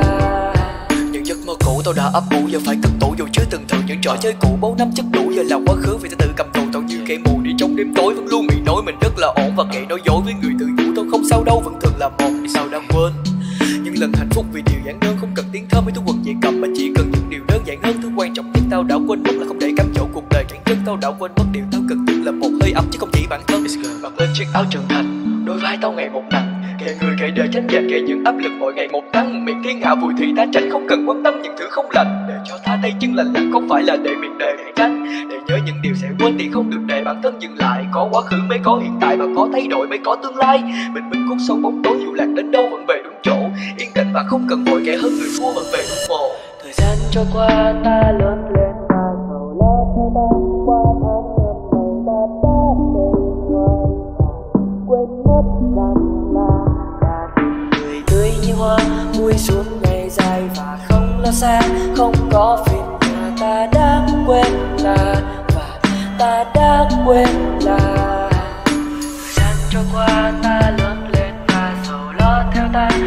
[SPEAKER 1] những giấc mơ cũ tao đã ấp ủ, giờ phải cất tủ dù chưa từng thử những trò chơi cũ. Bao năm chất đủ giờ là quá khứ vì ta tự cầm tù. Tao như kẻ mù đi trong đêm tối, vẫn luôn bị nói mình rất là ổn và kẻ nói dối với người tự nhủ. Tao không sao đâu, vẫn thường là một, sao đã quên những lần hạnh phúc vì điều giản đơn. Không cần tiếng thơm hay túi quần dày cầm, mà chỉ cần những điều đơn giản hơn. Thứ quan trọng nhất tao đã quên mất là không để cám dỗ cuộc đời cản chân. Tao đã quên mất điều tao cần nhất là một hơi ấm chứ không chỉ bản thân. Mặc lên chiếc áo trưởng thành, đôi vai tao ngày một nặng, kẻ người kẻ đời tranh giành, kẻ những áp lực mỗi ngày một tăng. Miệng thiên hạ vui thì ta tránh, không cần quan tâm những thứ không lành. Để cho ta tay chân lành lặn, không phải là để miệng đời hãy tránh. Để nhớ những điều sẽ quên thì không được để bản thân dừng lại. Có quá khứ mới có hiện tại, và có thay đổi mới có tương lai. Bình minh khúc sâu bóng tối, dù lạc đến đâu vẫn về đúng chỗ. Yên tĩnh và không cần vội, kẻ hơn người thua vẫn về đúng mộ.
[SPEAKER 4] thời gian trôi qua ta lớn lên và sầu lo theo ta. Qua tháng năm này ta đã mệt nhoài và quên mất rằng là ta từng cười tươi như hoa, vui suốt ngày dài và không lo xa, không có phiền nhà. Ta đã quên là và ta đã quên là thời gian trôi qua ta lớn lên và sầu lo theo ta.